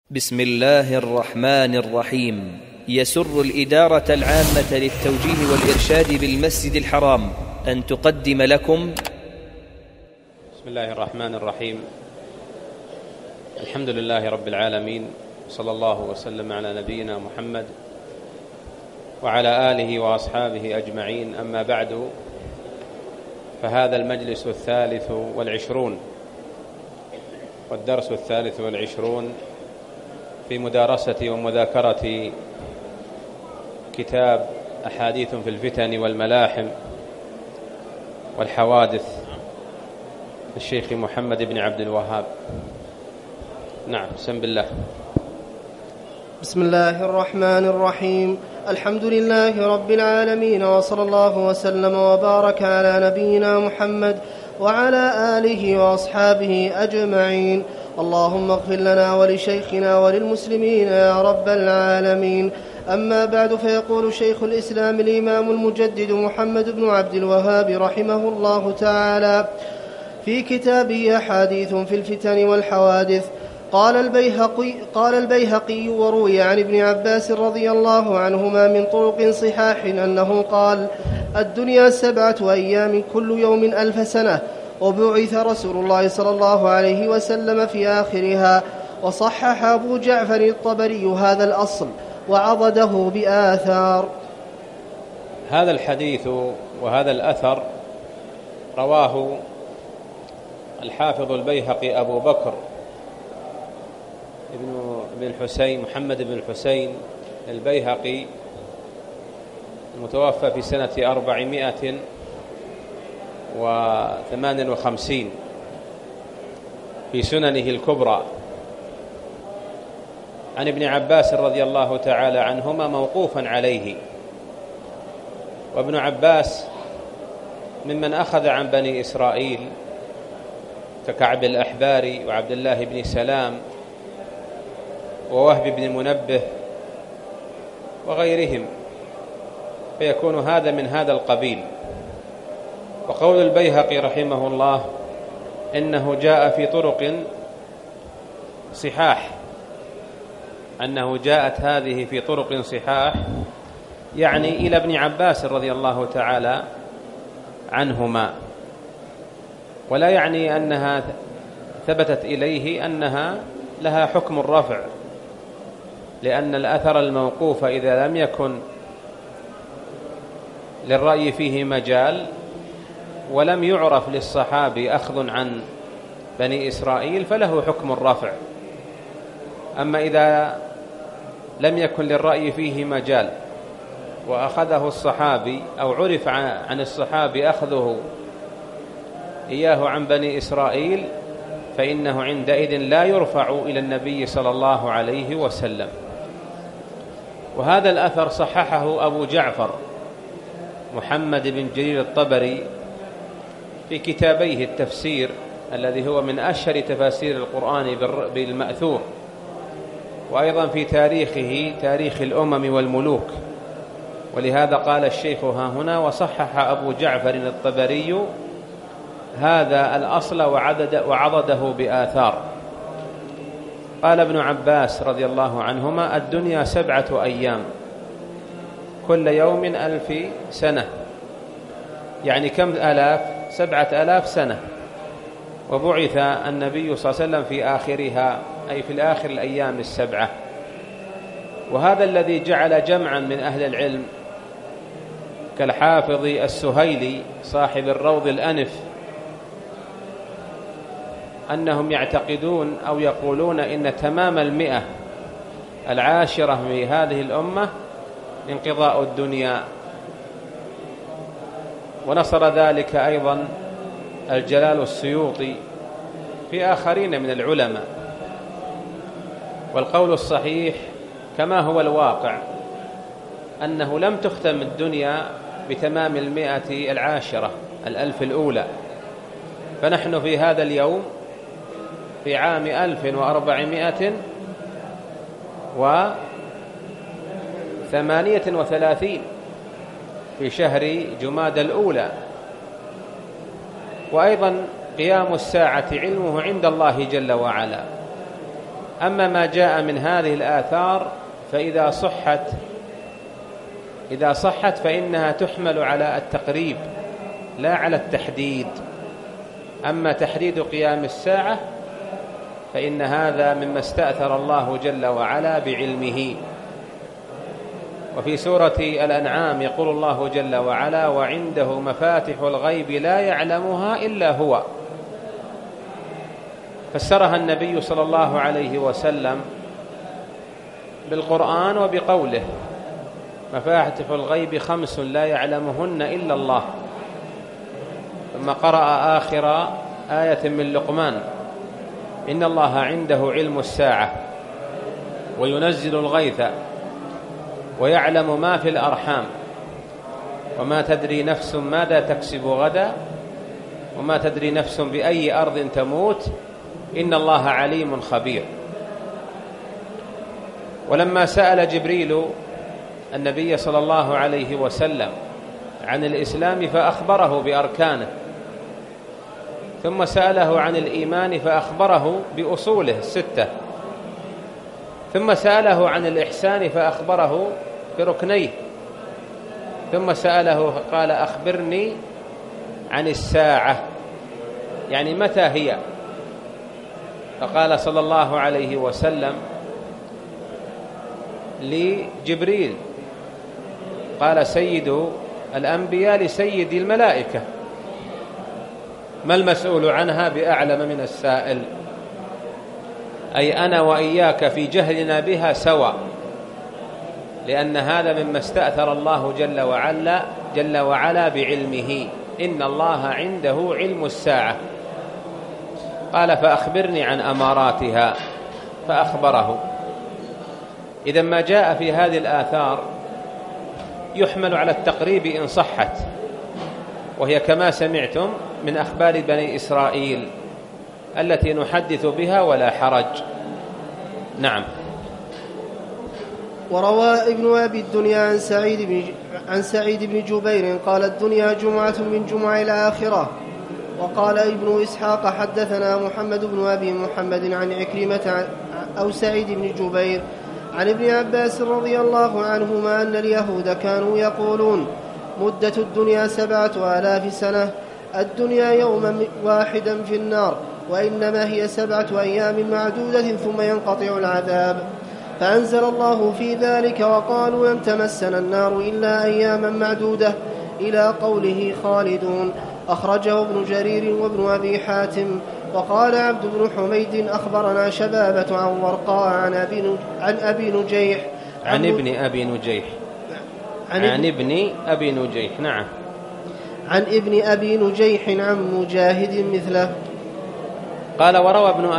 بسم الله الرحمن الرحيم. يسر الإدارة العامة للتوجيه والإرشاد بالمسجد الحرام أن تقدم لكم بسم الله الرحمن الرحيم. الحمد لله رب العالمين، صلى الله وسلم على نبينا محمد وعلى آله وأصحابه أجمعين. أما بعد، فهذا المجلس 23 والدرس 23 في مدارسة ومذاكرة كتاب أحاديث في الفتن والملاحم والحوادث للشيخ محمد بن عبد الوهاب. نعم، بسم الله. بسم الله الرحمن الرحيم. الحمد لله رب العالمين، وصلى الله وسلم وبارك على نبينا محمد وعلى آله وأصحابه أجمعين. اللهم اغفر لنا ولشيخنا وللمسلمين يا رب العالمين. أما بعد، فيقول شيخ الإسلام الإمام المجدد محمد بن عبد الوهاب رحمه الله تعالى في كتابه أحاديث في الفتن والحوادث: قال البيهقي وروي عن ابن عباس رضي الله عنهما من طرق صحاح أنه قال: الدنيا 7 أيام كل يوم 1000 سنة، وبعث رسول الله صلى الله عليه وسلم في آخرها. وصحح أبو جعفر الطبري هذا الأصل وعضده بآثار. هذا الحديث وهذا الأثر رواه الحافظ البيهقي أبو بكر ابن الحسين محمد بن الحسين البيهقي، المتوفى في سنة 458 في سننه الكبرى، عن ابن عباس رضي الله تعالى عنهما موقوفا عليه. وابن عباس ممن أخذ عن بني إسرائيل ككعب الأحبار وعبد الله بن سلام ووهب بن منبه وغيرهم، فيكون هذا من هذا القبيل. وقول البيهقي رحمه الله إنه جاء في طرق صحاح، أنه جاءت هذه في طرق صحاح، يعني إلى ابن عباس رضي الله تعالى عنهما، ولا يعني أنها ثبتت إليه أنها لها حكم الرفع، لأن الأثر الموقوف إذا لم يكن للرأي فيه مجال ولم يعرف للصحابي أخذ عن بني إسرائيل فله حكم الرفع. أما إذا لم يكن للرأي فيه مجال وأخذه الصحابي أو عرف عن الصحابي أخذه إياه عن بني إسرائيل، فإنه عندئذ لا يرفع إلى النبي صلى الله عليه وسلم. وهذا الأثر صححه أبو جعفر محمد بن جرير الطبري في كتابيه التفسير الذي هو من أشهر تفاسير القرآن بالمأثور، وأيضا في تاريخه تاريخ الأمم والملوك. ولهذا قال الشيخ ها هنا: وصحح أبو جعفر الطبري هذا الأصل وعضده بآثار. قال ابن عباس رضي الله عنهما: الدنيا 7 أيام كل يوم 1000 سنة، يعني كم آلاف؟ 7000 سنة. وبعث النبي صلى الله عليه وسلم في آخرها، أي في الآخر الأيام 7. وهذا الذي جعل جمعا من أهل العلم كالحافظ السهيلي صاحب الروض الأنف أنهم يعتقدون أو يقولون إن تمام 100 العاشرة في هذه الأمة انقضاء الدنيا. ونصر ذلك أيضا الجلال السيوطي في آخرين من العلماء. والقول الصحيح كما هو الواقع أنه لم تختم الدنيا بتمام 100 العاشرة 1000 الأولى، فنحن في هذا اليوم في عام 1438 في شهر جمادى الأولى. وأيضا قيام الساعة علمه عند الله جل وعلا، أما ما جاء من هذه الآثار فإذا صحت فإنها تحمل على التقريب لا على التحديد. أما تحديد قيام الساعة فإن هذا مما استأثر الله جل وعلا بعلمه. وفي سورة الأنعام يقول الله جل وعلا: وعنده مفاتح الغيب لا يعلمها إلا هو. فسرها النبي صلى الله عليه وسلم بالقرآن وبقوله: مفاتح الغيب 5 لا يعلمهن إلا الله. ثم قرأ آخر آية من لقمان: إن الله عنده علم الساعة وينزل الغيث ويعلم ما في الأرحام وما تدري نفس ماذا تكسب غدا وما تدري نفس بأي أرض تموت إن الله عليم خبير. ولما سأل جبريل النبي صلى الله عليه وسلم عن الإسلام فأخبره بأركانه، ثم سأله عن الإيمان فأخبره بأصوله 6، ثم سأله عن الإحسان فأخبره بركنيه، ثم سأله قال: أخبرني عن الساعة، يعني متى هي؟ فقال صلى الله عليه وسلم لجبريل، قال: سيد الأنبياء لسيد الملائكة، ما المسؤول عنها بأعلم من السائل، أي أنا وإياك في جهلنا بها سواء، لأن هذا مما استأثر الله جل وعلا بعلمه. إن الله عنده علم الساعة. قال: فأخبرني عن أماراتها، فأخبره. إذا ما جاء في هذه الآثار يحمل على التقريب إن صحت، وهي كما سمعتم من أخبار بني إسرائيل التي نحدث بها ولا حرج. نعم. وروى ابن أبي الدنيا عن سعيد بن جبير قال: الدنيا جمعة من جمع الآخرة. وقال ابن إسحاق: حدثنا محمد بن أبي محمد عن عكرمة أو سعيد بن جبير عن ابن عباس رضي الله عنهما أن اليهود كانوا يقولون: مدة الدنيا 7000 سنة، الدنيا يوما واحدا في النار، وإنما هي 7 أيام معدودة ثم ينقطع العذاب. فأنزل الله في ذلك: وقالوا لن تمسنا النار إلا أياما معدودة، إلى قوله خالدون. أخرجه ابن جرير وابن أبي حاتم. وقال عبد بن حميد: أخبرنا شبابة عن ورقاء عن ابن أبي نجيح. نعم. عن ابن أبي نجيح عن مجاهد مثله. قال: وروى ابن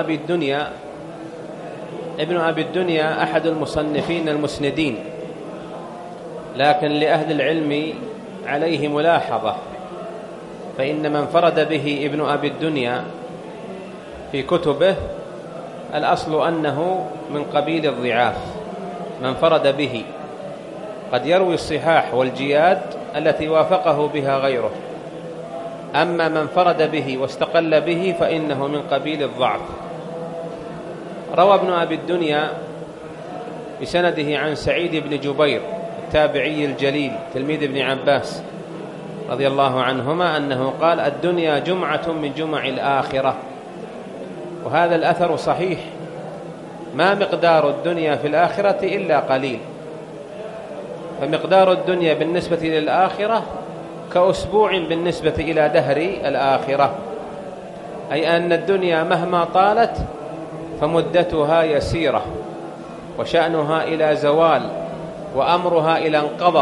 أبي الدنيا أحد المصنفين المسندين، لكن لأهل العلم عليه ملاحظة، فإن من فرد به ابن أبي الدنيا في كتبه الأصل أنه من قبيل الضعاف، من فرد به قد يروي الصحاح والجياد التي وافقه بها غيره، أما من فرد به واستقل به فإنه من قبيل الضعف. روى ابن أبي الدنيا بسنده عن سعيد بن جبير التابعي الجليل تلميذ ابن عباس رضي الله عنهما أنه قال: الدنيا جمعة من جمع الآخرة. وهذا الأثر صحيح، ما مقدار الدنيا في الآخرة إلا قليل، فمقدار الدنيا بالنسبة للآخرة كأسبوع بالنسبة إلى دهر الآخرة، أي أن الدنيا مهما طالت فمدتها يسيرة، وشأنها إلى زوال، وأمرها إلى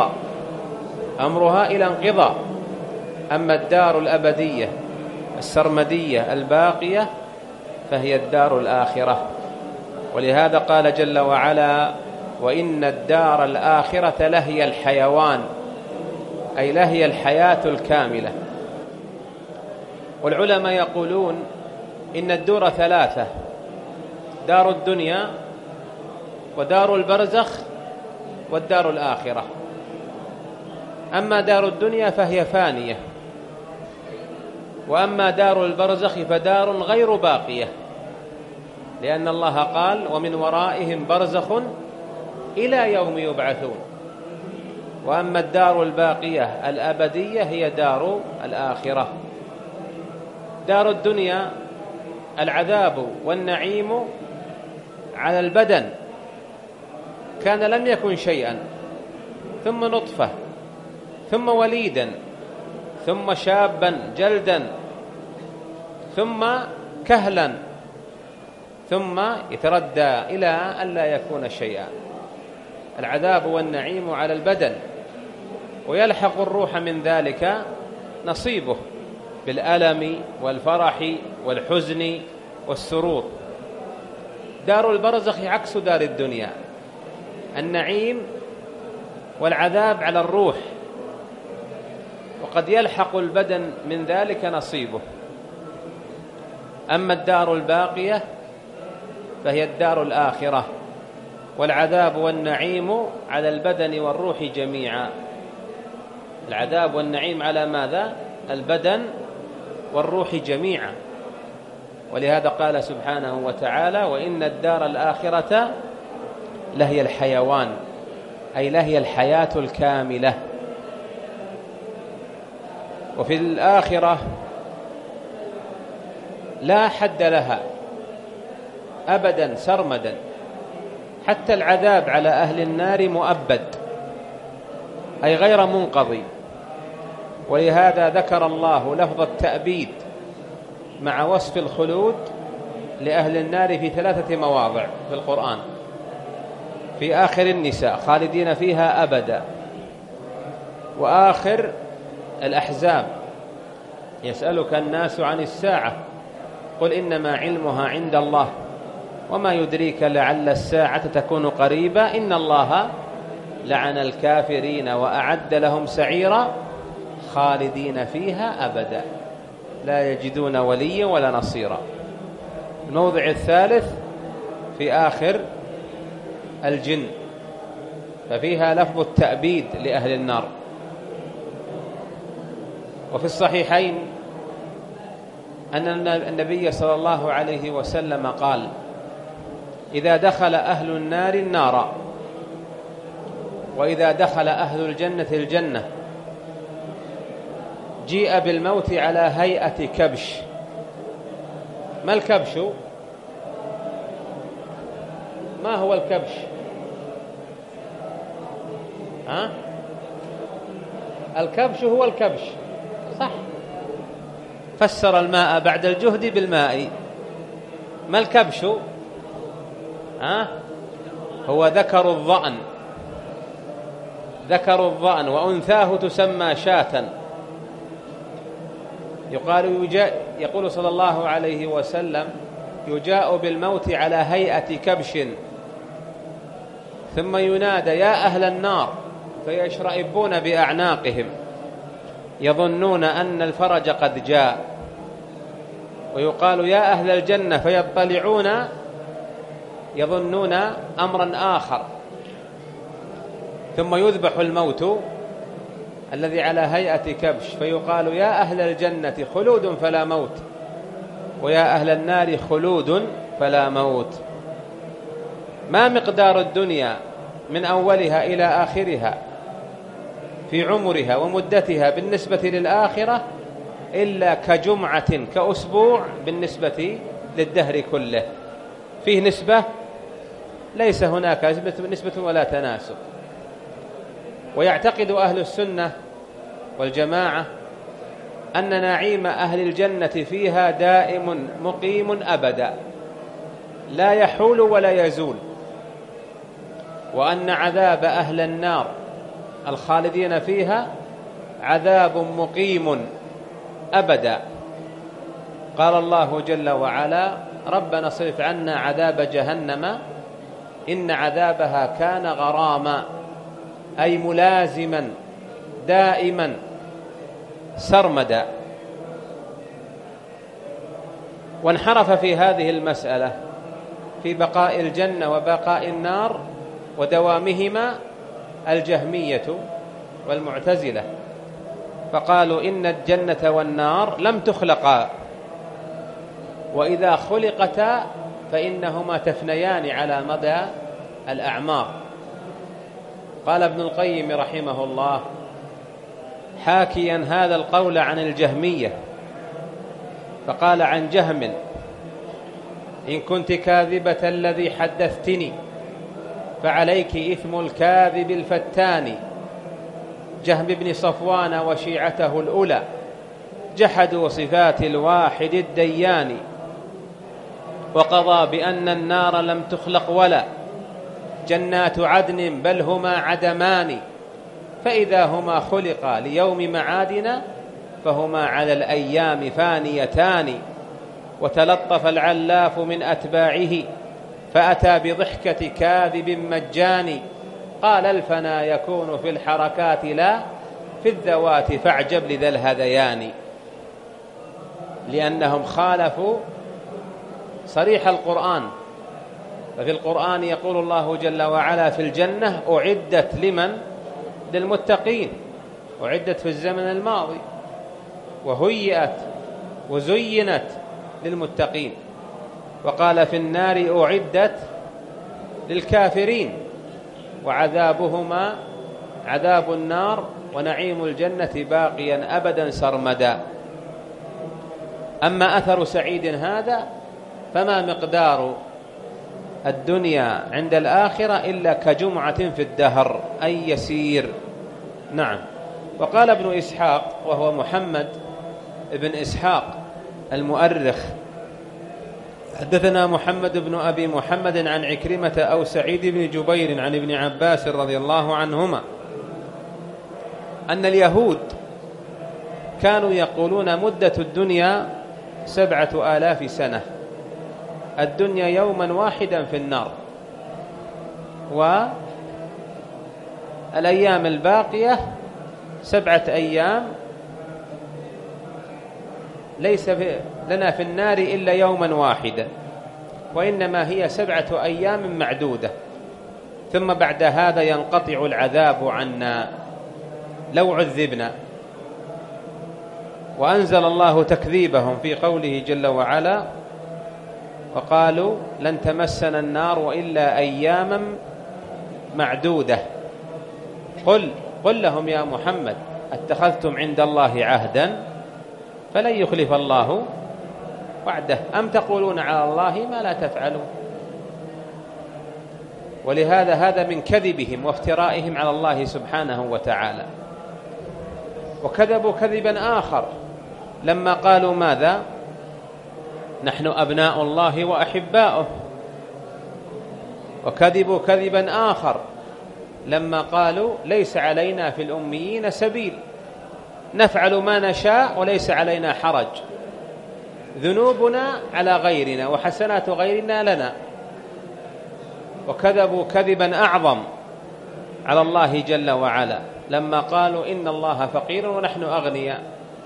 انقضاء. أما الدار الأبدية السرمدية الباقية فهي الدار الآخرة. ولهذا قال جل وعلا: وإن الدار الآخرة لهي الحيوان، أي لهي الحياة الكاملة. والعلماء يقولون إن الدور 3: دار الدنيا ودار البرزخ والدار الآخرة. أما دار الدنيا فهي فانية، وأما دار البرزخ فدار غير باقية، لأن الله قال ومن ورائهم برزخ إلى يوم يبعثون. وأما الدار الباقية الأبدية هي دار الآخرة. دار الدنيا العذاب والنعيم على البدن، كان لم يكن شيئا، ثم نطفة، ثم وليدا، ثم شابا جلدا، ثم كهلا، ثم يتردى إلى أن لا يكون شيئا. العذاب والنعيم على البدن، ويلحق الروح من ذلك نصيبه بالألم والفرح والحزن والسرور. دار البرزخ عكس دار الدنيا، النعيم والعذاب على الروح، وقد يلحق البدن من ذلك نصيبه. أما الدار الباقية فهي الدار الآخرة، والعذاب والنعيم على البدن والروح جميعا. العذاب والنعيم على ماذا؟ البدن والروح جميعا. ولهذا قال سبحانه وتعالى وإن الدار الآخرة لهي الحيوان، أي لهي الحياة الكاملة. وفي الآخرة لا حد لها أبدا سرمدا، حتى العذاب على أهل النار مؤبد، أي غير منقضي. ولهذا ذكر الله لفظ التأبيد مع وصف الخلود لأهل النار في 3 مواضع في القرآن. في آخر النساء خالدين فيها أبدا، وآخر الأحزاب يسألك الناس عن الساعة قل إنما علمها عند الله وما يدريك لعل الساعة تكون قريبة إن الله لعن الكافرين وأعد لهم سعيرا خالدين فيها أبدا لا يجدون وليا ولا نصيرا. الموضع الثالث في آخر الجن، ففيها لفظ التأبيد لأهل النار. وفي الصحيحين أن النبي صلى الله عليه وسلم قال إذا دخل أهل النار النار وإذا دخل أهل الجنة الجنة جيء بالموت على هيئة كبش. ما الكبش؟ ما هو الكبش؟ الكبش هو الكبش، صح. فسر الماء بعد الجهد بالماء. ما الكبش؟ هو ذكر الظأن، ذكر الظأن وأنثاه تسمى شاة. يقول صلى الله عليه وسلم يجاء بالموت على هيئة كبش ثم ينادى يا أهل النار فيشرئبون بأعناقهم يظنون أن الفرج قد جاء، ويقال يا أهل الجنة فيطلعون يظنون أمرا آخر، ثم يذبح الموت الذي على هيئة كبش فيقال يا أهل الجنة خلود فلا موت ويا أهل النار خلود فلا موت. ما مقدار الدنيا من أولها إلى آخرها في عمرها ومدتها بالنسبة للآخرة إلا كجمعة كأسبوع بالنسبة للدهر كله. فيه نسبة، ليس هناك نسبة ولا تناسب. ويعتقد أهل السنة والجماعة أن نعيم أهل الجنة فيها دائم مقيم أبدا لا يحول ولا يزول، وأن عذاب أهل النار الخالدين فيها عذاب مقيم أبدا. قال الله جل وعلا ربنا اصرف عنا عذاب جهنم إن عذابها كان غراما، أي ملازما دائما سرمدا. وانحرف في هذه المسألة في بقاء الجنة وبقاء النار ودوامهما الجهمية والمعتزلة، فقالوا إن الجنة والنار لم تخلقا، وإذا خلقتا فإنهما تفنيان على مدى الأعمار. قال ابن القيم رحمه الله حاكيا هذا القول عن الجهمية، فقال عن جهم: إن كنت كاذبة الذي حدثتني فعليك إثم الكاذب الفتان. جهم بن صفوان وشيعته الأولى جحدوا صفات الواحد الديان، وقضى بأن النار لم تخلق ولا جنات عدن بل هما عدمان، فإذا هما خلقا ليوم معادنا فهما على الأيام فانيتان. وتلطف العلاف من أتباعه فأتى بضحكة كاذب مجاني، قال الفنا يكون في الحركات لا في الذوات فاعجب لذا الهذيان. لأنهم خالفوا صريح القرآن، ففي القرآن يقول الله جل وعلا في الجنة أعدت لمن؟ للمتقين، أعدت في الزمن الماضي، وهيئت وزينت للمتقين. وقال في النار أعدت للكافرين، وعذابهما عذاب النار ونعيم الجنة باقيا أبدا سرمدا. أما أثر سعيد هذا فما مقدار الدنيا عند الآخرة إلا كجمعة في الدهر، أي يسير. نعم. وقال ابن إسحاق وهو محمد ابن إسحاق المؤرخ: حدثنا محمد بن أبي محمد عن عكرمة أو سعيد بن جبير عن ابن عباس رضي الله عنهما أن اليهود كانوا يقولون مدة الدنيا 7,000 سنة، الدنيا يوما واحدا في النار، والأيام الباقية 7 أيام ليس لنا في النار إلا يوما واحدا، وإنما هي 7 أيام معدودة، ثم بعد هذا ينقطع العذاب عنا لو عذبنا. وأنزل الله تكذيبهم في قوله جل وعلا: وقالوا لن تمسنا النار إلا أياما معدودة. قل لهم يا محمد اتخذتم عند الله عهدا فلن يخلف الله وعده أم تقولون على الله ما لا تفعلون. ولهذا هذا من كذبهم وافترائهم على الله سبحانه وتعالى. وكذبوا كذبا آخر لما قالوا ماذا؟ نحن أبناء الله وأحباؤه. وكذبوا كذبا آخر لما قالوا ليس علينا في الأميين سبيل، نفعل ما نشاء وليس علينا حرج، ذنوبنا على غيرنا وحسنات غيرنا لنا. وكذبوا كذبا أعظم على الله جل وعلا لما قالوا إن الله فقير ونحن أغنياء.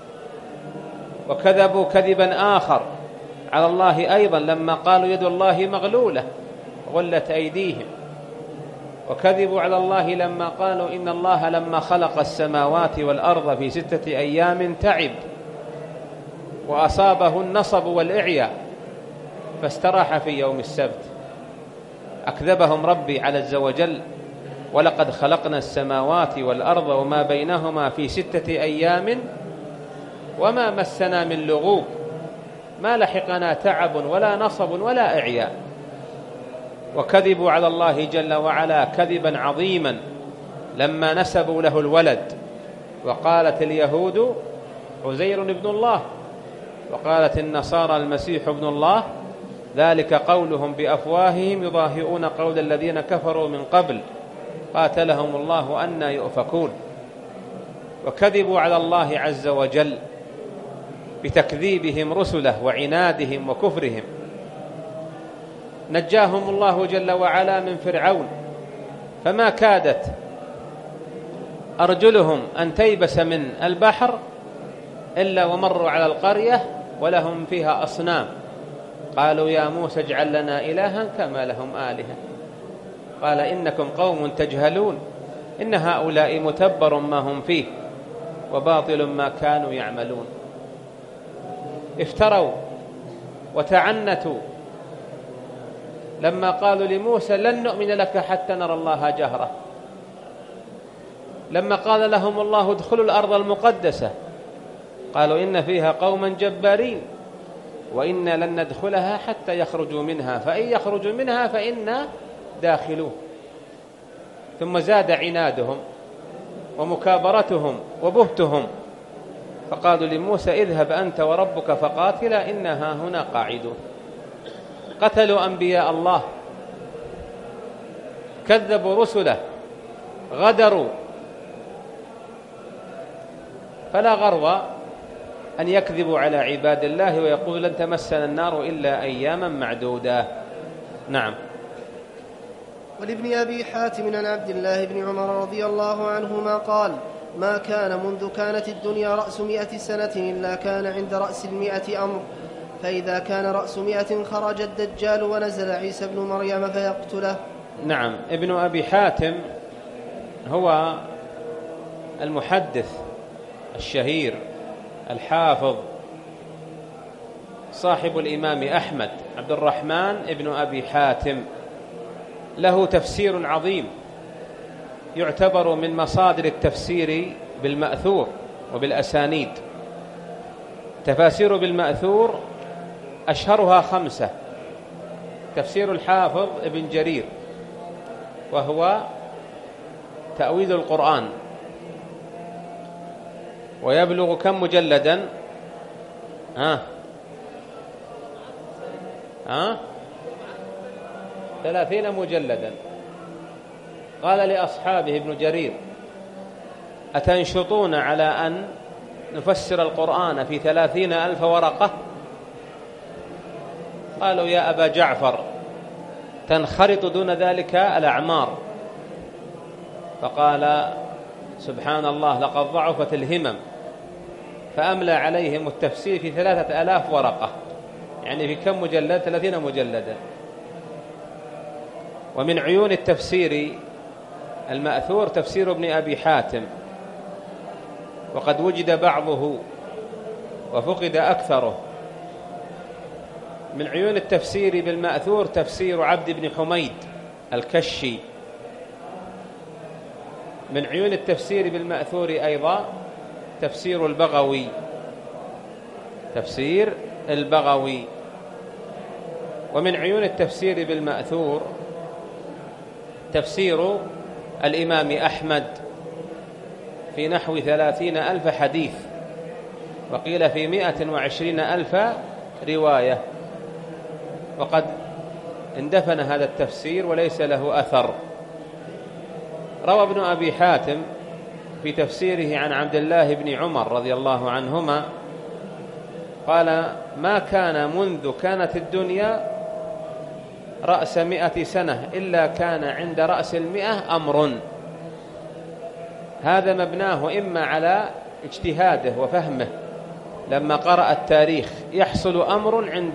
وكذبوا كذبا آخر على الله أيضا لما قالوا يد الله مغلولة غلت أيديهم. وكذبوا على الله لما قالوا إن الله لما خلق السماوات والأرض في 6 أيام تعب وأصابه النصب والإعياء فاستراح في يوم السبت. أكذبهم ربي عز وجل: ولقد خلقنا السماوات والأرض وما بينهما في 6 أيام وما مسنا من لغوب، ما لحقنا تعب ولا نصب ولا إعياء. وكذبوا على الله جل وعلا كذبا عظيما لما نسبوا له الولد، وقالت اليهود عزير ابن الله، وقالت النصارى المسيح ابن الله، ذلك قولهم بأفواههم يضاهئون قول الذين كفروا من قبل قاتلهم الله أنى يؤفكون. وكذبوا على الله عز وجل بتكذيبهم رسله وعنادهم وكفرهم. نجاهم الله جل وعلا من فرعون، فما كادت أرجلهم أن تيبس من البحر إلا ومروا على القرية ولهم فيها أصنام، قالوا يا موسى اجعل لنا إلها كما لهم آلهة، قال إنكم قوم تجهلون إن هؤلاء متبر ما هم فيه وباطل ما كانوا يعملون. افتروا وتعنتوا لما قالوا لموسى لن نؤمن لك حتى نرى الله جهرة، لما قال لهم الله ادخلوا الأرض المقدسة قالوا إن فيها قوما جبارين وإنا لن ندخلها حتى يخرجوا منها فإن يخرجوا منها فإنا داخلون. ثم زاد عنادهم ومكابرتهم وبهتهم، فقالوا لموسى اذهب أنت وربك فقاتلا إنها هنا قاعدون. قتلوا أنبياء الله، كذبوا رسله، غدروا، فلا غرو أن يكذبوا على عباد الله ويقول لن تمسنا النار إلا أياما معدودة. نعم. ولابن أبي حاتم عن عبد الله بن عمر رضي الله عنهما قال ما كان منذ كانت الدنيا رأس 100 سنة إلا كان عند رأس 100 أمر، فإذا كان رأس 100 خرج الدجال ونزل عيسى بن مريم فيقتله. نعم. ابن أبي حاتم هو المحدث الشهير الحافظ صاحب الإمام أحمد، عبد الرحمن ابن أبي حاتم، له تفسير عظيم يعتبر من مصادر التفسير بالمأثور وبالأسانيد. تفاسير بالمأثور أشهرها 5: تفسير الحافظ ابن جرير وهو تأويل القرآن، ويبلغ كم مجلدا؟ 30 مجلدا. قال لأصحابه ابن جرير أتنشطون على أن نفسر القرآن في 30,000 ورقة؟ قالوا يا أبا جعفر تنخرط دون ذلك الأعمار. فقال سبحان الله لقد ضعفت الهمم، فأملى عليهم التفسير في 3,000 ورقة، يعني في كم مجلد؟ 30 مجلدا. ومن عيون التفسير المأثور تفسير ابن أبي حاتم، وقد وجد بعضه وفقد أكثره. من عيون التفسير بالمأثور تفسير عبد بن حميد الكشي. من عيون التفسير بالمأثور أيضا تفسير البغوي، تفسير البغوي. ومن عيون التفسير بالمأثور تفسير الإمام أحمد في نحو 30,000 حديث، وقيل في 120,000 رواية، وقد اندفن هذا التفسير وليس له أثر. روى ابن أبي حاتم في تفسيره عن عبد الله بن عمر رضي الله عنهما قال ما كان منذ كانت الدنيا رأس 100 سنة إلا كان عند رأس 100 أمر. هذا مبناه إما على اجتهاده وفهمه، لما قرأ التاريخ يحصل أمر عند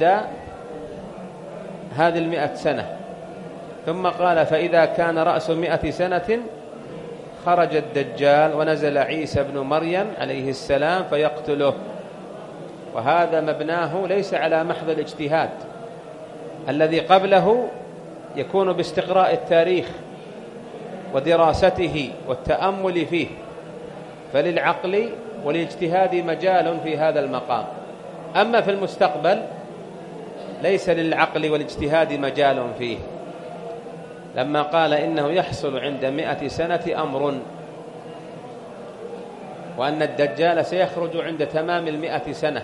هذه 100 سنة، ثم قال فإذا كان رأس 100 سنة خرج الدجال ونزل عيسى بن مريم عليه السلام فيقتله. وهذا مبناه ليس على محض الاجتهاد، الذي قبله يكون باستقراء التاريخ ودراسته والتأمل فيه، فللعقل والاجتهاد مجال في هذا المقام. أما في المستقبل ليس للعقل والاجتهاد مجال فيه، لما قال إنه يحصل عند 100 سنة أمر، وأن الدجال سيخرج عند تمام 100 سنة،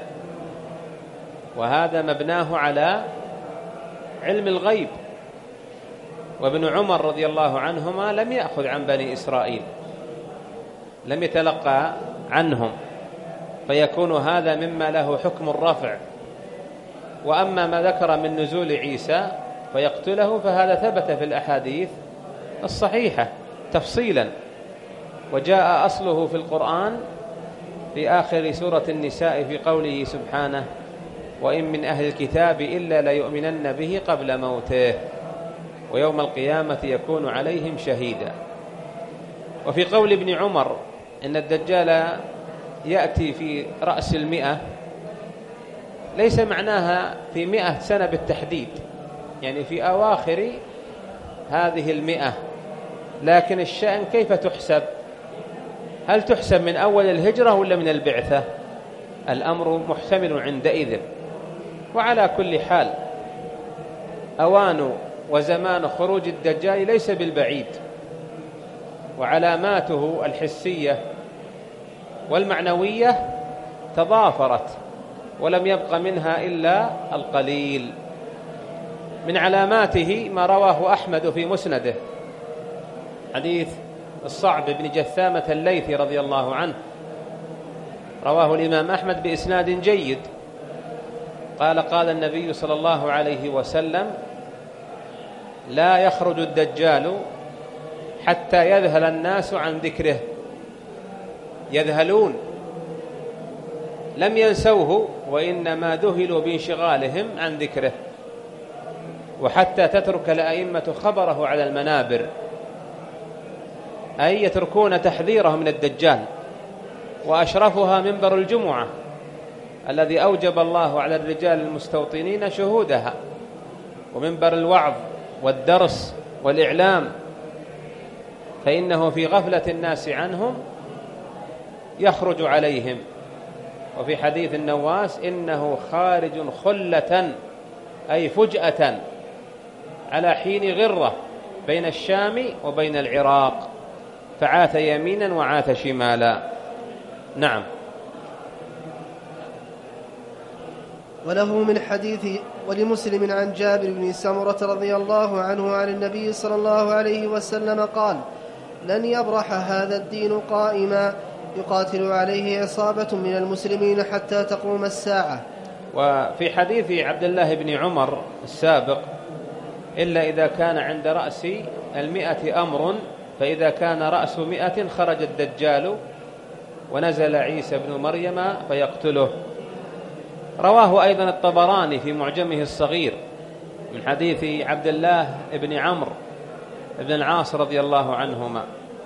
وهذا مبناه على علم الغيب. وابن عمر رضي الله عنهما لم يأخذ عن بني إسرائيل، لم يتلقى عنهم، فيكون هذا مما له حكم الرفع. وأما ما ذكر من نزول عيسى فيقتله فهذا ثبت في الأحاديث الصحيحة تفصيلا، وجاء أصله في القرآن في آخر سورة النساء في قوله سبحانه وإن من أهل الكتاب إلا ليؤمنن به قبل موته ويوم القيامة يكون عليهم شهيدا. وفي قول ابن عمر إن الدجال يأتي في رأس 100 ليس معناها في 100 سنة بالتحديد، يعني في أواخر هذه 100. لكن الشأن كيف تحسب؟ هل تحسب من أول الهجرة ولا من البعثة؟ الأمر محتمل عندئذ. وعلى كل حال أوان وزمان خروج الدجال ليس بالبعيد، وعلاماته الحسية والمعنوية تضافرت ولم يبق منها إلا القليل. من علاماته ما رواه أحمد في مسنده، حديث الصعب بن جثامة الليثي رضي الله عنه، رواه الإمام أحمد بإسناد جيد، قال النبي صلى الله عليه وسلم: لا يخرج الدجال حتى يذهل الناس عن ذكره. يذهلون، لم ينسوه وإنما ذهلوا بانشغالهم عن ذكره، وحتى تترك الأئمة خبره على المنابر، أي يتركون تحذيره من الدجال. وأشرفها منبر الجمعة الذي أوجب الله على الرجال المستوطنين شهودها، ومنبر الوعظ والدرس والإعلام، فإنه في غفلة الناس عنهم يخرج عليهم. وفي حديث النواس: إنه خارج خلة، أي فجأة على حين غرة بين الشام وبين العراق، فعاث يمينا وعاث شمالا. نعم. وله من حديث ولمسلم عن جابر بن سمرة رضي الله عنه عن النبي صلى الله عليه وسلم قال: لن يبرح هذا الدين قائما يقاتل عليه عصابة من المسلمين حتى تقوم الساعة. وفي حديث عبد الله بن عمر السابق: إلا إذا كان عند رأس 100 أمر، فإذا كان رأس 100 خرج الدجال ونزل عيسى بن مريم فيقتله. رواه أيضا الطبراني في معجمه الصغير من حديث عبد الله بن عمرو بن العاص رضي الله عنهما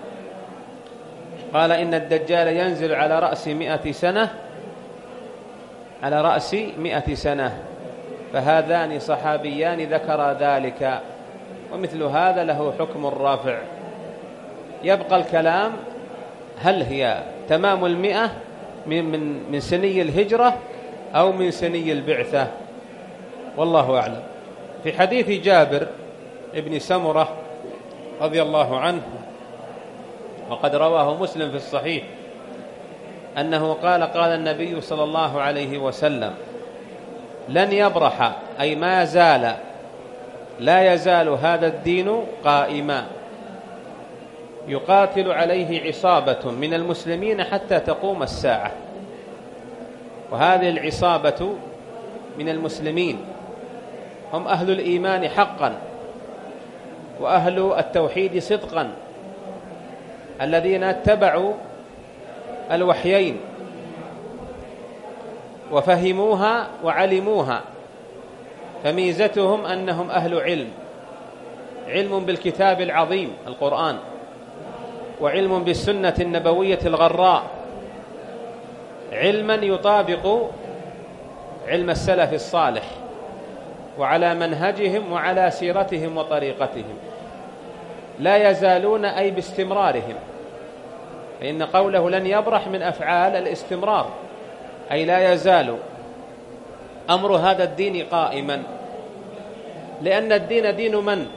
قال: إن الدجال ينزل على رأس 100 سنة، على رأس 100 سنة. فهذان صحابيان ذكرا ذلك، ومثل هذا له حكم الرافع. يبقى الكلام: هل هي تمام 100 من سني الهجرة أو من سني البعثة؟ والله أعلم. في حديث جابر ابن سمرة رضي الله عنه، وقد رواه مسلم في الصحيح، أنه قال: قال النبي صلى الله عليه وسلم: لن يبرح، أي ما زال، لا يزال هذا الدين قائما يقاتل عليه عصابة من المسلمين حتى تقوم الساعة. وهذه العصابة من المسلمين هم أهل الإيمان حقا، وأهل التوحيد صدقا، الذين اتبعوا الوحيين وفهموها وعلموها. فميزتهم أنهم أهل علم بالكتاب العظيم القرآن، وعلم بالسنة النبوية الغراء، علما يطابق علم السلف الصالح، وعلى منهجهم وعلى سيرتهم وطريقتهم. لا يزالون، أي باستمرارهم، فإن قوله لن يبرح من أفعال الاستمرار، أي لا يزال أمر هذا الدين قائما. لأن الدين دين من؟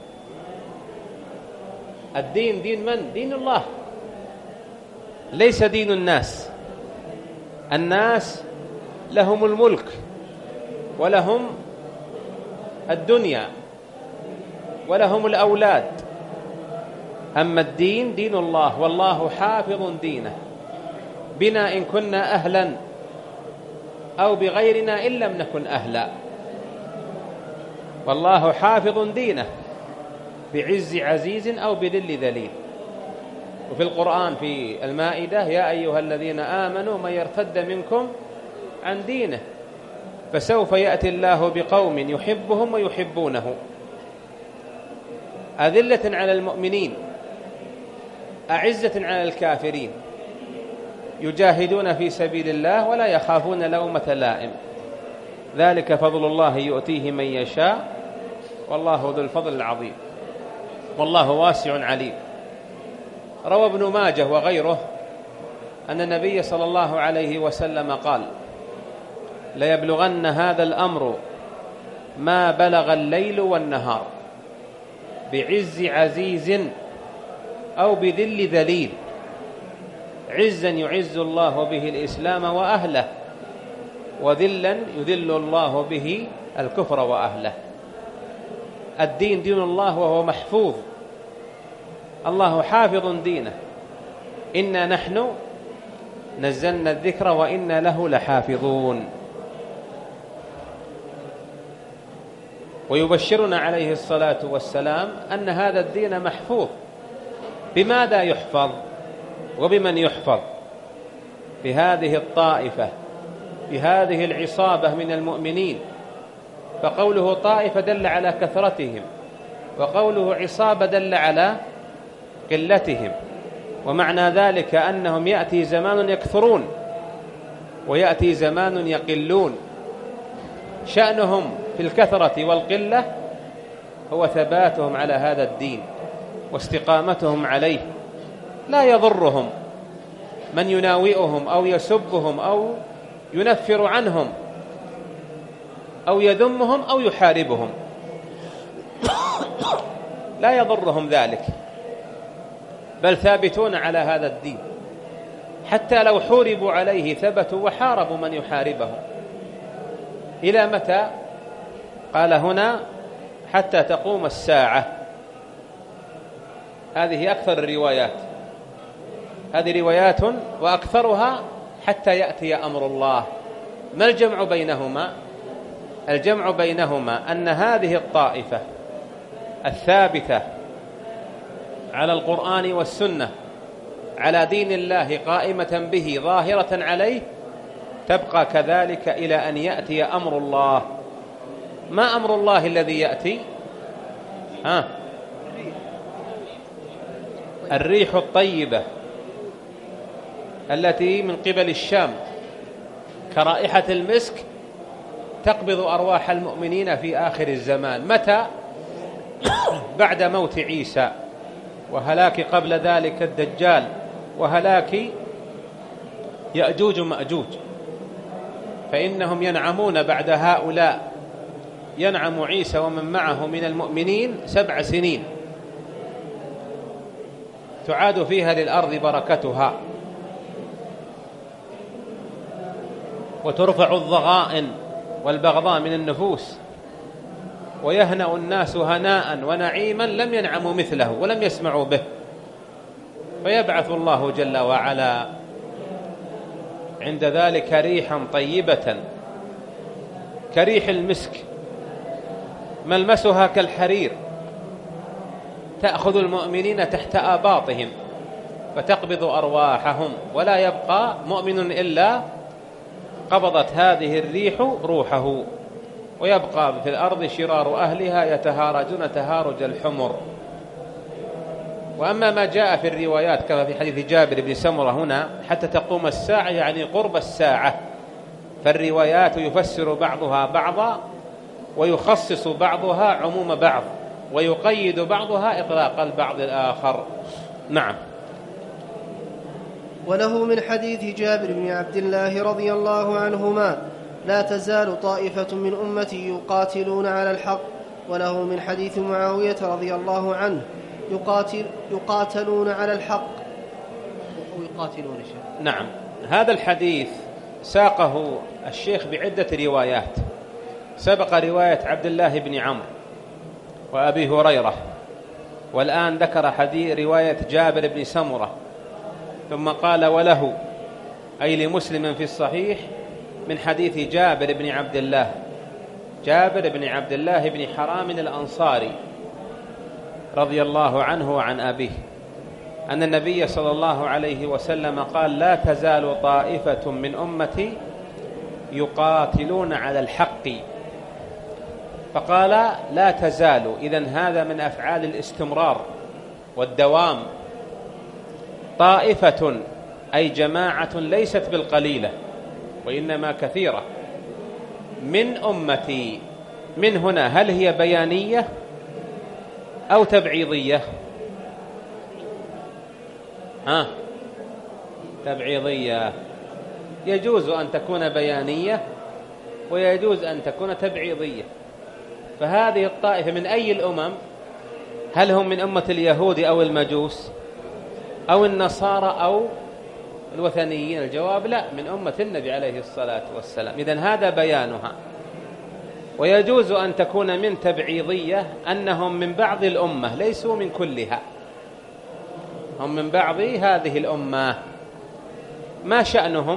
الدين دين من؟ دين الله، ليس دين الناس. الناس لهم الملك ولهم الدنيا ولهم الأولاد، أما الدين دين الله، والله حافظ دينه بنا إن كنا أهلا، أو بغيرنا إن لم نكن أهلا. والله حافظ دينه بعز عزيز أو بذل ذليل. وفي القرآن في المائدة: يا أيها الذين آمنوا من يرتد منكم عن دينه فسوف يأتي الله بقوم يحبهم ويحبونه أذلة على المؤمنين أعزة على الكافرين يجاهدون في سبيل الله ولا يخافون لومة لائم، ذلك فضل الله يؤتيه من يشاء والله ذو الفضل العظيم، والله واسع عليم. روى ابن ماجه وغيره أن النبي صلى الله عليه وسلم قال: ليبلغن هذا الأمر ما بلغ الليل والنهار، بعز عزيز أو بذل ذليل، عزا يعز الله به الإسلام وأهله، وذلا يذل الله به الكفر وأهله. الدين دين الله وهو محفوظ، الله حافظ دينه. إنا نحن نزلنا الذكر وإنا له لحافظون. ويبشرنا عليه الصلاة والسلام أن هذا الدين محفوظ. بماذا يحفظ وبمن يحفظ؟ بهذه الطائفة، بهذه العصابة من المؤمنين. فقوله طائفة دل على كثرتهم، وقوله عصابة دل على قلتهم. ومعنى ذلك أنهم يأتي زمان يكثرون ويأتي زمان يقلون. شأنهم في الكثرة والقلة هو ثباتهم على هذا الدين واستقامتهم عليه. لا يضرهم من يناوئهم أو يسبهم أو ينفر عنهم أو يذمهم أو يحاربهم، لا يضرهم ذلك، بل ثابتون على هذا الدين. حتى لو حوربوا عليه ثبتوا وحاربوا من يحاربهم. إلى متى؟ قال هنا: حتى تقوم الساعة. هذه أكثر الروايات، هذه روايات وأكثرها حتى يأتي أمر الله. ما الجمع بينهما؟ الجمع بينهما أن هذه الطائفة الثابتة على القرآن والسنة، على دين الله، قائمة به، ظاهرة عليه، تبقى كذلك إلى أن يأتي أمر الله. ما أمر الله الذي يأتي؟ الريح الطيبة التي من قبل الشام كرائحة المسك تقبض أرواح المؤمنين في آخر الزمان. متى؟ بعد موت عيسى، وهلاك قبل ذلك الدجال، وهلاك يأجوج ومأجوج. فإنهم ينعمون بعد هؤلاء، ينعم عيسى ومن معه من المؤمنين 7 سنين تعاد فيها للأرض بركتها، وترفع الضغائن والبغضاء من النفوس، ويهنأ الناس هناء ونعيما لم ينعموا مثله ولم يسمعوا به. فيبعث الله جل وعلا عند ذلك ريحا طيبة كريح المسك، ملمسها كالحرير، تأخذ المؤمنين تحت آباطهم فتقبض أرواحهم، ولا يبقى مؤمن إلا قبضت هذه الريح روحه، ويبقى في الأرض شرار أهلها يتهارجون تهارج الحمر. وأما ما جاء في الروايات كما في حديث جابر بن سمرة هنا حتى تقوم الساعة، يعني قرب الساعة، فالروايات يفسر بعضها بعضا، ويخصص بعضها عموم بعض، ويقيد بعضها إطلاق البعض الآخر. نعم. وله من حديث جابر بن عبد الله رضي الله عنهما: لا تزال طائفة من أمتي يقاتلون على الحق. وله من حديث معاوية رضي الله عنه: يقاتلون على الحق أو يقاتلون شيء. نعم. هذا الحديث ساقه الشيخ بعدة روايات. سبق رواية عبد الله بن عمرو وأبي هريرة، والآن ذكر حديث رواية جابر بن سمرة، ثم قال: وله، أي لمسلم في الصحيح، من حديث جابر بن عبد الله، جابر بن عبد الله بن حرام الأنصاري رضي الله عنه وعن أبيه، أن النبي صلى الله عليه وسلم قال: لا تزال طائفة من أمتي يقاتلون على الحق. فقال: لا تزال، إذن هذا من أفعال الاستمرار والدوام. طائفة أي جماعة ليست بالقليلة وإنما كثيرة، من أمتي. من هنا هل هي بيانية أو تبعيضية؟ تبعيضية. يجوز أن تكون بيانية ويجوز أن تكون تبعيضية. فهذه الطائفة من أي الأمم؟ هل هم من أمة اليهود أو المجوس أو النصارى أو الوثنيين؟ الجواب لا، من أمة النبي عليه الصلاة والسلام. إذن هذا بيانها. ويجوز أن تكون من تبعيضية، أنهم من بعض الأمة ليسوا من كلها، هم من بعض هذه الأمة. ما شأنهم؟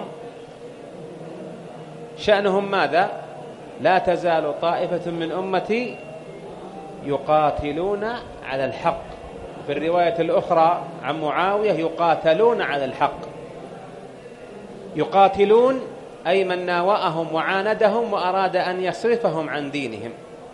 شأنهم ماذا؟ لا تزال طائفة من أمتي يقاتلون على الحق. في الرواية الأخرى عن معاوية يقاتلون على الحق. يقاتلون أي من ناوأهم وعاندهم وأراد أن يصرفهم عن دينهم.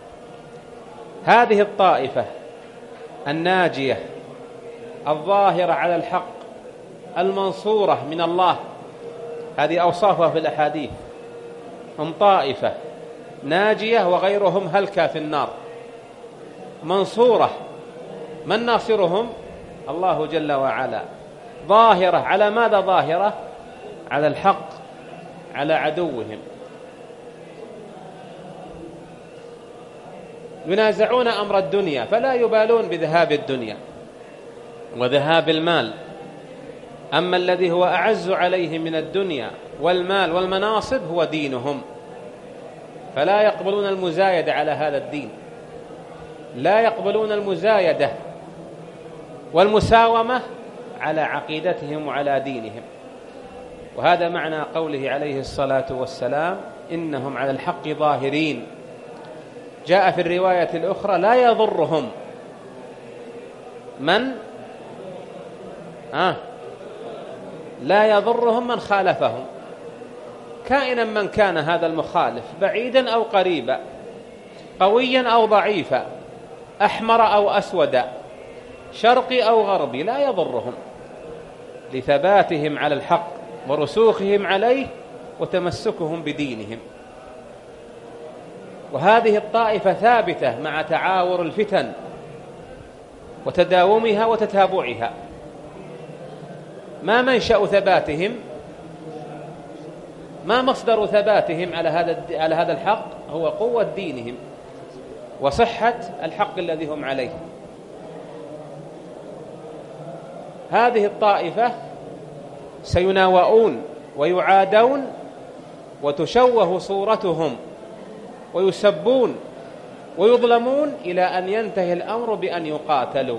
هذه الطائفة الناجية الظاهرة على الحق المنصورة من الله، هذه أوصافها في الأحاديث، هم طائفة ناجية وغيرهم هلكة في النار. منصورة، من ناصرهم؟ الله جل وعلا. ظاهرة، على ماذا ظاهرة؟ على الحق، على عدوهم. ينازعون أمر الدنيا فلا يبالون بذهاب الدنيا وذهاب المال. أما الذي هو أعز عليهم من الدنيا والمال والمناصب هو دينهم، فلا يقبلون المزايدة على هذا الدين، لا يقبلون المزايدة والمساومة على عقيدتهم وعلى دينهم. وهذا معنى قوله عليه الصلاة والسلام: إنهم على الحق ظاهرين. جاء في الرواية الأخرى: لا يضرهم من لا يضرهم من خالفهم، كائنا من كان هذا المخالف، بعيدا أو قريبا، قويا أو ضعيفا، أحمر أو أسودا، شرقي أو غربي، لا يضرهم، لثباتهم على الحق ورسوخهم عليه وتمسكهم بدينهم. وهذه الطائفة ثابتة مع تعاور الفتن وتداومها وتتابعها. ما منشأ ثباتهم؟ ما مصدر ثباتهم على هذا الحق؟ هو قوة دينهم وصحة الحق الذي هم عليه. هذه الطائفة سيناوؤون ويعادون وتشوه صورتهم ويسبون ويظلمون إلى أن ينتهي الأمر بأن يقاتلوا.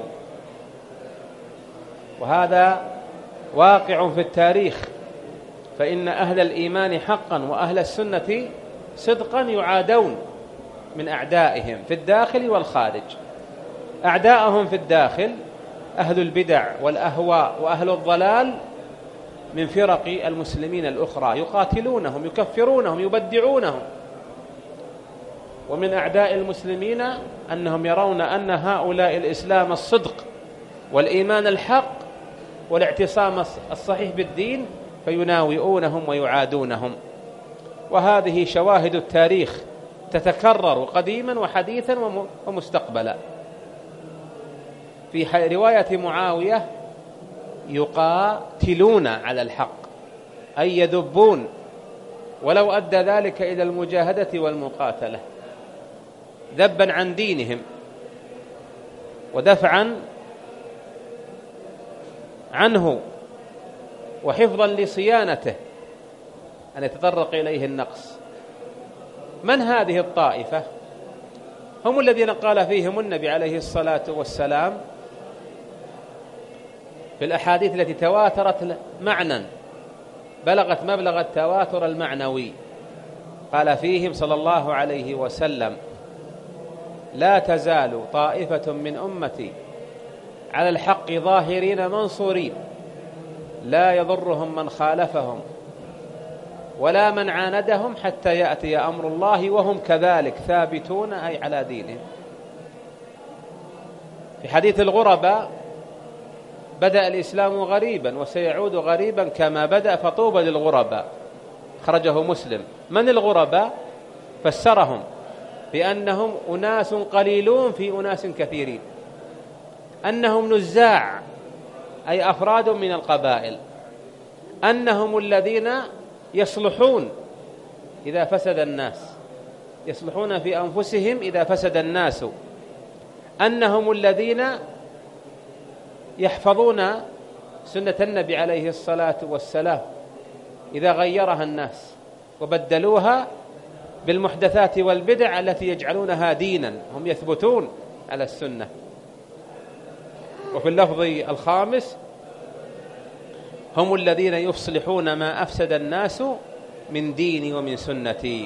وهذا واقع في التاريخ، فإن أهل الإيمان حقا وأهل السنة صدقا يعادون من أعدائهم في الداخل والخارج. أعداءهم في الداخل أهل البدع والأهواء وأهل الضلال من فرق المسلمين الأخرى، يقاتلونهم، يكفرونهم، يبدعونهم. ومن أعداء المسلمين أنهم يرون أن هؤلاء الإسلام الصدق والإيمان الحق والاعتصام الصحيح بالدين، فيناوئونهم ويعادونهم. وهذه شواهد التاريخ تتكرر قديما وحديثا ومستقبلا. في رواية معاوية: يقاتلون على الحق، أي يذبون، ولو أدى ذلك إلى المجاهدة والمقاتلة، ذبا عن دينهم ودفعا عنه وحفظا لصيانته أن يتطرق إليه النقص. من هذه الطائفة؟ هم الذين قال فيهم النبي عليه الصلاة والسلام في الأحاديث التي تواترت معنى، بلغت مبلغ التواتر المعنوي، قال فيهم صلى الله عليه وسلم: لا تزال طائفة من أمتي على الحق ظاهرين منصورين، لا يضرهم من خالفهم ولا من عاندهم حتى يأتي أمر الله وهم كذلك ثابتون، أي على دينهم. في حديث الغرباء: بدأ الإسلام غريبا وسيعود غريبا كما بدأ فطوبى للغرباء، خرجه مسلم. من الغرباء؟ فسرهم بأنهم أناس قليلون في أناس كثيرين، أنهم نزاع أي أفراد من القبائل، أنهم الذين يصلحون إذا فسد الناس، يصلحون في أنفسهم إذا فسد الناس، أنهم الذين يحفظون سنة النبي عليه الصلاة والسلام إذا غيرها الناس وبدلوها بالمحدثات والبدع التي يجعلونها دينا، هم يثبتون على السنة. وفي اللفظ الخامس: هم الذين يصلحون ما أفسد الناس من ديني ومن سنتي.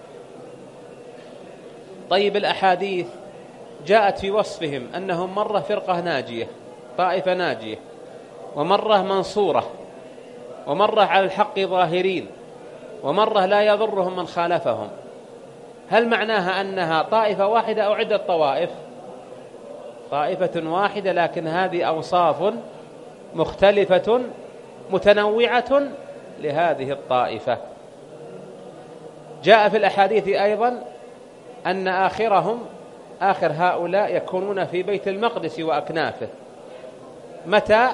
طيب، الأحاديث جاءت في وصفهم أنهم مرة فرقة ناجية، طائفة ناجية، ومرة منصورة، ومرة على الحق ظاهرين، ومرة لا يضرهم من خالفهم. هل معناها أنها طائفة واحدة أو عدة طوائف؟ طائفة واحدة، لكن هذه أوصاف مختلفة متنوعة لهذه الطائفة. جاء في الأحاديث أيضا أن آخر هؤلاء يكونون في بيت المقدس وأكنافه. متى؟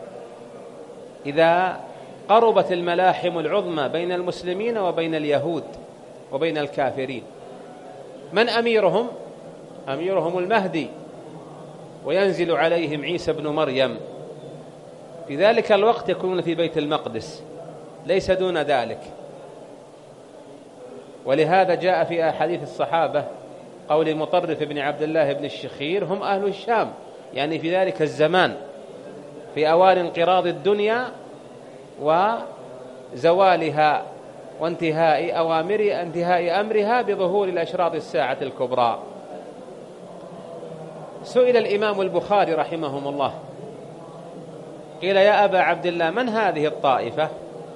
إذا قربت الملاحم العظمى بين المسلمين وبين اليهود وبين الكافرين. من أميرهم؟ أميرهم المهدي، وينزل عليهم عيسى بن مريم. في ذلك الوقت يكونون في بيت المقدس، ليس دون ذلك. ولهذا جاء في أحاديث الصحابة قول مطرف بن عبد الله بن الشخير: هم أهل الشام، يعني في ذلك الزمان، في أوان انقراض الدنيا وزوالها وانتهاء أمرها بظهور الأشراط الساعة الكبرى. سئل الإمام البخاري رحمه الله، قيل: يا أبا عبد الله، من هذه الطائفة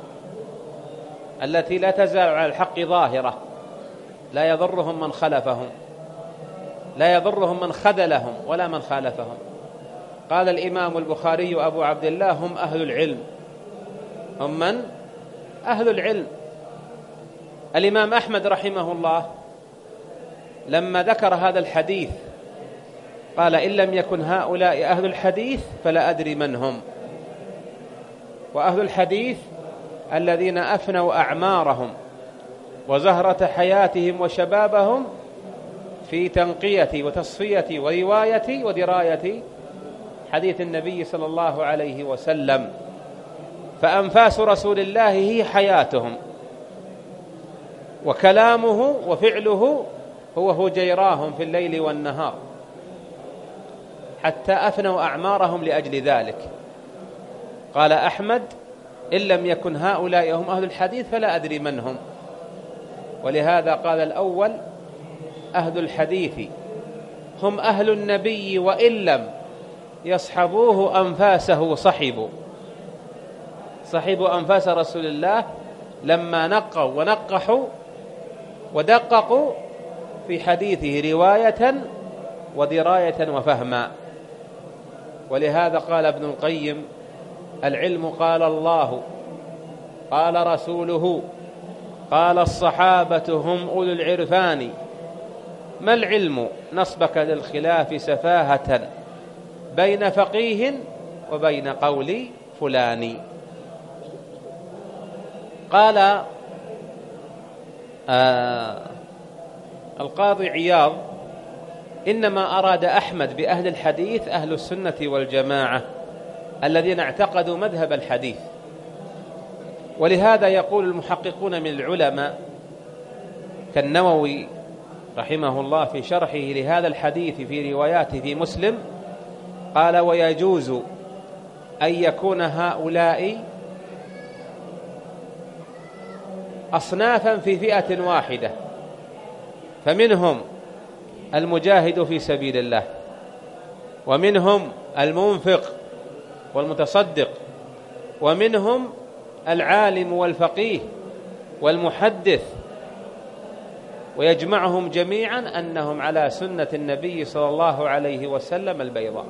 التي لا تزال على الحق ظاهرة، لا يضرهم من خلفهم، لا يضرهم من خذلهم ولا من خالفهم؟ قال الإمام البخاري أبو عبد الله: هم أهل العلم. هم من؟ أهل العلم. الإمام أحمد رحمه الله لما ذكر هذا الحديث قال: إن لم يكن هؤلاء أهل الحديث فلا أدري من هم. وأهل الحديث الذين أفنوا أعمارهم وزهرة حياتهم وشبابهم في تنقية وتصفية ورواية ودراية حديث النبي صلى الله عليه وسلم، فأنفاس رسول الله هي حياتهم، وكلامه وفعله هو جيراهم في الليل والنهار، حتى أفنوا أعمارهم لأجل ذلك. قال أحمد: إن لم يكن هؤلاء هم أهل الحديث فلا أدري من هم. ولهذا قال الأول: أهل الحديث هم أهل النبي وإن لم يصحبوه أنفاسه صحبوا أنفاس رسول الله لما نقوا ونقحوا ودققوا في حديثه رواية ودراية وفهما. ولهذا قال ابن القيم: العلم قال الله، قال رسوله، قال الصحابة هم أولو العرفان، ما العلم نصبك للخلاف سفاهة، بين فقيه وبين قول فلان. قال القاضي عياض: إنما أراد أحمد بأهل الحديث أهل السنة والجماعة الذين اعتقدوا مذهب الحديث. ولهذا يقول المحققون من العلماء كالنووي رحمه الله في شرحه لهذا الحديث في رواياته في مسلم، قال: ويجوز أن يكون هؤلاء أصنافا في فئة واحدة، فمنهم المجاهد في سبيل الله، ومنهم المنفق والمتصدق، ومنهم العالم والفقيه والمحدث، ويجمعهم جميعا أنهم على سنة النبي صلى الله عليه وسلم البيضاء.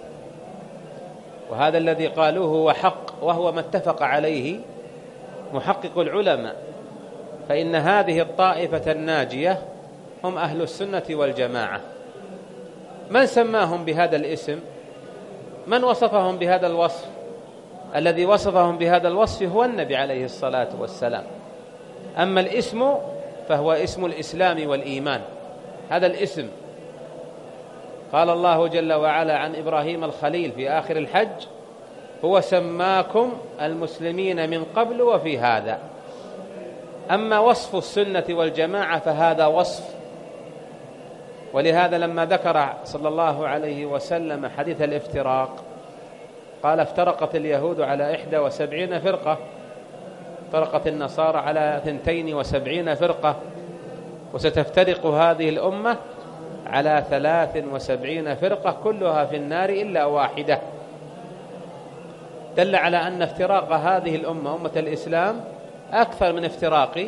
وهذا الذي قالوه هو حق، وهو ما اتفق عليه محقق العلماء، فإن هذه الطائفة الناجية هم أهل السنة والجماعة. من سماهم بهذا الاسم؟ من وصفهم بهذا الوصف؟ الذي وصفهم بهذا الوصف هو النبي عليه الصلاة والسلام. أما الاسم فهو اسم الإسلام والإيمان، هذا الاسم. قال الله جل وعلا عن إبراهيم الخليل في آخر الحج: هو سماكم المسلمين من قبل وفي هذا. أما وصف السنة والجماعة فهذا وصف. ولهذا لما ذكر صلى الله عليه وسلم حديث الافتراق قال: افترقت اليهود على 71 فرقة، افترقت النصارى على 72 فرقة، وستفترق هذه الأمة على 73 فرقة كلها في النار إلا واحدة. دل على أن افتراق هذه الأمة أمة الإسلام أكثر من افتراق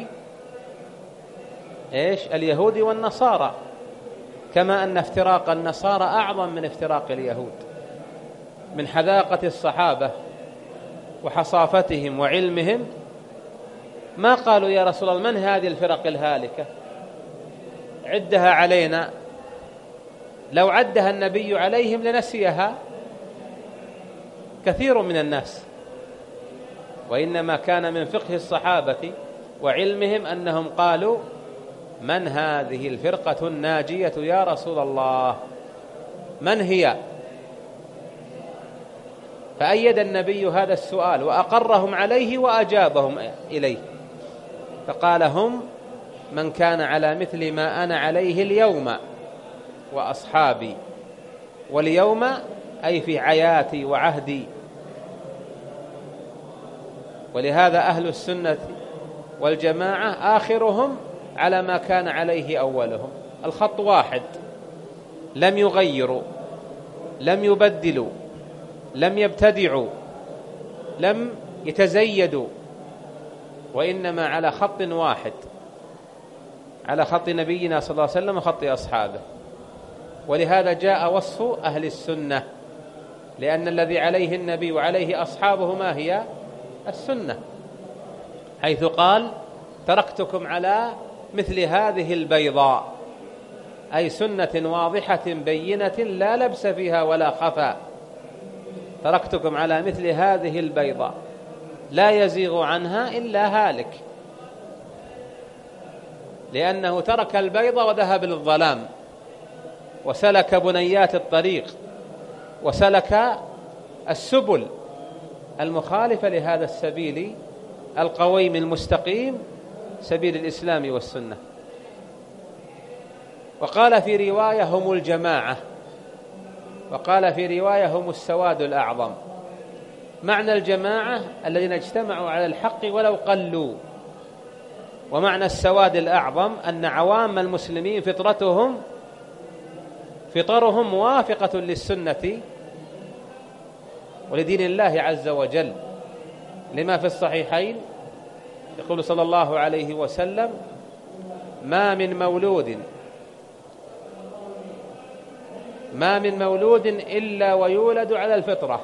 اليهود والنصارى، كما أن افتراق النصارى أعظم من افتراق اليهود. من حذاقة الصحابة وحصافتهم وعلمهم ما قالوا: يا رسول الله من هذه الفرق الهالكة؟ عدها علينا. لو عدها النبي عليهم لنسيها كثير من الناس، وإنما كان من فقه الصحابة وعلمهم أنهم قالوا: من هذه الفرقة الناجية يا رسول الله؟ من هي؟ فأيد النبي هذا السؤال وأقرهم عليه وأجابهم إليه، فقال: هم من كان على مثل ما أنا عليه اليوم وأصحابي. واليوم أي في حياتي وعهدي. ولهذا أهل السنة والجماعة آخرهم على ما كان عليه أولهم، الخط واحد، لم يغيروا، لم يبدلوا، لم يبتدعوا، لم يتزيدوا، وإنما على خط واحد، على خط نبينا صلى الله عليه وسلم وخط أصحابه. ولهذا جاء وصف أهل السنة، لأن الذي عليه النبي وعليه أصحابه ما هي؟ السنة، حيث قال: تركتكم على مثل هذه البيضاء، أي سنة واضحة بينة لا لبس فيها ولا خفاء. تركتكم على مثل هذه البيضاء لا يزيغ عنها إلا هالك، لأنه ترك البيض وذهب للظلام، وسلك بنيات الطريق، وسلك السبل المخالفة لهذا السبيل القويم المستقيم، سبيل الإسلام والسنة. وقال في رواية: هم الجماعة، وقال في رواية: هم السواد الأعظم. معنى الجماعة الذين اجتمعوا على الحق ولو قلوا، ومعنى السواد الأعظم أن عوام المسلمين فطرهم موافقة للسنة ولدين الله عز وجل، لما في الصحيحين يقول صلى الله عليه وسلم: ما من مولود إلا ويولد على الفطرة،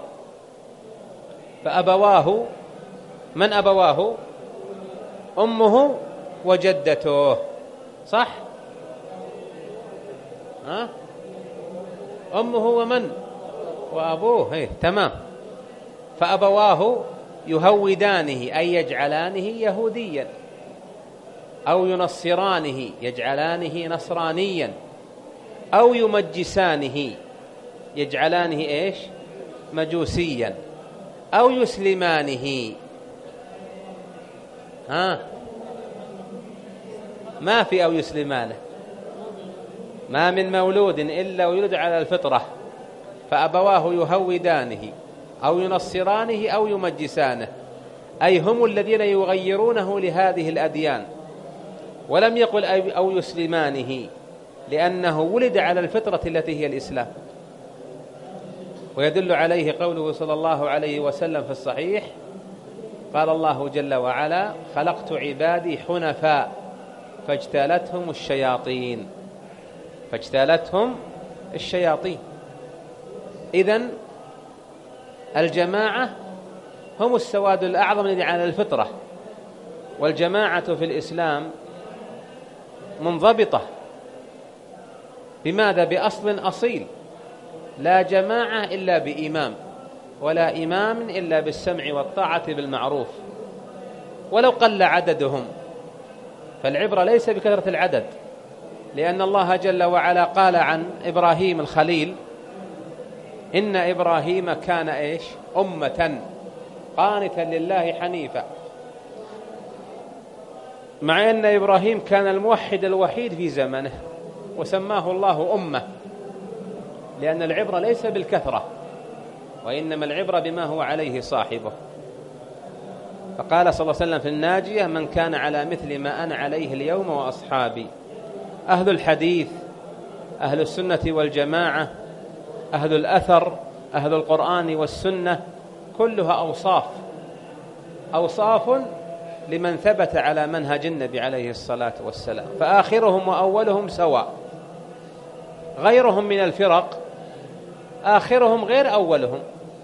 فأبواه، من أبواه؟ أمه وجدته، صح؟ أمه ومن؟ وأبوه، تمام. فأبواه يهودانه أي يجعلانه يهوديا، أو ينصرانه يجعلانه نصرانيا، أو يمجسانه يجعلانه مجوسيا، أو يسلمانه. ما في أو يسلمانه. ما من مولود إلا ويولد على الفطرة، فأبواه يهودانه أو ينصرانه أو يمجسانه، أي هم الذين يغيرونه لهذه الأديان. ولم يقل أو يسلمانه، لأنه ولد على الفطرة التي هي الإسلام. ويدل عليه قوله صلى الله عليه وسلم في الصحيح: قال الله جل وعلا: خلقت عبادي حنفاء فاجتالتهم الشياطين. إذن الجماعة هم السواد الأعظم الذي على الفطرة. والجماعة في الإسلام منضبطة. بماذا؟ بأصل أصيل، لا جماعة إلا بإمام، ولا إمام إلا بالسمع والطاعة بالمعروف ولو قل عددهم. فالعبرة ليس بكثرة العدد، لأن الله جل وعلا قال عن إبراهيم الخليل: إن إبراهيم كان أمة قانتا لله حنيفا. مع أن إبراهيم كان الموحد الوحيد في زمنه، وسماه الله أمة، لأن العبرة ليس بالكثرة، وإنما العبرة بما هو عليه صاحبه. فقال صلى الله عليه وسلم في الناجية: من كان على مثل ما أنا عليه اليوم وأصحابي. أهل الحديث، أهل السنة والجماعة، أهل الأثر، أهل القرآن والسنة، كلها أوصاف لمن ثبت على منهج النبي عليه الصلاة والسلام، فآخرهم وأولهم سواء. غيرهم من الفرق آخرهم غير أولهم.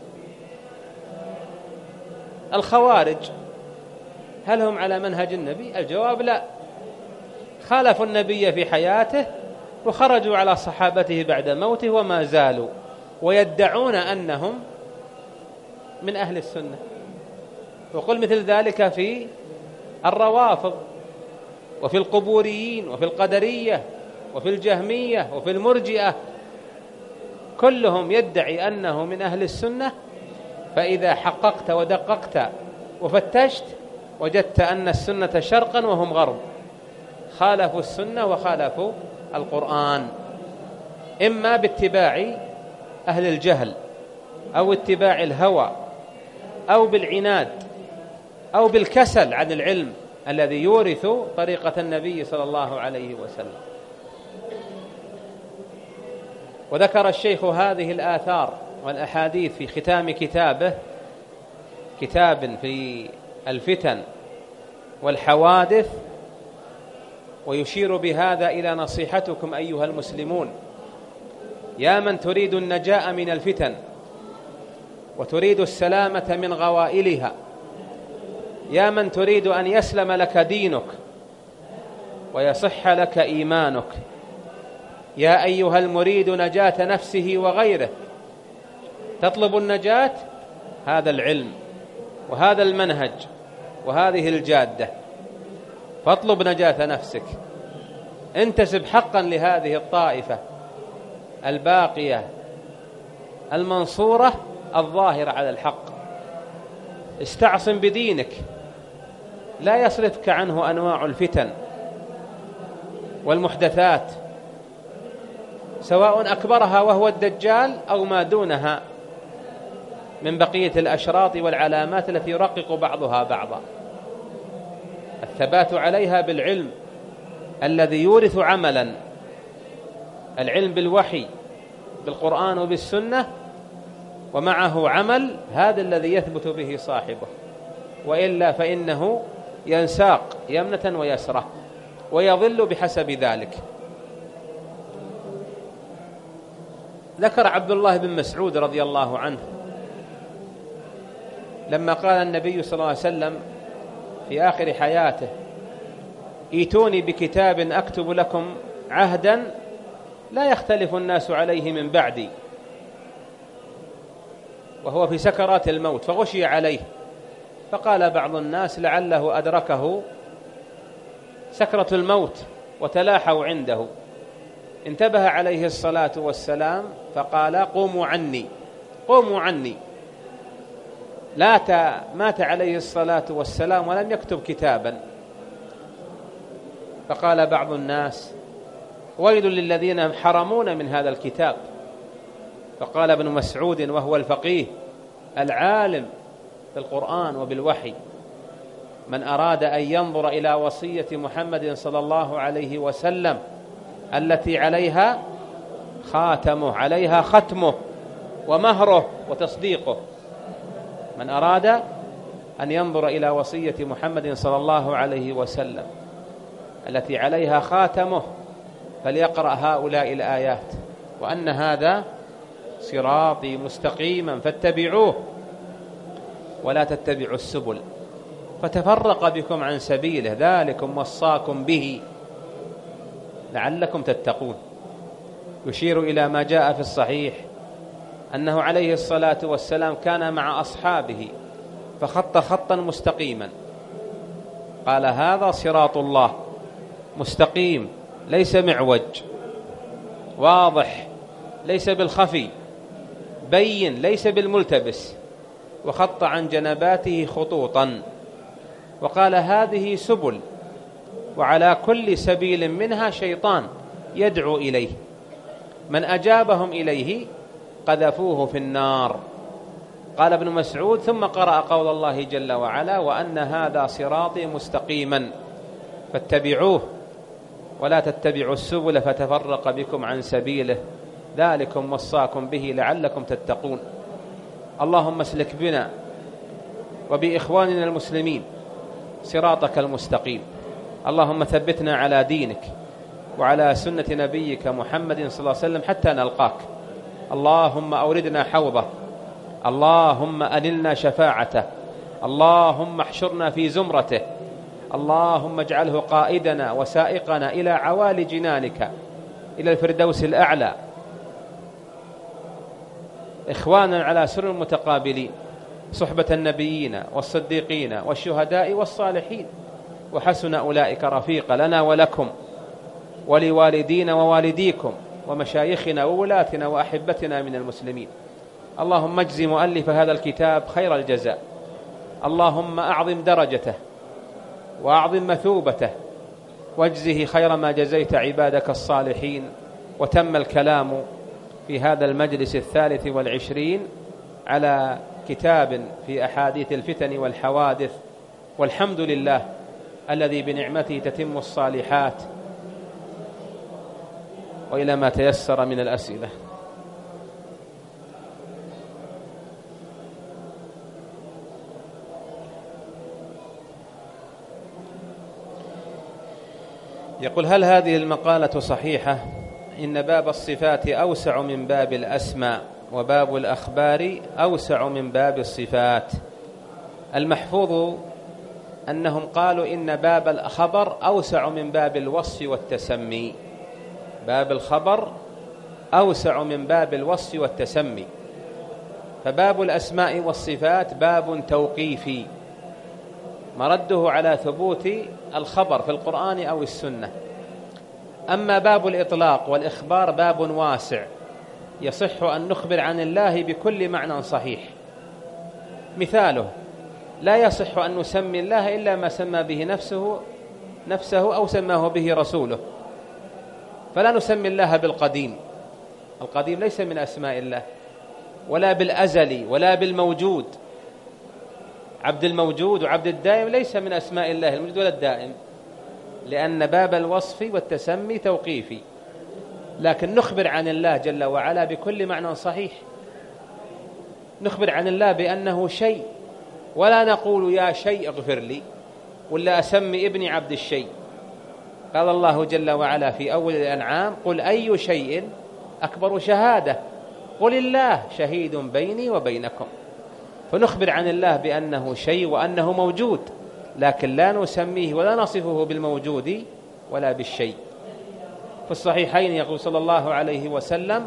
الخوارج هل هم على منهج النبي؟ الجواب لا، خالفوا النبي في حياته وخرجوا على صحابته بعد موته وما زالوا، ويدعون أنهم من أهل السنة. وقل مثل ذلك في الروافض، وفي القبوريين، وفي القدرية، وفي الجهمية، وفي المرجئة، كلهم يدعي أنه من أهل السنة. فإذا حققت ودققت وفتشت وجدت أن السنة شرقا وهم غرب، خالفوا السنة وخالفوا القرآن، إما باتباع أهل الجهل أو اتباع الهوى أو بالعناد أو بالكسل عن العلم الذي يورث طريقة النبي صلى الله عليه وسلم. وذكر الشيخ هذه الآثار والأحاديث في ختام كتابه، كتاب في الفتن والحوادث، ويشير بهذا إلى نصيحتكم أيها المسلمون: يا من تريد النجاة من الفتن وتريد السلامة من غوائلها، يا من تريد أن يسلم لك دينك ويصح لك إيمانك، يا أيها المريد نجاة نفسه وغيره، تطلب النجاة، هذا العلم وهذا المنهج وهذه الجادة، فاطلب نجاة نفسك، انتسب حقا لهذه الطائفة الباقية المنصورة الظاهرة على الحق، استعصم بدينك، لا يصرفك عنه أنواع الفتن والمحدثات، سواء أكبرها وهو الدجال أو ما دونها من بقية الأشراط والعلامات التي يرقق بعضها بعضا. الثبات عليها بالعلم الذي يورث عملا، العلم بالوحي بالقرآن وبالسنة، ومعه عمل، هذا الذي يثبت به صاحبه، وإلا فإنه ينساق يمنة ويسرة ويضل بحسب ذلك. ذكر عبد الله بن مسعود رضي الله عنه لما قال النبي صلى الله عليه وسلم في آخر حياته: ائتوني بكتاب أكتب لكم عهدا لا يختلف الناس عليه من بعدي، وهو في سكرات الموت فغشي عليه، فقال بعض الناس لعله أدركه سكرة الموت وتلاحوا عنده، انتبه عليه الصلاة والسلام فقال: قوموا عني، قوموا عني. مات عليه الصلاة والسلام ولم يكتب كتابا. فقال بعض الناس: ويل للذين حرمون من هذا الكتاب. فقال ابن مسعود وهو الفقيه العالم بالقرآن وبالوحي: من أراد أن ينظر إلى وصية محمد صلى الله عليه وسلم التي عليها خاتمه، عليها ختمه ومهره وتصديقه، من أراد أن ينظر إلى وصية محمد صلى الله عليه وسلم التي عليها خاتمه فليقرأ هؤلاء الآيات: وأن هذا صراطي مستقيما فاتبعوه ولا تتبعوا السبل فتفرق بكم عن سبيله، ذلكم وصاكم به لعلكم تتقون. يشير إلى ما جاء في الصحيح أنه عليه الصلاة والسلام كان مع أصحابه فخط خطا مستقيما، قال هذا صراط الله مستقيم ليس معوج، واضح ليس بالخفي، بين ليس بالملتبس، وخط عن جنباته خطوطا، وقال هذه سبل، وعلى كل سبيل منها شيطان يدعو إليه، من أجابهم إليه قذفوه في النار. قال ابن مسعود: ثم قرأ قول الله جل وعلا: وأن هذا صراطي مستقيما فاتبعوه ولا تتبعوا السبل فتفرق بكم عن سبيله ذلكم وصاكم به لعلكم تتقون. اللهم اسلك بنا وبإخواننا المسلمين صراطك المستقيم. اللهم ثبتنا على دينك وعلى سنة نبيك محمد صلى الله عليه وسلم حتى نلقاك. اللهم أوردنا حوضه، اللهم أنلنا شفاعته، اللهم احشرنا في زمرته، اللهم اجعله قائدنا وسائقنا إلى عوالي جنانك، إلى الفردوس الأعلى، إخوانا على سرر متقابلين، صحبة النبيين والصديقين والشهداء والصالحين، وحسن أولئك رفيقا لنا ولكم ولوالدينا ووالديكم ومشايخنا وولاتنا وأحبتنا من المسلمين. اللهم اجزي مؤلف هذا الكتاب خير الجزاء، اللهم أعظم درجته وأعظم مثوبته، واجزه خير ما جزيت عبادك الصالحين. وتم الكلام في هذا المجلس 23 على كتاب في أحاديث الفتن والحوادث، والحمد لله الذي بنعمته تتم الصالحات. وإلى ما تيسر من الأسئلة. يقول: هل هذه المقالة صحيحة؟ إن باب الصفات أوسع من باب الأسماء، وباب الأخبار أوسع من باب الصفات. المحفوظ أنهم قالوا إن باب الخبر أوسع من باب الوصف والتسمي، باب الخبر أوسع من باب الوصف والتسمي، فباب الأسماء والصفات باب توقيفي مرده على ثبوت الخبر في القرآن أو السنة. أما باب الإطلاق والإخبار باب واسع، يصح أن نخبر عن الله بكل معنى صحيح. مثاله: لا يصح أن نسمي الله إلا ما سمى به نفسه أو سماه به رسوله، فلا نسمي الله بالقديم، القديم ليس من أسماء الله، ولا بالأزلي ولا بالموجود، عبد الموجود وعبد الدائم ليس من أسماء الله الموجود ولا الدائم، لأن باب الوصف والتسمي توقيفي. لكن نخبر عن الله جل وعلا بكل معنى صحيح، نخبر عن الله بأنه شيء، ولا نقول يا شيء اغفر لي، ولا أسمي ابني عبد الشيء. قال الله جل وعلا في أول الأنعام: قل أي شيء أكبر شهادة، قل الله شهيد بيني وبينكم. فنخبر عن الله بأنه شيء وأنه موجود، لكن لا نسميه ولا نصفه بالموجود ولا بالشيء. في الصحيحين يقول صلى الله عليه وسلم: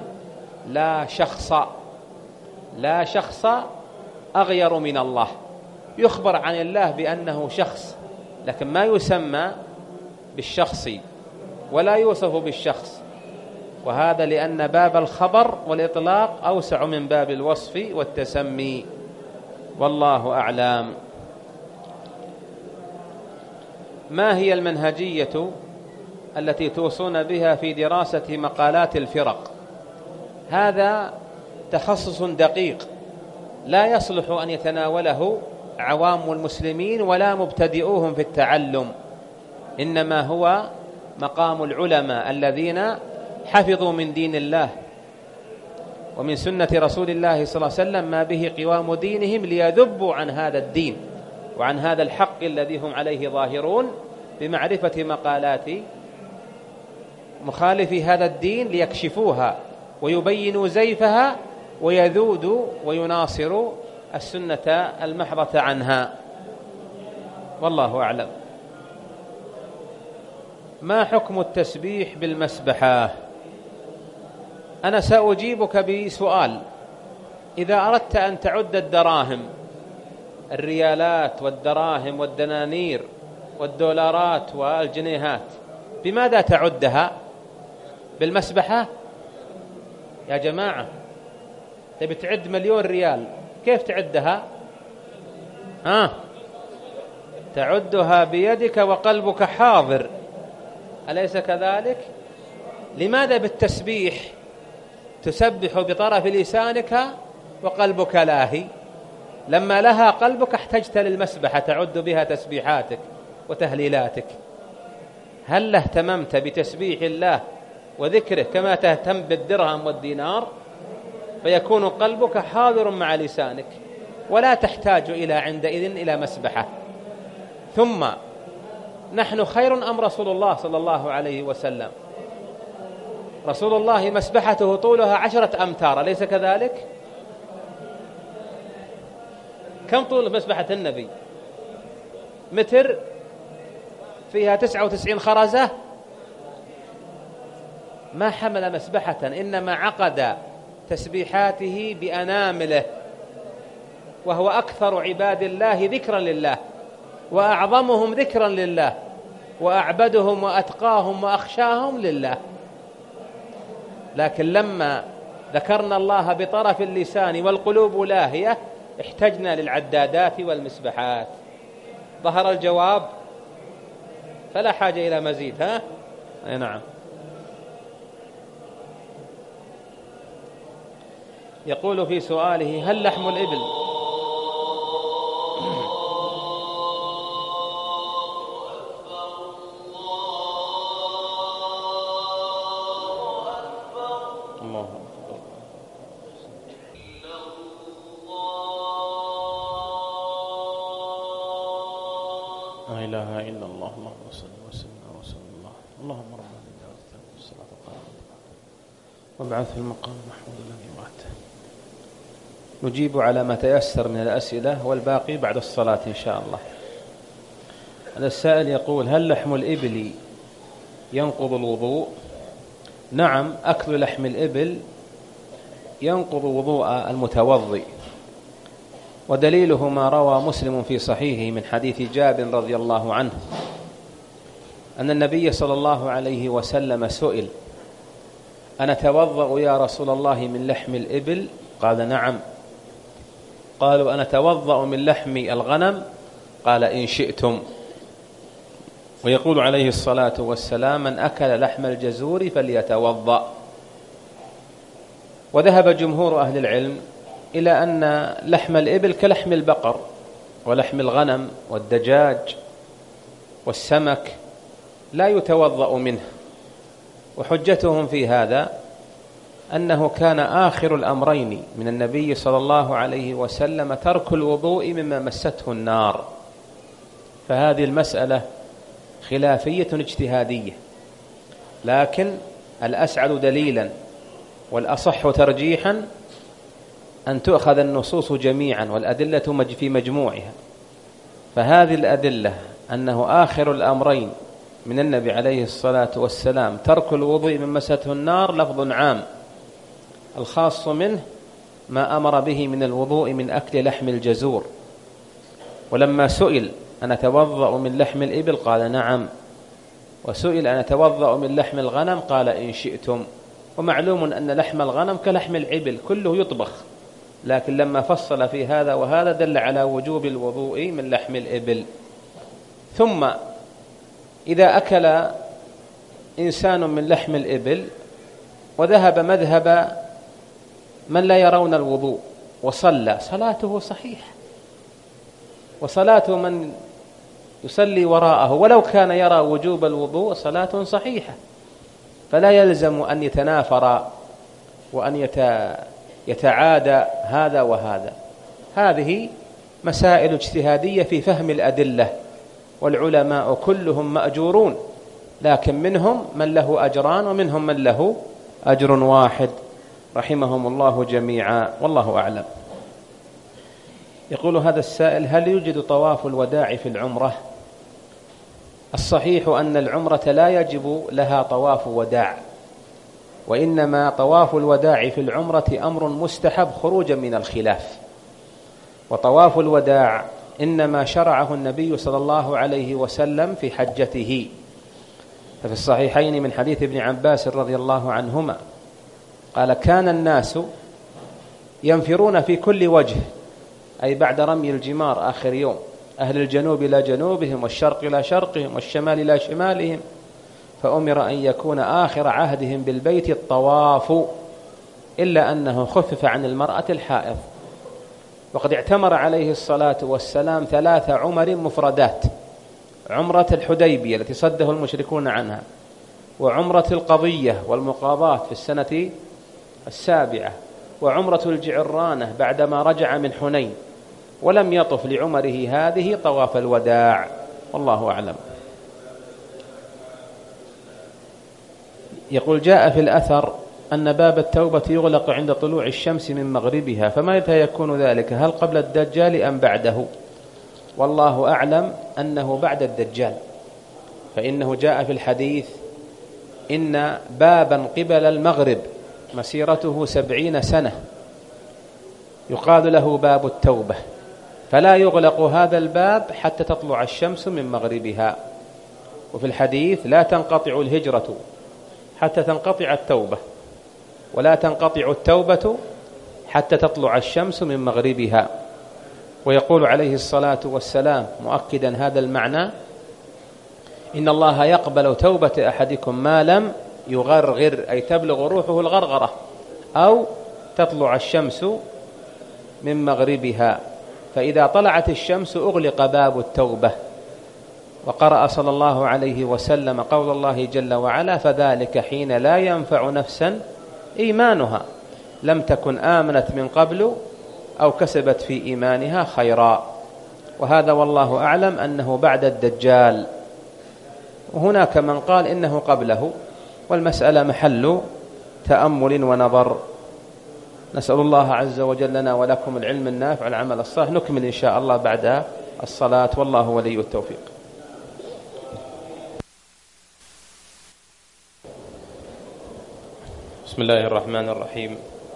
لا شخص أغير من الله. يخبر عن الله بأنه شخص، لكن ما يسمى بالشخص ولا يوصف بالشخص، وهذا لأن باب الخبر والإطلاق أوسع من باب الوصف والتسمي، والله أعلم. ما هي المنهجية التي توصون بها في دراسة مقالات الفرق؟ هذا تخصص دقيق لا يصلح أن يتناوله عوام المسلمين ولا مبتدئوهم في التعلم، إنما هو مقام العلماء الذين حفظوا من دين الله ومن سنة رسول الله صلى الله عليه وسلم ما به قوام دينهم، ليذبوا عن هذا الدين وعن هذا الحق الذي هم عليه ظاهرون، بمعرفة مقالات مخالفي هذا الدين ليكشفوها ويبينوا زيفها ويذودوا ويناصروا السنة المحضة عنها، والله أعلم. ما حكم التسبيح بالمسبحة؟ أنا سأجيبك بسؤال: إذا أردت أن تعد الدراهم، الريالات والدراهم والدنانير والدولارات والجنيهات، بماذا تعدها؟ بالمسبحة؟ يا جماعة، تبي تعد 1,000,000 ريال، كيف تعدها؟ تعدها بيدك وقلبك حاضر، أليس كذلك؟ لماذا بالتسبيح تسبح بطرف لسانك وقلبك لاهي؟ لما لها قلبك احتجت للمسبحة تعد بها تسبيحاتك وتهليلاتك. هل اهتممت بتسبيح الله وذكره كما تهتم بالدرهم والدينار؟ فيكون قلبك حاضر مع لسانك، ولا تحتاج عندئذ إلى مسبحة. ثم نحن خير أم رسول الله صلى الله عليه وسلم؟ رسول الله مسبحته طولها 10 أمتار، أليس كذلك؟ كم طول مسبحة النبي؟ متر، فيها 99 خرزة. ما حمل مسبحة، إنما عقد تسبيحاته بأنامله، وهو أكثر عباد الله ذكرا لله، وأعظمهم ذكرا لله، وأعبدهم وأتقاهم وأخشاهم لله. لكن لما ذكرنا الله بطرف اللسان والقلوب لاهية احتجنا للعدادات والمسبحات. ظهر الجواب، فلا حاجة إلى مزيد. أي نعم. يقول في سؤاله: هل لحم الإبل الله أكبر. لا إله إلا الله. اللهم صل وسلم على رسول الله. اللهم رب العالمين والصلاة والسلام وابعث في المقام محمود الذي وعدته. نجيب على ما تيسر من الأسئلة، والباقي بعد الصلاة إن شاء الله. هذا السائل يقول: هل لحم الإبل ينقض الوضوء؟ نعم، أكل لحم الإبل ينقض وضوء المتوضئ، ودليله ما روى مسلم في صحيحه من حديث جابر رضي الله عنه أن النبي صلى الله عليه وسلم سئل: أنا أتوضأ يا رسول الله من لحم الإبل؟ قال: نعم. قالوا: أنا أتوضأ من لحم الغنم؟ قال: إن شئتم. ويقول عليه الصلاة والسلام: من أكل لحم الجزور فليتوضأ. وذهب جمهور أهل العلم إلى أن لحم الإبل كلحم البقر ولحم الغنم والدجاج والسمك لا يتوضأ منه. وحجتهم في هذا أنه كان آخر الأمرين من النبي صلى الله عليه وسلم ترك الوضوء مما مسته النار، فهذه المسألة خلافية اجتهادية، لكن الأسعد دليلا والأصح ترجيحا أن تؤخذ النصوص جميعا والأدلة في مجموعها. فهذه الأدلة أنه آخر الأمرين من النبي عليه الصلاة والسلام ترك الوضوء من مسته النار لفظ عام، الخاص منه ما أمر به من الوضوء من أكل لحم الجزور. ولما سئل: أنا أتوضأ من لحم الإبل؟ قال: نعم. وسئل: أنا أتوضأ من لحم الغنم؟ قال: إن شئتم. ومعلوم أن لحم الغنم كلحم الإبل كله يطبخ، لكن لما فصل في هذا وهذا دل على وجوب الوضوء من لحم الإبل. ثم إذا أكل إنسان من لحم الإبل وذهب مذهب من لا يرون الوضوء وصلى، صلاته صحيحة، وصلاة من يصلي وراءه ولو كان يرى وجوب الوضوء صلاة صحيحة. فلا يلزم أن يتنافر وأن يتعادى هذا وهذا. هذه مسائل اجتهادية في فهم الأدلة، والعلماء كلهم مأجورون، لكن منهم من له أجران ومنهم من له أجر واحد، رحمهم الله جميعا، والله أعلم. يقول هذا السائل: هل يوجد طواف الوداع في العمرة؟ الصحيح أن العمرة لا يجب لها طواف وداع، وإنما طواف الوداع في العمرة أمر مستحب خروجا من الخلاف. وطواف الوداع إنما شرعه النبي صلى الله عليه وسلم في حجته، ففي الصحيحين من حديث ابن عباس رضي الله عنهما قال: كان الناس ينفرون في كل وجه، أي بعد رمي الجمار آخر يوم، أهل الجنوب إلى جنوبهم والشرق إلى شرقهم والشمال إلى شمالهم، فأمر أن يكون آخر عهدهم بالبيت الطواف، إلا أنه خفف عن المرأة الحائض. وقد اعتمر عليه الصلاة والسلام 3 عمر مفردات: عمرة الحديبية التي صده المشركون عنها، وعمرة القضية والمقاضاة في السنة 7، وعمرة الجعرانة بعدما رجع من حنين، ولم يطف لعمره هذه طواف الوداع، والله أعلم. يقول: جاء في الأثر أن باب التوبة يغلق عند طلوع الشمس من مغربها، فمتى يكون ذلك؟ هل قبل الدجال أم بعده؟ والله أعلم أنه بعد الدجال، فإنه جاء في الحديث: إن بابا قبل المغرب مسيرته 70 سنة يقال له باب التوبة، فلا يغلق هذا الباب حتى تطلع الشمس من مغربها. وفي الحديث: لا تنقطع الهجرة حتى تنقطع التوبة، ولا تنقطع التوبة حتى تطلع الشمس من مغربها. ويقول عليه الصلاة والسلام مؤكدا هذا المعنى: إن الله يقبل توبة أحدكم ما لم يغرغر، أي تبلغ روحه الغرغرة، أو تطلع الشمس من مغربها، فإذا طلعت الشمس أغلق باب التوبة. وقرأ صلى الله عليه وسلم قول الله جل وعلا: فذلك حين لا ينفع نفسا إيمانها لم تكن آمنت من قبل أو كسبت في إيمانها خيرا. وهذا والله أعلم أنه بعد الدجال، وهناك من قال إنه قبله، والمسألة محل تأمل ونظر. نسأل الله عز وجل لنا ولكم العلم النافع والعمل الصالح. نكمل إن شاء الله بعد الصلاة، والله ولي التوفيق. بسم الله الرحمن الرحيم.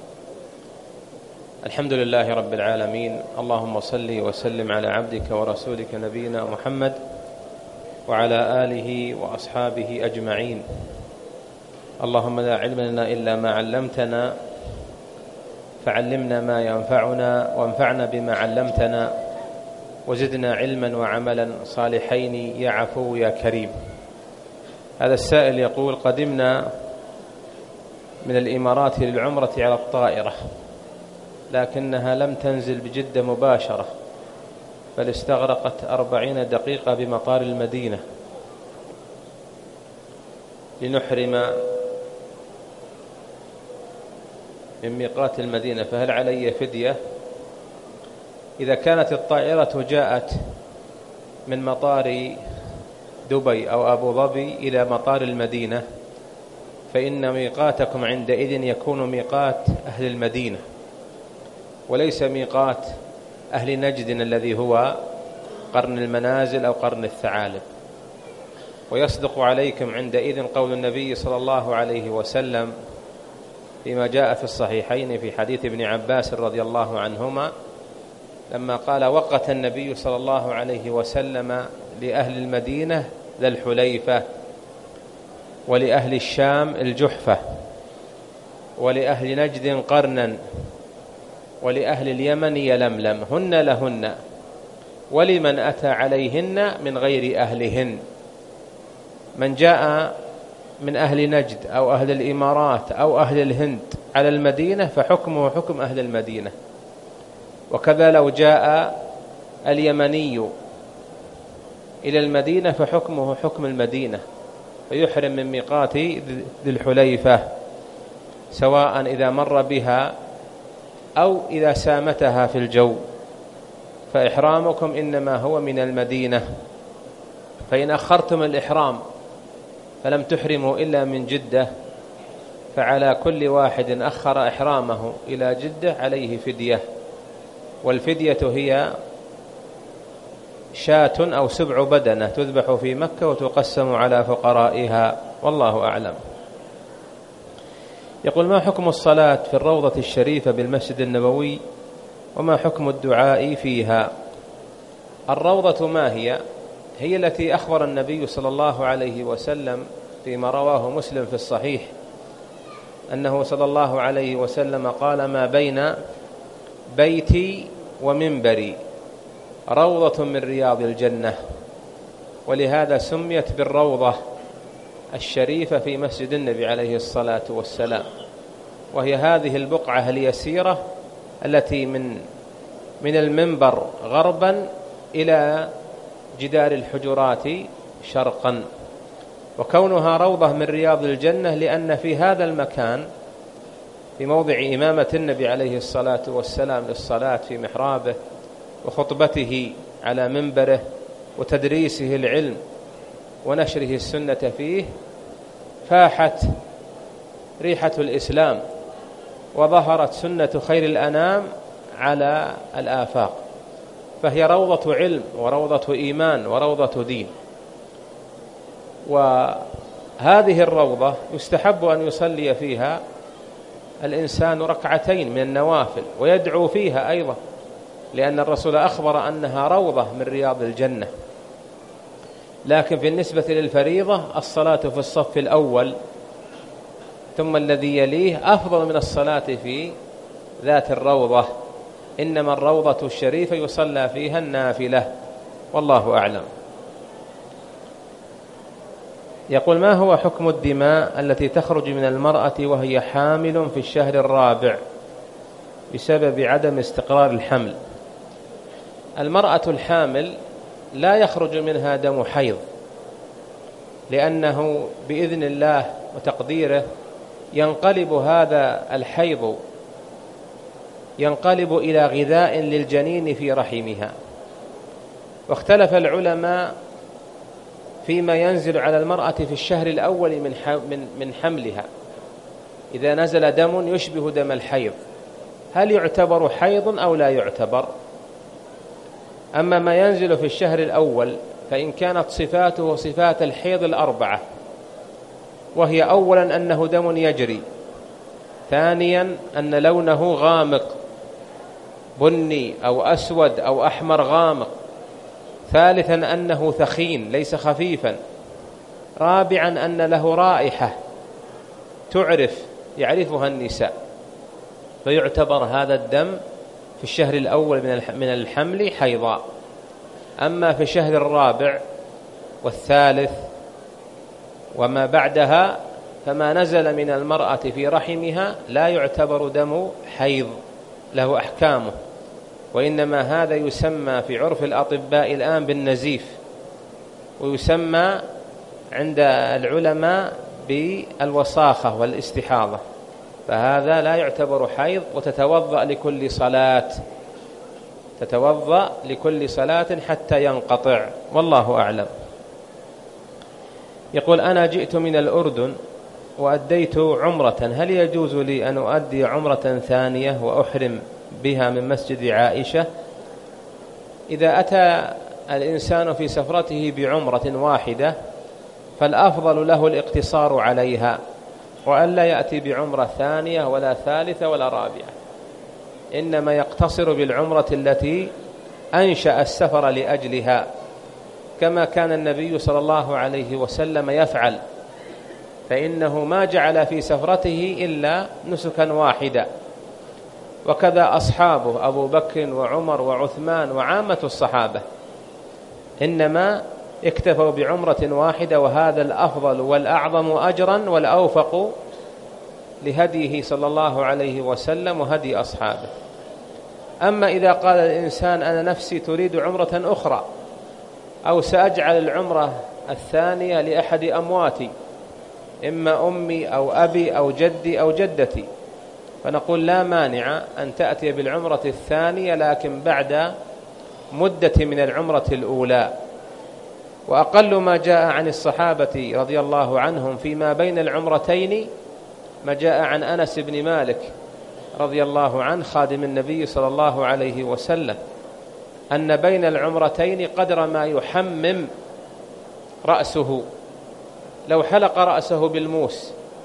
الحمد لله رب العالمين، اللهم صل وسلم على عبدك ورسولك نبينا محمد وعلى آله وأصحابه أجمعين. اللهم لا علم لنا إلا ما علمتنا، فعلمنا ما ينفعنا وانفعنا بما علمتنا، وزدنا علما وعملا صالحين يا عفو يا كريم. هذا السائل يقول: قدمنا من الإمارات للعمرة على الطائرة، لكنها لم تنزل بجدة مباشرة، بل استغرقت 40 دقيقة بمطار المدينة لنحرم من ميقات المدينة، فهل علي فدية؟ إذا كانت الطائرة جاءت من مطار دبي أو أبو ظبي إلى مطار المدينة، فإن ميقاتكم عندئذ يكون ميقات أهل المدينة، وليس ميقات أهل نجد الذي هو قرن المنازل أو قرن الثعالب. ويصدق عليكم عندئذ قول النبي صلى الله عليه وسلم فيما جاء في الصحيحين في حديث ابن عباس رضي الله عنهما، لما قال: وقت النبي صلى الله عليه وسلم لأهل المدينة ذا الحليفة، ولأهل الشام الجحفة، ولأهل نجد قرنا، ولأهل اليمن يلملم، هن لهن، ولمن أتى عليهن من غير أهلهن. من جاء من أهل نجد أو أهل الإمارات أو أهل الهند على المدينة فحكمه حكم أهل المدينة. وكذا لو جاء اليمني إلى المدينة فحكمه حكم المدينة، فيحرم من ميقات ذي الحليفة، سواء إذا مر بها أو إذا سامتها في الجو، فإحرامكم إنما هو من المدينة. فإن أخرتم الإحرام فلم تحرموا إلا من جدة، فعلى كل واحد أخر إحرامه إلى جدة عليه فدية، والفدية هي شاة أو 7 بدنة تذبح في مكة وتقسم على فقرائها، والله أعلم. يقول: ما حكم الصلاة في الروضة الشريفة بالمسجد النبوي، وما حكم الدعاء فيها؟ الروضة ما هي؟ هي التي أخبر النبي صلى الله عليه وسلم فيما رواه مسلم في الصحيح أنه صلى الله عليه وسلم قال: ما بين بيتي ومنبري روضة من رياض الجنة. ولهذا سميت بالروضة الشريفة في مسجد النبي عليه الصلاة والسلام، وهي هذه البقعة اليسيرة التي من المنبر غربا إلى جدار الحجرات شرقا. وكونها روضة من رياض الجنة لأن في هذا المكان، في موضع إمامة النبي عليه الصلاة والسلام للصلاة في محرابه وخطبته على منبره وتدريسه العلم ونشره السنة فيه، فاحت ريحة الإسلام وظهرت سنة خير الأنام على الآفاق، فهي روضة علم وروضة إيمان وروضة دين. وهذه الروضة يستحب أن يصلي فيها الإنسان ركعتين من النوافل ويدعو فيها أيضا، لأن الرسول أخبر أنها روضة من رياض الجنة. لكن بالنسبة للفريضة الصلاة في الصف الأول ثم الذي يليه أفضل من الصلاة في ذات الروضة، إنما الروضة الشريفة يصلى فيها النافلة، والله أعلم. يقول: ما هو حكم الدماء التي تخرج من المرأة وهي حامل في الشهر الرابع بسبب عدم استقرار الحمل؟ المرأة الحامل لا يخرج منها دم حيض، لأنه بإذن الله وتقديره ينقلب هذا الحيض ينقلب إلى غذاء للجنين في رحمها. واختلف العلماء فيما ينزل على المرأة في الشهر الأول من حملها، إذا نزل دم يشبه دم الحيض هل يعتبر حيض أو لا يعتبر؟ أما ما ينزل في الشهر الأول فإن كانت صفاته صفات الحيض الأربعة، وهي أولا أنه دم يجري، ثانيا أن لونه غامق بني أو أسود أو أحمر غامق، ثالثا أنه ثخين ليس خفيفا، رابعا أن له رائحة يعرفها النساء، فيعتبر هذا الدم في الشهر الأول من الحمل حيضا. أما في الشهر الرابع والثالث وما بعدها فما نزل من المرأة في رحمها لا يعتبر دم حيض، له أحكامه، وإنما هذا يسمى في عرف الأطباء الآن بالنزيف، ويسمى عند العلماء بالوساخة والاستحاضة، فهذا لا يعتبر حيض، وتتوضأ لكل صلاة حتى ينقطع، والله أعلم. يقول: أنا جئت من الأردن وأديت عمرة، هل يجوز لي أن أؤدي عمرة ثانية وأحرم بها من مسجد عائشة؟ إذا أتى الإنسان في سفرته بعمرة واحدة فالأفضل له الاقتصار عليها، وأن لا يأتي بعمرة ثانية ولا ثالثة ولا رابعة، إنما يقتصر بالعمرة التي أنشأ السفر لأجلها، كما كان النبي صلى الله عليه وسلم يفعل، فإنه ما جعل في سفرته إلا نسكا واحدا، وكذا أصحابه أبو بكر وعمر وعثمان وعامة الصحابة إنما اكتفوا بعمرة واحدة، وهذا الأفضل والأعظم أجرا والأوفق لهديه صلى الله عليه وسلم وهدي أصحابه. أما إذا قال الإنسان أنا نفسي تريد عمرة أخرى، أو سأجعل العمرة الثانية لأحد أمواتي، إما أمي أو أبي أو جدي أو جدتي، فنقول لا مانع أن تأتي بالعمرة الثانية، لكن بعد مدة من العمرة الأولى. وأقل ما جاء عن الصحابة رضي الله عنهم فيما بين العمرتين ما جاء عن أنس بن مالك رضي الله عنه خادم النبي صلى الله عليه وسلم أن بين العمرتين قدر ما يحمم رأسه، لو حلق رأسه بالموس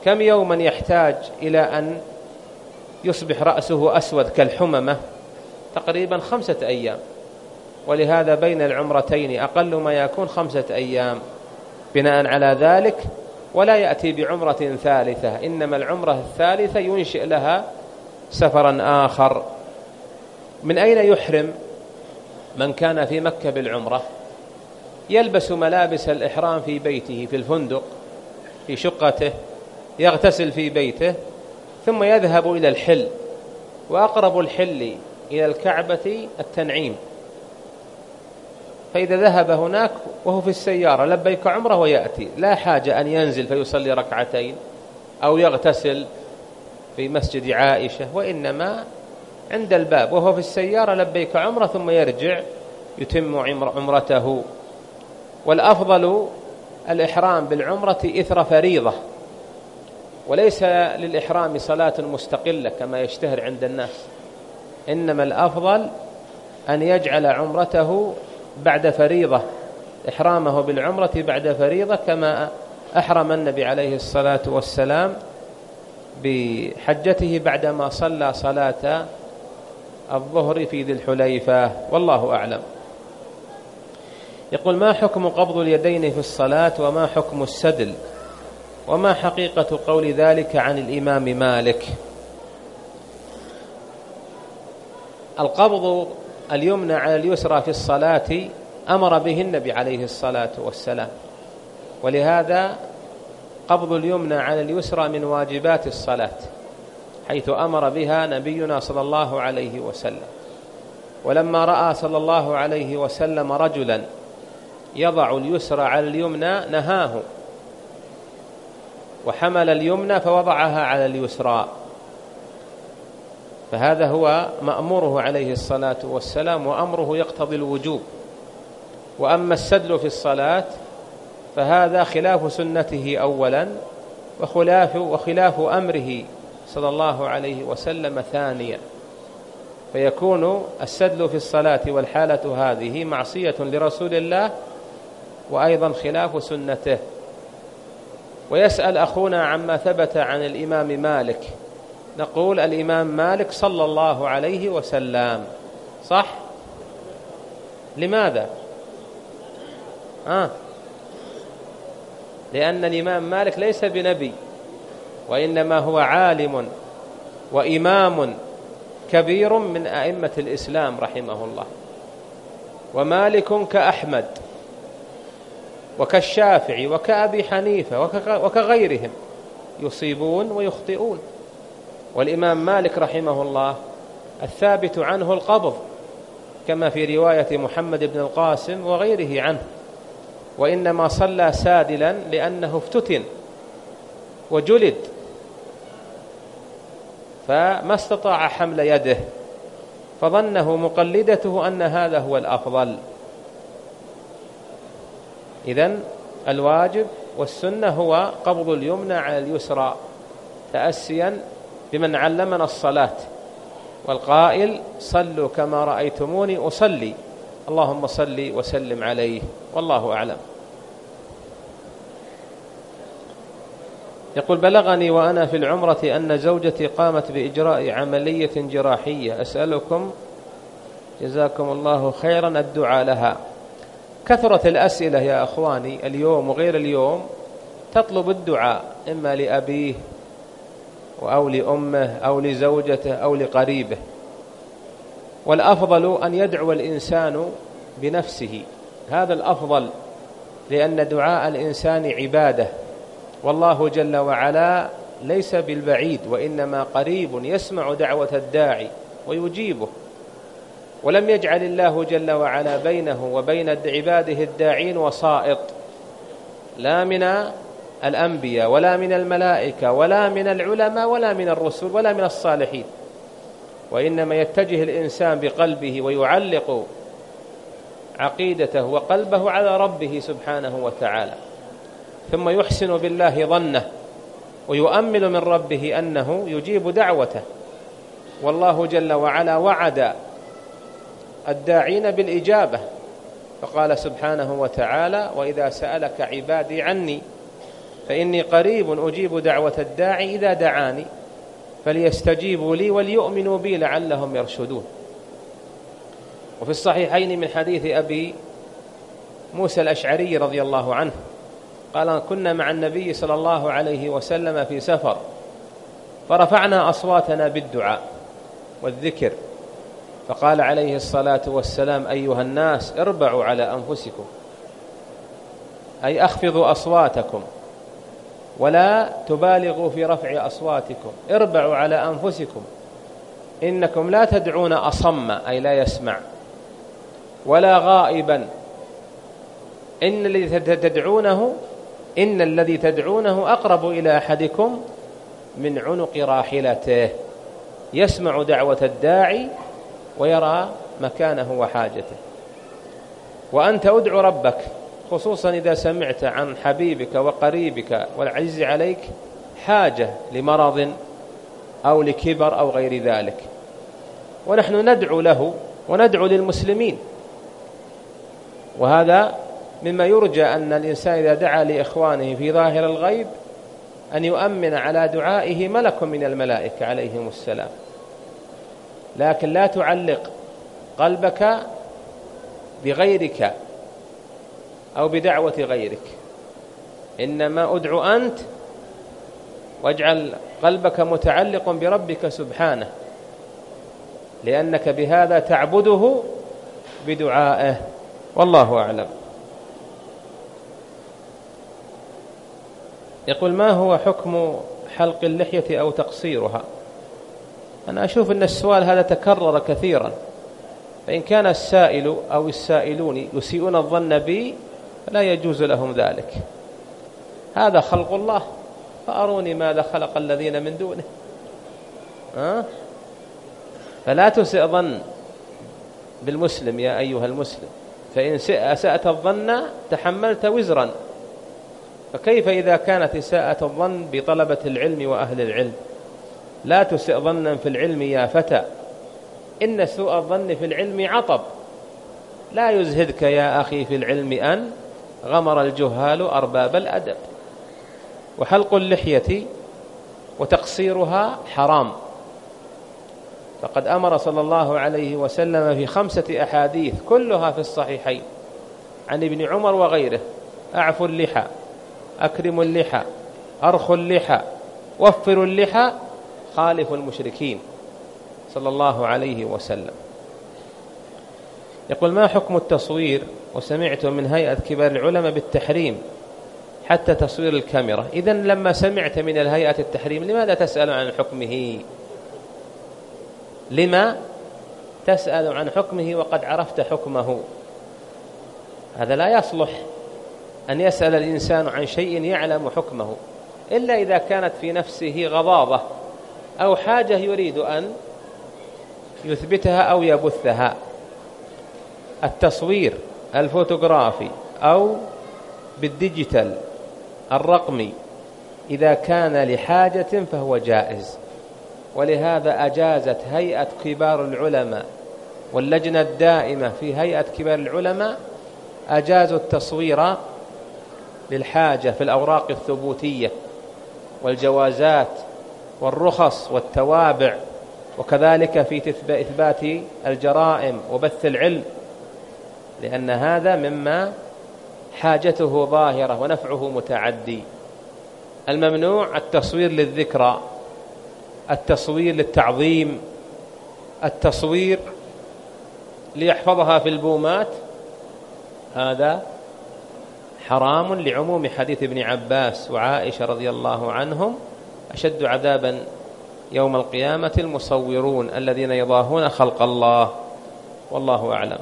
كم يوما يحتاج إلى أن يصبح رأسه أسود كالحممة؟ تقريبا 5 أيام. ولهذا بين العمرتين أقل ما يكون 5 أيام. بناء على ذلك ولا يأتي بعمرة ثالثة، إنما العمرة الثالثة ينشئ لها سفرا آخر. من أين يحرم من كان في مكة بالعمرة؟ يلبس ملابس الإحرام في بيته، في الفندق، في شقته، يغتسل في بيته، ثم يذهب إلى الحل، وأقرب الحل إلى الكعبة التنعيم، فإذا ذهب هناك وهو في السيارة لبيك عمره ويأتي، لا حاجة أن ينزل فيصلي ركعتين أو يغتسل في مسجد عائشة، وإنما عند الباب وهو في السيارة لبيك عمره ثم يرجع يتم عمرته. والأفضل الإحرام بالعمرة إثر فريضة، وليس للإحرام صلاة مستقلة كما يشتهر عند الناس، إنما الأفضل أن يجعل عمرته بعد فريضة، إحرامه بالعمرة بعد فريضة، كما أحرم النبي عليه الصلاة والسلام بحجته بعدما صلى صلاة الظهر في ذي الحليفة، والله أعلم. يقول: ما حكم قبض اليدين في الصلاة، وما حكم السدل، وما حقيقة قول ذلك عن الإمام مالك؟ القبض اليمنى على اليسرى في الصلاة أمر به النبي عليه الصلاة والسلام، ولهذا قبض اليمنى على اليسرى من واجبات الصلاة، حيث أمر بها نبينا صلى الله عليه وسلم. ولما رأى صلى الله عليه وسلم رجلا يضع اليسرى على اليمنى نهاه، وحمل اليمنى فوضعها على اليسرى، فهذا هو مأموره عليه الصلاة والسلام، وأمره يقتضي الوجوب. وأما السدل في الصلاة فهذا خلاف سنته أولا، وخلاف أمره صلى الله عليه وسلم ثانيا، فيكون السدل في الصلاة والحالة هذه معصية لرسول الله، وأيضا خلاف سنته. ويسأل أخونا عما ثبت عن الإمام مالك، نقول الإمام مالك صلى الله عليه وسلم، صح؟ لماذا؟ لأن الإمام مالك ليس بنبي، وإنما هو عالم وإمام كبير من أئمة الإسلام رحمه الله. ومالك كأحمد وكالشافعي وكأبي حنيفة وكغيرهم يصيبون ويخطئون، والإمام مالك رحمه الله الثابت عنه القبض، كما في رواية محمد بن القاسم وغيره عنه، وإنما صلى سادلا لأنه افتتن وجلد فما استطاع حمل يده، فظنه مقلدته أن هذا هو الأفضل. إذن الواجب والسنة هو قبض اليمنى على اليسرى، تأسيا بمن علمنا الصلاة، والقائل: صلوا كما رأيتموني أصلي، اللهم صل وسلم عليه، والله أعلم. يقول: بلغني وأنا في العمرة أن زوجتي قامت بإجراء عملية جراحية، أسألكم جزاكم الله خيرا الدعاء لها. كثرت الأسئلة يا أخواني اليوم وغير اليوم تطلب الدعاء، إما لأبيه أو لأمه أو لزوجته أو لقريبه، والأفضل أن يدعو الإنسان بنفسه، هذا الأفضل، لأن دعاء الإنسان عبادة، والله جل وعلا ليس بالبعيد، وإنما قريب يسمع دعوة الداعي ويجيبه. ولم يجعل الله جل وعلا بينه وبين عباده الداعين وسائط، لا من الأنبياء ولا من الملائكة ولا من العلماء ولا من الرسل ولا من الصالحين، وإنما يتجه الإنسان بقلبه ويعلق عقيدته وقلبه على ربه سبحانه وتعالى، ثم يحسن بالله ظنه ويؤمل من ربه أنه يجيب دعوته. والله جل وعلا وعد الداعين بالإجابة، فقال سبحانه وتعالى: وإذا سألك عبادي عني فإني قريب أجيب دعوة الداعي إذا دعاني فليستجيبوا لي وليؤمنوا بي لعلهم يرشدون. وفي الصحيحين من حديث أبي موسى الأشعري رضي الله عنه قال: كنا مع النبي صلى الله عليه وسلم في سفر فرفعنا أصواتنا بالدعاء والذكر، فقال عليه الصلاة والسلام: أيها الناس اربعوا على أنفسكم، أي أخفضوا أصواتكم ولا تبالغوا في رفع أصواتكم، اربعوا على أنفسكم، إنكم لا تدعون أصم أي لا يسمع ولا غائبا، إن الذي تدعونه أقرب إلى أحدكم من عنق راحلته، يسمع دعوة الداعي ويرى مكانه وحاجته. وأنت أدعو ربك، خصوصا إذا سمعت عن حبيبك وقريبك والعزيز عليك حاجة لمرض أو لكبر أو غير ذلك، ونحن ندعو له وندعو للمسلمين. وهذا مما يرجى أن الإنسان إذا دعا لإخوانه في ظاهر الغيب أن يؤمن على دعائه ملك من الملائكة عليهم السلام، لكن لا تعلق قلبك بغيرك أو بدعوة غيرك، إنما أدعو أنت واجعل قلبك متعلق بربك سبحانه، لأنك بهذا تعبده بدعائه، والله أعلم. يقول: ما هو حكم حلق اللحية أو تقصيرها؟ أنا أشوف أن السؤال هذا تكرر كثيرا، فإن كان السائل أو السائلون يسيئون الظن بي فلا يجوز لهم ذلك، هذا خلق الله، فأروني ماذا خلق الذين من دونه. فلا تسئ ظن بالمسلم يا أيها المسلم، فإن أسأت الظن تحملت وزرا، فكيف إذا كانت إساءة الظن بطلبة العلم وأهل العلم؟ لا تسئ ظنا في العلم يا فتى، إن سوء الظن في العلم عطب، لا يزهدك يا أخي في العلم أن غمر الجهال أرباب الأدب. وحلق اللحية وتقصيرها حرام، فقد أمر صلى الله عليه وسلم في 5 أحاديث كلها في الصحيحين عن ابن عمر وغيره: أعفوا اللحى، أكرموا اللحى، أرخوا اللحى، وفروا اللحى، خالفوا المشركين، صلى الله عليه وسلم. يقول: ما حكم التصوير؟ وسمعت من هيئة كبار العلماء بالتحريم حتى تصوير الكاميرا. إذن لما سمعت من الهيئة التحريم لماذا تسأل عن حكمه؟ لما تسأل عن حكمه وقد عرفت حكمه؟ هذا لا يصلح أن يسأل الإنسان عن شيء يعلم حكمه، إلا إذا كانت في نفسه غضاضة أو حاجة يريد أن يثبتها أو يبثها. التصوير الفوتوغرافي أو بالديجيتال الرقمي إذا كان لحاجة فهو جائز، ولهذا أجازت هيئة كبار العلماء واللجنة الدائمة في هيئة كبار العلماء أجازوا التصوير للحاجة في الأوراق الثبوتية والجوازات والرخص والتوابع، وكذلك في إثبات الجرائم وبث العلم، لأن هذا مما حاجته ظاهرة ونفعه متعدي. الممنوع التصوير للذكرى، التصوير للتعظيم، التصوير ليحفظها في البومات، هذا حرام لعموم حديث ابن عباس وعائشة رضي الله عنهم: أشد عذابا يوم القيامة المصورون الذين يضاهون خلق الله، والله أعلم.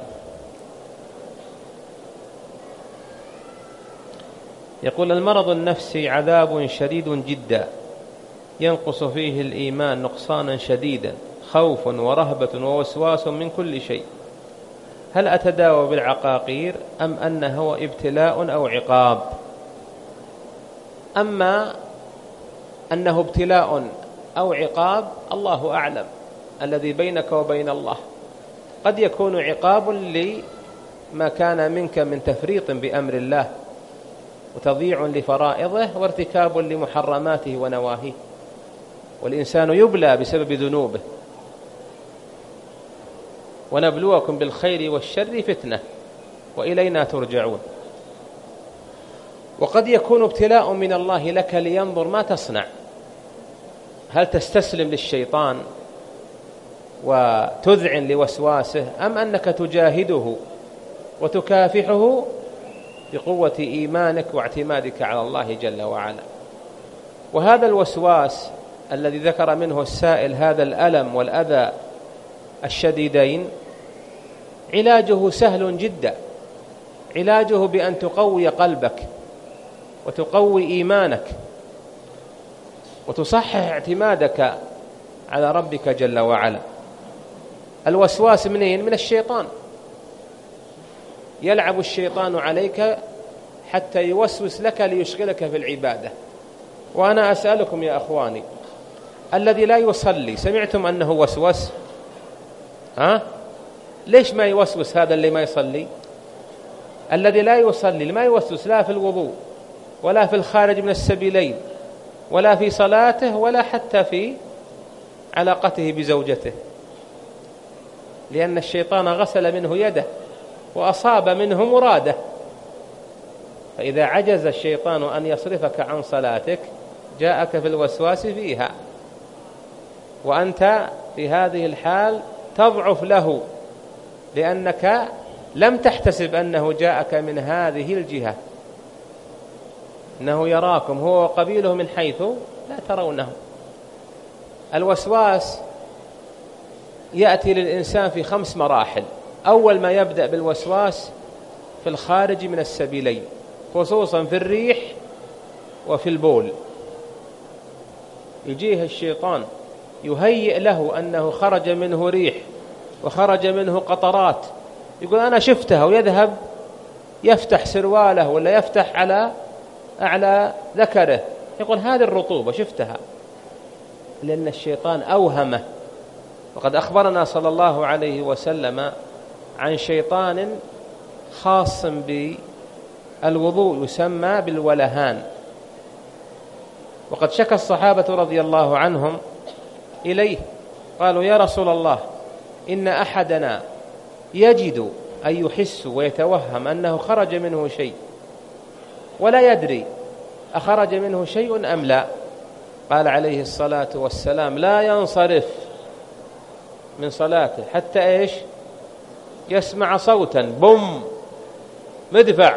يقول: المرض النفسي عذاب شديد جدا ينقص فيه الإيمان نقصانا شديدا، خوف ورهبة ووسواس من كل شيء، هل أتداوى بالعقاقير أم أنه ابتلاء أو عقاب؟ أما أنه ابتلاء أو عقاب الله أعلم، الذي بينك وبين الله. قد يكون عقاب لما كان منك من تفريط بأمر الله، وتضييع لفرائضه وارتكاب لمحرماته ونواهيه، والإنسان يبلى بسبب ذنوبه. ونبلوكم بالخير والشر فتنة وإلينا ترجعون. وقد يكون ابتلاء من الله لك لينظر ما تصنع، هل تستسلم للشيطان وتذعن لوسواسه، أم أنك تجاهده وتكافحه بقوة إيمانك واعتمادك على الله جل وعلا. وهذا الوسواس الذي ذكر منه السائل، هذا الألم والأذى الشديدين، علاجه سهل جدا. علاجه بأن تقوي قلبك وتقوي إيمانك وتصحح اعتمادك على ربك جل وعلا. الوسواس منين؟ من الشيطان. يلعب الشيطان عليك حتى يوسوس لك ليشغلك في العبادة. وأنا أسألكم يا أخواني، الذي لا يصلي سمعتم أنه وسوس؟ ليش ما يوسوس هذا اللي ما يصلي؟ الذي لا يصلي ما يوسوس لا في الوضوء ولا في الخارج من السبيلين ولا في صلاته ولا حتى في علاقته بزوجته، لأن الشيطان غسل منه يده وأصاب منه مراده. فإذا عجز الشيطان أن يصرفك عن صلاتك جاءك في الوسواس فيها، وأنت في هذه الحال تضعف له، لأنك لم تحتسب أنه جاءك من هذه الجهة، إنه يراكم هو وقبيله من حيث لا ترونه. الوسواس يأتي للإنسان في 5 مراحل. أول ما يبدأ بالوسواس في الخارج من السبيلين، خصوصا في الريح وفي البول. يجيه الشيطان يهيئ له أنه خرج منه ريح وخرج منه قطرات، يقول أنا شفتها، ويذهب يفتح سرواله ولا يفتح على أعلى ذكره، يقول هذه الرطوبة شفتها، لأن الشيطان أوهمه. وقد أخبرنا صلى الله عليه وسلم عن شيطان خاص بالوضوء يسمى بالولهان. وقد شكى الصحابة رضي الله عنهم إليه، قالوا يا رسول الله إن أحدنا يجد أن يحس ويتوهم أنه خرج منه شيء ولا يدري أخرج منه شيء أم لا. قال عليه الصلاة والسلام لا ينصرف من صلاته حتى إيش؟ يسمع صوتا بوم مدفع،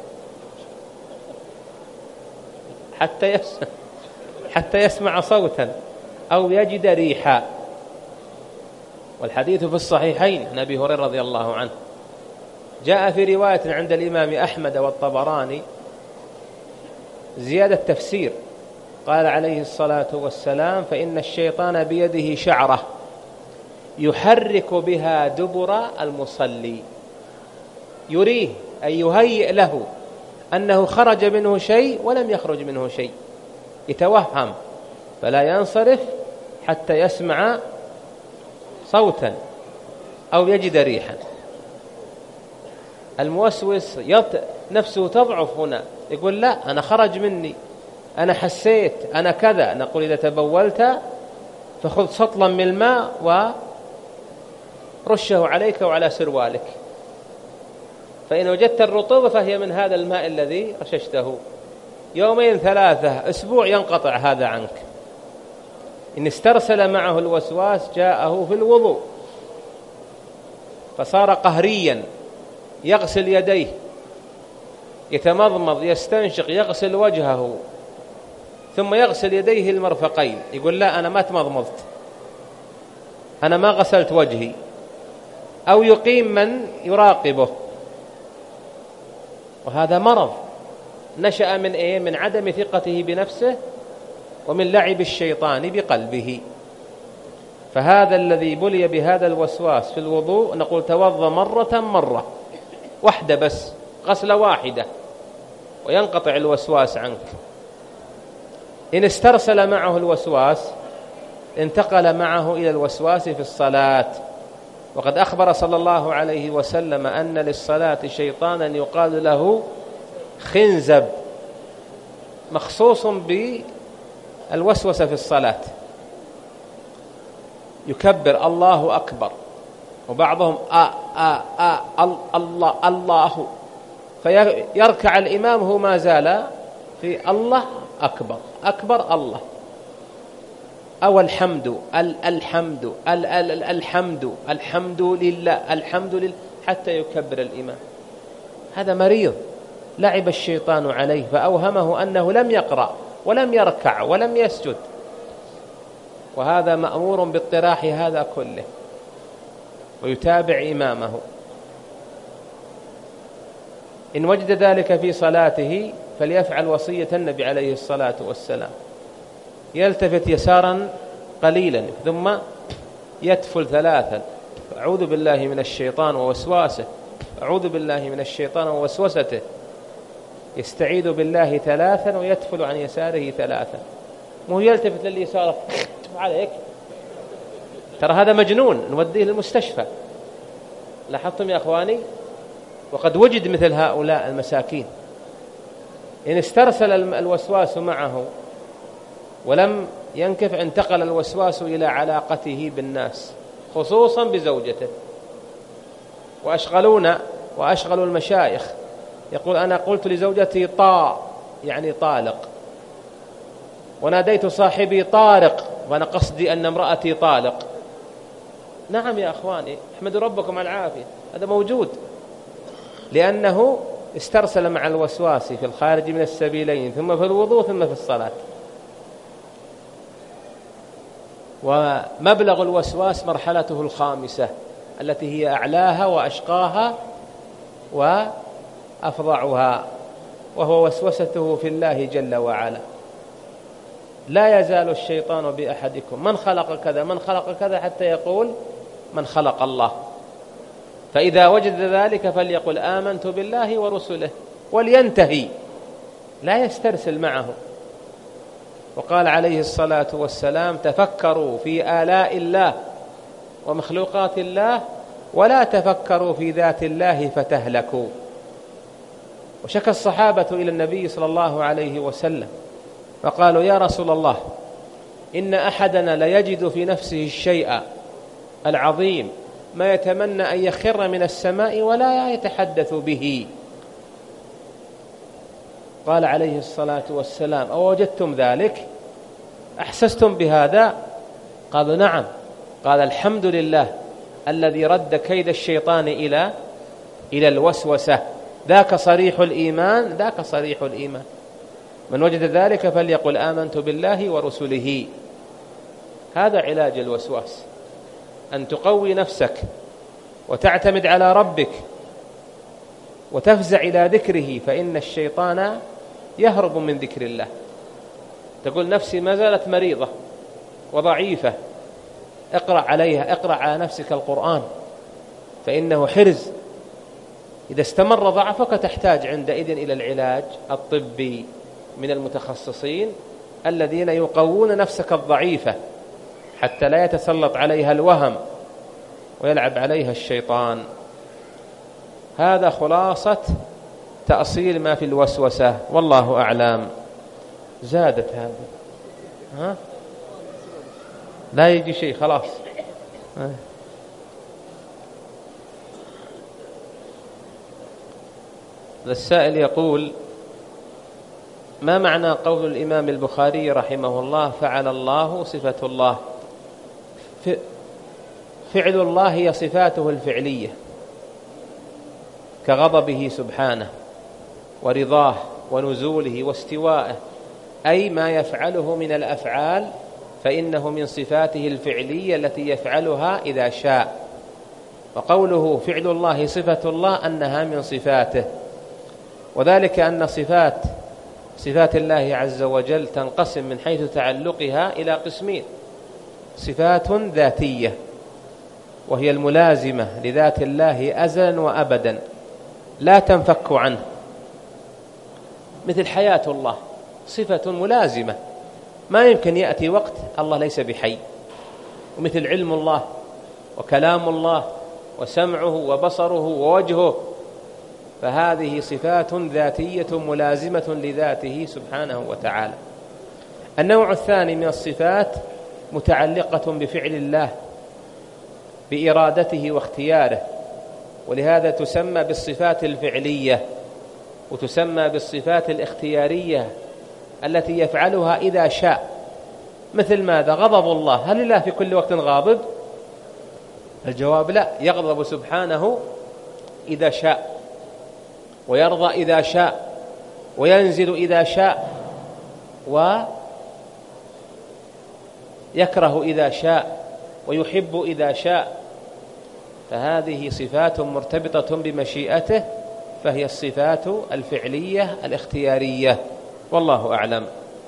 حتى يسمع صوتا أو يجد ريحا. والحديث في الصحيحين عن أبي هريرة رضي الله عنه. جاء في رواية عند الإمام أحمد والطبراني زيادة تفسير، قال عليه الصلاة والسلام فإن الشيطان بيده شعرة يحرك بها دبر المصلي، يريه أي يهيئ له أنه خرج منه شيء ولم يخرج منه شيء، يتوهم فلا ينصرف حتى يسمع صوتا أو يجد ريحا. الموسوس نفسه تضعف هنا، يقول لا أنا خرج مني، أنا حسيت، أنا كذا. نقول إذا تبولت فخذ سطلا من الماء ورشه عليك وعلى سروالك، فإن وجدت الرطوبة فهي من هذا الماء الذي رششته. 2 3 أسبوع ينقطع هذا عنك. إن استرسل معه الوسواس جاءه في الوضوء فصار قهريا، يغسل يديه، يتمضمض، يستنشق، يغسل وجهه، ثم يغسل يديه المرفقين، يقول لا أنا ما تمضمضت، أنا ما غسلت وجهي، أو يقيم من يراقبه. وهذا مرض نشأ من إيه؟ من عدم ثقته بنفسه ومن لعب الشيطان بقلبه. فهذا الذي بلي بهذا الوسواس في الوضوء نقول توضأ مرة واحدة بس، غسلة واحدة، وينقطع الوسواس عنك. إن استرسل معه الوسواس انتقل معه إلى الوسواس في الصلاة. وقد أخبر صلى الله عليه وسلم أن للصلاة شيطانا يقال له خنزب مخصوص بالوسوسة في الصلاة، يكبر الله أكبر، وبعضهم الله، فيركع الإمام هو ما زال في الله أكبر أكبر الله، أو الحمد الحمد لله حتى يكبر الإمام. هذا مريض لعب الشيطان عليه فأوهمه أنه لم يقرأ ولم يركع ولم يسجد، وهذا مأمور باطراح هذا كله ويتابع إمامه. إن وجد ذلك في صلاته فليفعل وصية النبي عليه الصلاة والسلام، يلتفت يسارا قليلا ثم يتفل ثلاثا، أعوذ بالله من الشيطان ووسواسه، أعوذ بالله من الشيطان ووسوسته، يستعيذ بالله ثلاثا ويتفل عن يساره ثلاثا، مو يلتفت لليسار عليك، ترى هذا مجنون نوديه للمستشفى. لاحظتم يا أخواني؟ وقد وجد مثل هؤلاء المساكين، إن استرسل الوسواس معه ولم ينكف انتقل الوسواس إلى علاقته بالناس خصوصا بزوجته، وأشغلوا المشايخ، يقول أنا قلت لزوجتي يعني طالق، وناديت صاحبي طارق وأنا قصدي أن امرأتي طالق. نعم يا أخواني، احمدوا ربكم على العافية، هذا موجود، لأنه استرسل مع الوسواس في الخارج من السبيلين، ثم في الوضوء ثم في الصلاة. ومبلغ الوسواس مرحلته الخامسة التي هي أعلاها وأشقاها وأفظعها، وهو وسوسته في الله جل وعلا. لا يزال الشيطان بأحدكم من خلق كذا من خلق كذا حتى يقول من خلق الله، فإذا وجد ذلك فليقل آمنت بالله ورسله ولينتهي، لا يسترسل معه. وقال عليه الصلاة والسلام تفكروا في آلاء الله ومخلوقات الله ولا تفكروا في ذات الله فتهلكوا. وشكى الصحابة إلى النبي صلى الله عليه وسلم فقالوا يا رسول الله إن أحدنا ليجد في نفسه الشيء العظيم ما يتمنى أن يخر من السماء ولا يتحدث به. قال عليه الصلاة والسلام أو وجدتم ذلك؟ أحسستم بهذا؟ قالوا نعم. قال الحمد لله الذي رد كيد الشيطان إلى الوسوسة، ذاك صريح الإيمان، ذاك صريح الإيمان. من وجد ذلك فليقل آمنت بالله ورسله. هذا علاج الوسواس، أن تقوي نفسك وتعتمد على ربك وتفزع إلى ذكره، فإن الشيطان يهرب من ذكر الله. تقول نفسي ما زالت مريضة وضعيفة، اقرأ عليها، اقرأ على نفسك القرآن، فإنه حرز. إذا استمر ضعفك تحتاج عندئذ إلى العلاج الطبي من المتخصصين الذين يقوون نفسك الضعيفة حتى لا يتسلط عليها الوهم ويلعب عليها الشيطان. هذا خلاصة تأصيل ما في الوسوسة، والله أعلم. زادت هذه ها؟ لا يجي شيء خلاص. السائل يقول ما معنى قول الإمام البخاري رحمه الله فعل الله صفة الله؟ فعل الله هي صفاته الفعلية كغضبه سبحانه ورضاه ونزوله واستوائه، أي ما يفعله من الأفعال فإنه من صفاته الفعلية التي يفعلها إذا شاء. وقوله فعل الله صفة الله أنها من صفاته، وذلك أن صفات الله عز وجل تنقسم من حيث تعلقها إلى قسمين: صفات ذاتية وهي الملازمة لذات الله أزلا وأبدا لا تنفك عنه، مثل حياة الله صفة ملازمة ما يمكن يأتي وقت الله ليس بحي، ومثل علم الله وكلام الله وسمعه وبصره ووجهه فهذه صفات ذاتية ملازمة لذاته سبحانه وتعالى. النوع الثاني من الصفات متعلقة بفعل الله بإرادته واختياره، ولهذا تسمى بالصفات الفعلية وتسمى بالصفات الاختيارية التي يفعلها إذا شاء. مثل ماذا؟ غضب الله، هل الله في كل وقت غاضب؟ الجواب لا، يغضب سبحانه إذا شاء، ويرضى إذا شاء، وينزل إذا شاء، ويكره إذا شاء، ويحب إذا شاء. فهذه صفات مرتبطة بمشيئته، فهي الصفات الفعلية الاختيارية، والله أعلم.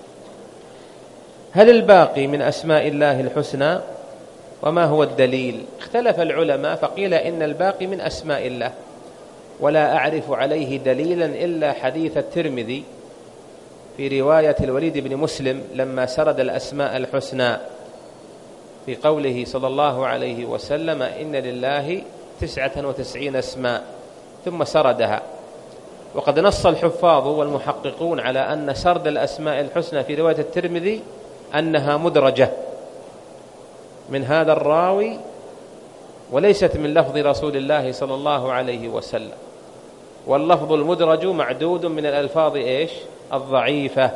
هل الباقي من أسماء الله الحسنى؟ وما هو الدليل؟ اختلف العلماء، فقيل إن الباقي من أسماء الله، ولا أعرف عليه دليلا إلا حديث الترمذي في رواية الوليد بن مسلم لما سرد الأسماء الحسنى في قوله صلى الله عليه وسلم: إن لله 99 اسماء، ثم سردها. وقد نص الحفاظ والمحققون على أن سرد الأسماء الحسنى في رواية الترمذي أنها مدرجة من هذا الراوي، وليست من لفظ رسول الله صلى الله عليه وسلم. واللفظ المدرج معدود من الألفاظ الضعيفة.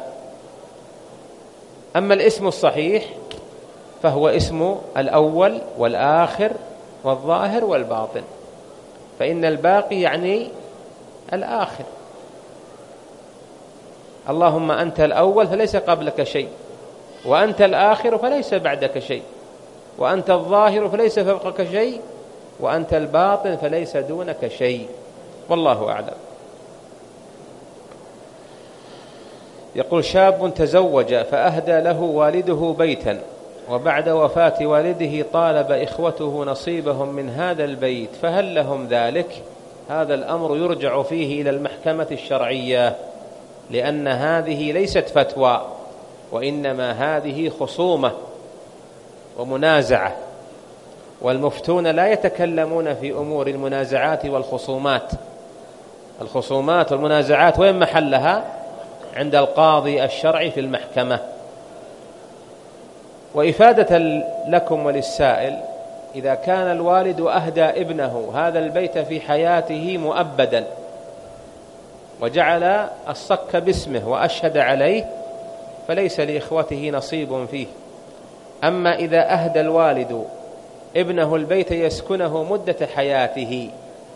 أما الاسم الصحيح فهو اسم الأول والآخر والظاهر والباطن، فإن الباقي يعني الآخر. اللهم أنت الأول فليس قبلك شيء، وأنت الآخر فليس بعدك شيء، وأنت الظاهر فليس فوقك شيء، وأنت الباطن فليس دونك شيء، والله أعلم. يقول: شاب تزوج فأهدى له والده بيتا، وبعد وفاة والده طالب إخوته نصيبهم من هذا البيت، فهل لهم ذلك؟ هذا الأمر يرجع فيه إلى المحكمة الشرعية، لأن هذه ليست فتوى، وإنما هذه خصومة ومنازعة، والمفتون لا يتكلمون في أمور المنازعات والخصومات. الخصومات والمنازعات وين محلها؟ عند القاضي الشرعي في المحكمة. وإفادة لكم وللسائل، إذا كان الوالد أهدى ابنه هذا البيت في حياته مؤبدا، وجعل الصك باسمه وأشهد عليه، فليس لإخوته نصيب فيه. أما إذا أهدى الوالد ابنه البيت يسكنه مدة حياته،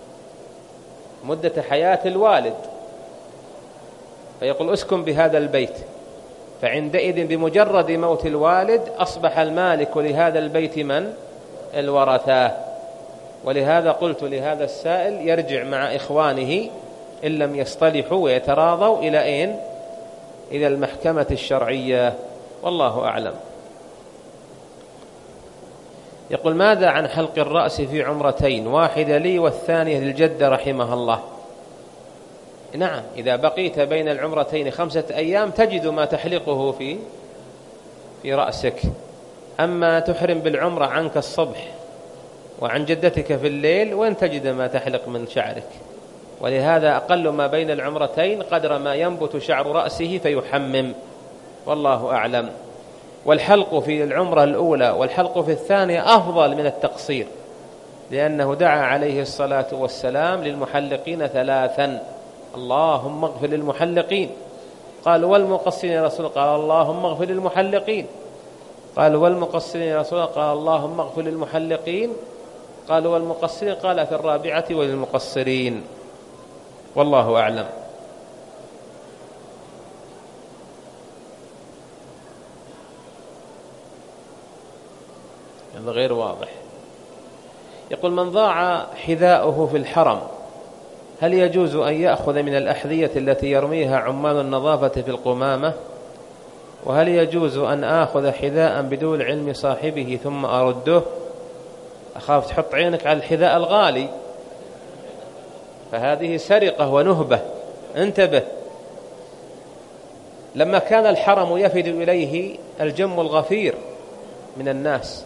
مدة حياة الوالد، فيقول: اسكن بهذا البيت، فعندئذ بمجرد موت الوالد أصبح المالك لهذا البيت من؟ الورثة. ولهذا قلت لهذا السائل يرجع مع إخوانه إن لم يصطلحوا ويتراضوا إلى أين؟ إلى المحكمة الشرعية، والله أعلم. يقول: ماذا عن حلق الرأس في عمرتين، واحدة لي والثانية للجدة رحمها الله؟ نعم، إذا بقيت بين العمرتين 5 أيام تجد ما تحلقه في رأسك. أما تحرم بالعمرة عنك الصبح وعن جدتك في الليل، وين تجد ما تحلق من شعرك؟ ولهذا أقل ما بين العمرتين قدر ما ينبت شعر رأسه فيحمم، والله أعلم. والحلق في العمرة الأولى والحلق في الثانية أفضل من التقصير، لأنه دعا عليه الصلاة والسلام للمحلقين 3: اللهم اغفر للمحلقين. قالوا: والمقصرين يا رسول الله؟ قال: اللهم اغفر للمحلقين. قالوا: والمقصرين يا رسول الله؟ قال: اللهم اغفر للمحلقين. قالوا: والمقصرين؟ قال: في الرابعة وللمقصرين، والله أعلم. هذا غير واضح. يقول: من ضاع حذاؤه في الحرم هل يجوز أن يأخذ من الأحذية التي يرميها عمال النظافة في القمامة؟ وهل يجوز أن آخذ حذاء بدون علم صاحبه ثم أرده؟ أخاف تحط عينك على الحذاء الغالي، فهذه سرقة ونهبة، انتبه. لما كان الحرم يفد إليه الجم الغفير من الناس،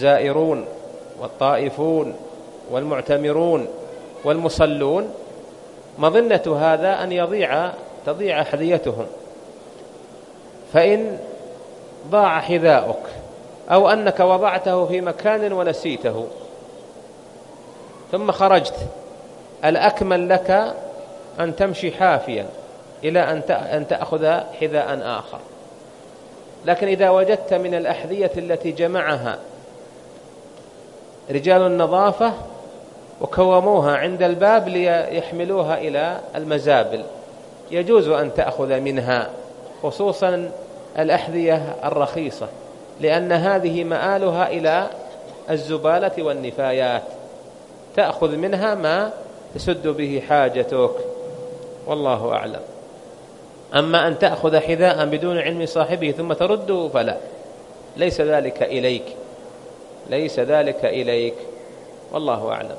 الزائرون والطائفون والمعتمرون والمصلون، مظنة هذا أن تضيع أحذيتهم، فإن ضاع حذاؤك أو أنك وضعته في مكان ونسيته ثم خرجت، الأكمل لك أن تمشي حافيا إلى أن تأخذ حذاء آخر. لكن إذا وجدت من الأحذية التي جمعها رجال النظافة وكوموها عند الباب ليحملوها إلى المزابل، يجوز أن تأخذ منها، خصوصا الأحذية الرخيصة، لأن هذه مآلها إلى الزبالة والنفايات، تأخذ منها ما تسد به حاجتك، والله أعلم. أما أن تأخذ حذاء بدون علم صاحبه ثم ترده فلا، ليس ذلك إليك، والله أعلم.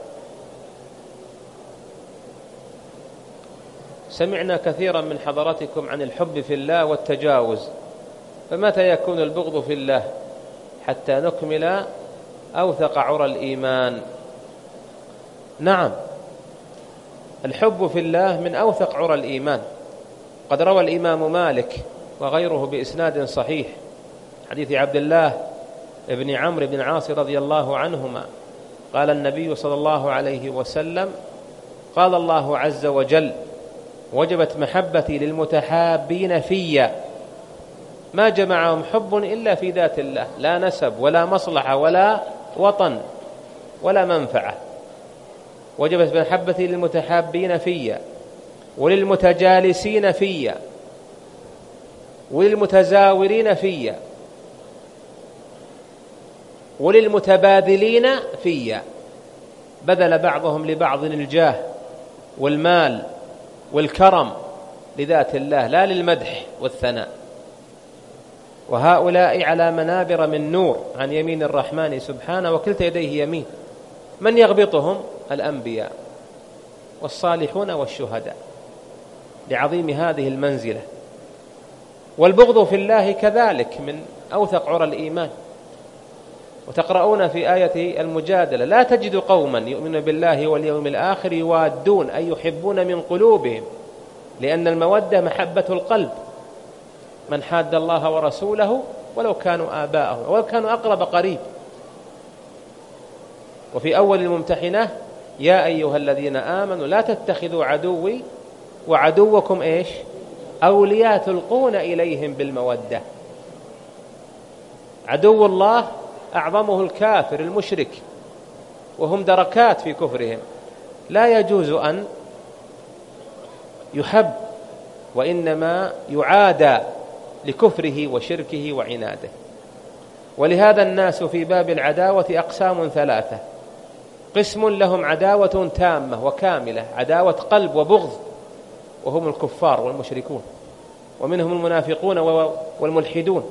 سمعنا كثيرا من حضراتكم عن الحب في الله والتجاوز، فمتى يكون البغض في الله حتى نكمل أوثق عرى الإيمان؟ نعم، الحب في الله من أوثق عرى الإيمان. قد روى الإمام مالك وغيره بإسناد صحيح حديث عبد الله بن عمرو بن العاص رضي الله عنهما قال النبي صلى الله عليه وسلم: قال الله عز وجل: وجبت محبتي للمتحابين في، ما جمعهم حب إلا في ذات الله، لا نسب ولا مصلحة ولا وطن ولا منفعة. وجبت محبتي للمتحابين في، وللمتجالسين في، وللمتزاورين في، وللمتبادلين في. بذل بعضهم لبعض الجاه والمال والكرم لذات الله، لا للمدح والثناء. وهؤلاء على منابر من نور عن يمين الرحمن سبحانه، وكلتا يديه يمين. من يغبطهم؟ الأنبياء والصالحون والشهداء، لعظيم هذه المنزلة. والبغض في الله كذلك من أوثق عرى الإيمان. وتقرؤون في آية المجادلة: لا تجد قوما يؤمنون بالله واليوم الآخر يوادون أي يحبون من قلوبهم، لأن المودة محبة القلب، من حاد الله ورسوله ولو كانوا آباءهم ولو كانوا أقرب قريب. وفي أول الممتحنة: يا أيها الذين آمنوا لا تتخذوا عدوي وعدوكم إيش أولياء تلقون إليهم بالمودة. عدو الله أعظمه الكافر المشرك، وهم دركات في كفرهم، لا يجوز أن يحب، وإنما يعادى لكفره وشركه وعناده. ولهذا الناس في باب العداوة أقسام ثلاثة: قسم لهم عداوة تامة وكاملة، عداوة قلب وبغض، وهم الكفار والمشركون، ومنهم المنافقون والملحدون.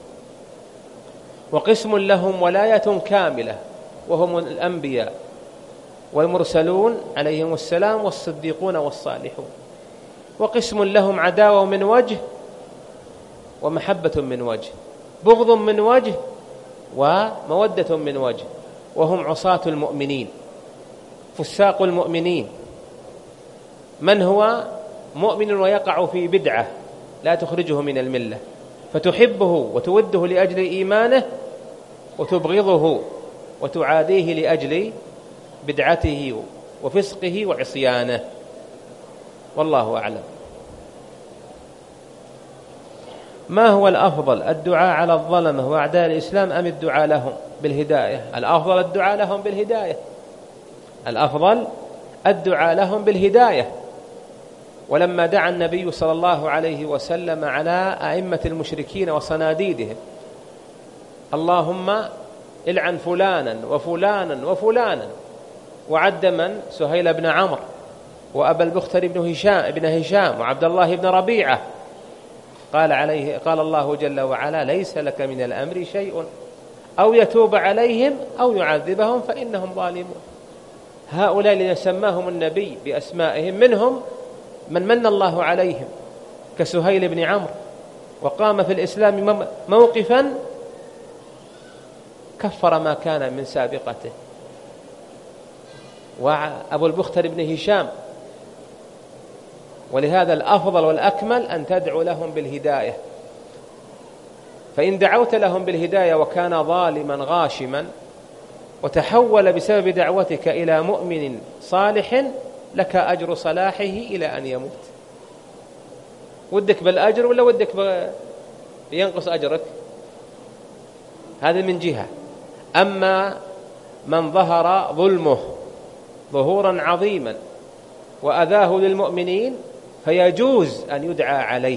وقسم لهم ولاية كاملة، وهم الأنبياء والمرسلون عليهم السلام والصديقون والصالحون. وقسم لهم عداوة من وجه ومحبة من وجه، بغض من وجه ومودة من وجه، وهم عصاة المؤمنين فساق المؤمنين. من هو مؤمن ويقع في بدعة لا تخرجه من الملة، فتحبه وتوده لأجل إيمانه، وتبغضه وتعاديه لأجل بدعته وفسقه وعصيانه، والله أعلم. ما هو الأفضل، الدعاء على الظلمة وأعداء الإسلام أم الدعاء لهم بالهداية؟ الأفضل الدعاء لهم بالهداية، الأفضل الدعاء لهم بالهداية. ولما دعا النبي صلى الله عليه وسلم على أئمة المشركين وصناديدهم: اللهم العن فلانا وفلانا وفلانا، وعد من؟ سهيل بن عمرو، وأبا البختر بن هشام وعبد الله بن ربيعة. قال الله جل وعلا: ليس لك من الأمر شيء، أو يتوب عليهم أو يعذبهم فإنهم ظالمون. هؤلاء الذين سماهم النبي بأسمائهم، منهم من من الله عليهم كسهيل بن عمرو، وقام في الإسلام موقفا كفر ما كان من سابقته. وأبو البختر بن هشام ولهذا الأفضل والأكمل أن تدعو لهم بالهداية، فإن دعوت لهم بالهداية وكان ظالما غاشما وتحول بسبب دعوتك إلى مؤمن صالح لك أجر صلاحه إلى أن يموت. ودك بالأجر ولا ودك ينقص أجرك؟ هذا من جهة. أما من ظهر ظلمه ظهورا عظيما وأذاه للمؤمنين فيجوز أن يدعى عليه،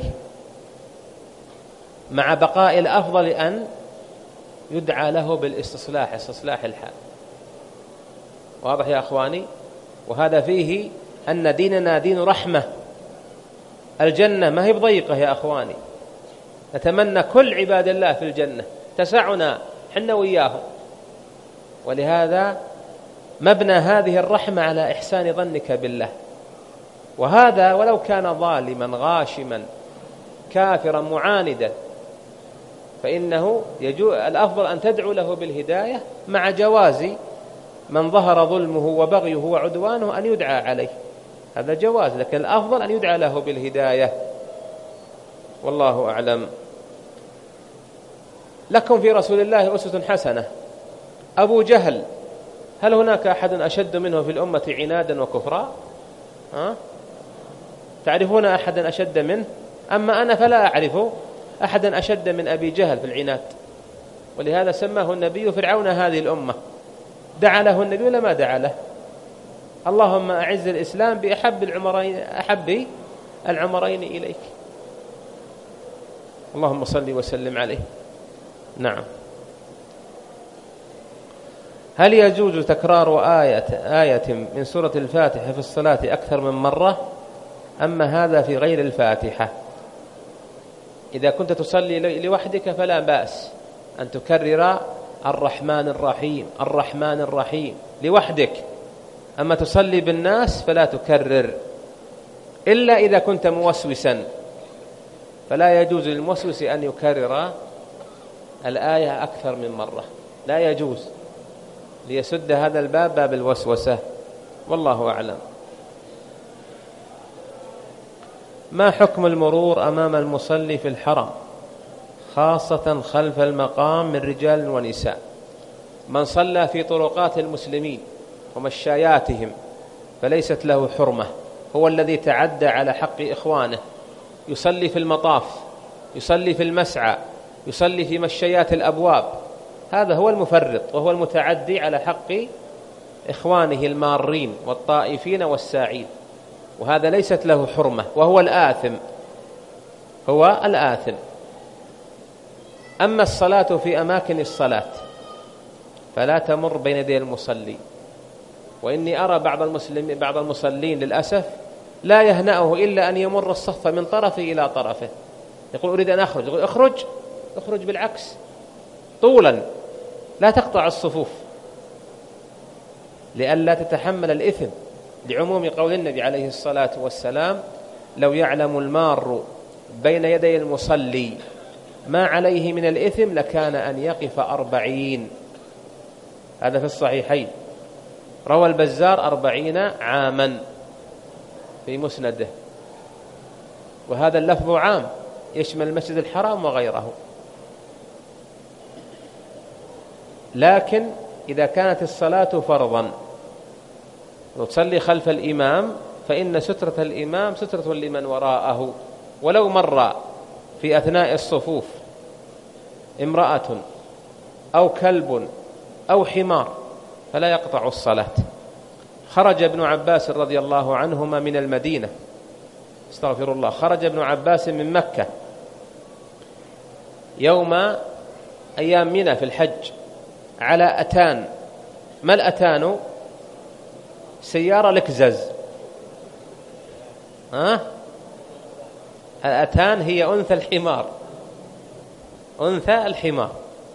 مع بقاء الأفضل أن يدعى له بالاستصلاح، استصلاح الحال. واضح يا أخواني؟ وهذا فيه أن ديننا دين رحمة. الجنة ما هي بضيقة يا أخواني، نتمنى كل عباد الله في الجنة، تسعنا حنا وإياهم. ولهذا مبنى هذه الرحمة على إحسان ظنك بالله، وهذا ولو كان ظالما غاشما كافرا معاندا فإنه الأفضل أن تدعو له بالهداية، مع جواز من ظهر ظلمه وبغيه وعدوانه أن يدعى عليه، هذا جواز، لكن الأفضل أن يدعى له بالهداية. والله أعلم. لكم في رسول الله أسوة حسنة. أبو جهل هل هناك أحد أشد منه في الأمة عنادا وكفرا؟ تعرفون أحدا أشد منه؟ أما أنا فلا أعرف أحدا أشد من أبي جهل في العناد، ولهذا سماه النبي فرعون هذه الأمة. دعا له النبي ولا ما دعا له؟ اللهم أعز الإسلام بأحب العمرين إليك. اللهم صل وسلم عليه. نعم. هل يجوز تكرار آية من سورة الفاتحة في الصلاة أكثر من مرة؟ أما هذا في غير الفاتحة. إذا كنت تصلي لوحدك فلا بأس أن تكرر الرحمن الرحيم الرحمن الرحيم لوحدك، أما تصلي بالناس فلا تكرر، إلا إذا كنت موسوسا، فلا يجوز للموسوس أن يكرر الآية أكثر من مرة، لا يجوز، ليسد هذا الباب، باب الوسوسة. والله أعلم. ما حكم المرور أمام المصلي في الحرم خاصة خلف المقام من رجال ونساء؟ من صلى في طرقات المسلمين ومشاياتهم فليست له حرمة، هو الذي تعدى على حق إخوانه، يصلي في المطاف، يصلي في المسعى، يصلي في مشيات الأبواب، هذا هو المفرط وهو المتعدي على حق إخوانه المارين والطائفين والساعين، وهذا ليست له حرمة، وهو الآثم، هو الآثم. أما الصلاة في أماكن الصلاة فلا تمر بين يدي المصلي، وإني أرى بعض المصلين للأسف لا يهنأه إلا أن يمر الصف من طرفه إلى طرفه، يقول أريد أن أخرج، يقول اخرج بالعكس طولا، لا تقطع الصفوف لئلا تتحمل الإثم، لعموم قول النبي عليه الصلاة والسلام: لو يعلم المار بين يدي المصلي ما عليه من الإثم لكان أن يقف 40. هذا في الصحيحين، روى البزار 40 عاما في مسنده، وهذا اللفظ عام يشمل المسجد الحرام وغيره. لكن إذا كانت الصلاة فرضا وتصلي خلف الإمام فإن سترة الإمام سترة لمن وراءه، ولو مر في أثناء الصفوف امرأة أو كلب أو حمار فلا يقطع الصلاة. خرج ابن عباس رضي الله عنهما من المدينة، استغفر الله، خرج ابن عباس من مكة يوم أيام منى في الحج على أتان. ما الأتان؟ سيارة لكزز. الأتان هي أنثى الحمار، أنثى الحمار،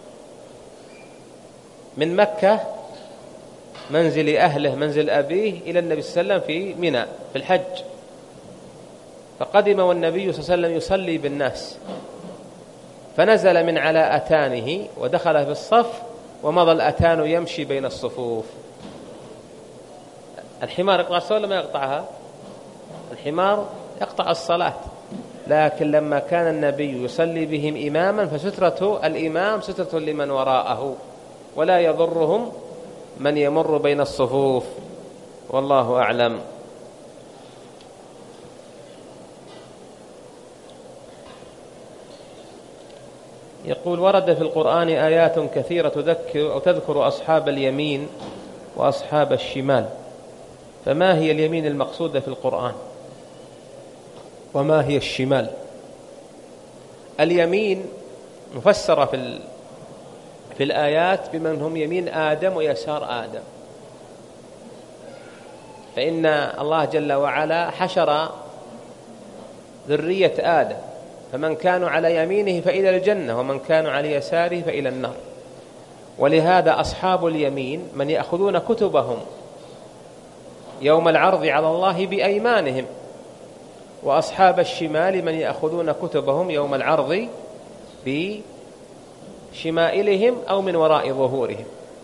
من مكة منزل أهله منزل أبيه إلى النبي صلى الله عليه وسلم في منى في الحج، فقدم والنبي صلى الله عليه وسلم يصلي بالناس، فنزل من على أتانه ودخل في الصف، ومضى الأتان يمشي بين الصفوف. الحمار يقطع الصلاة ولا ما يقطعها؟ الحمار يقطع الصلاة. لكن لما كان النبي يصلي بهم إماما فسترة الإمام سترة لمن وراءه، ولا يضرهم من يمر بين الصفوف، والله أعلم. يقول: ورد في القرآن آيات كثيرة تذكر أصحاب اليمين وأصحاب الشمال، فما هي اليمين المقصودة في القرآن؟ وما هي الشمال؟ اليمين مفسرة في الآيات بمن هم يمين آدم ويسار آدم، فإن الله جل وعلا حشر ذرية آدم، فمن كانوا على يمينه فإلى الجنة، ومن كانوا على يساره فإلى النار. ولهذا أصحاب اليمين من يأخذون كتبهم يوم العرض على الله بأيمانهم، وأصحاب الشمال من يأخذون كتبهم يوم العرض بشمائلهم أو من وراء ظهورهم.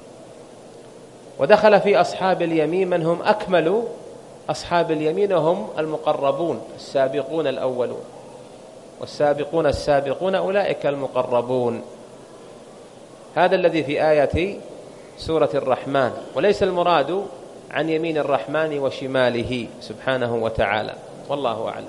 ودخل في أصحاب اليمين من هم أكمل أصحاب اليمين، وهم المقربون السابقون الأولون، والسابقون السابقون أولئك المقربون. هذا الذي في آية سورة الرحمن، وليس المراد عن يمين الرحمن وشماله سبحانه وتعالى، والله أعلم.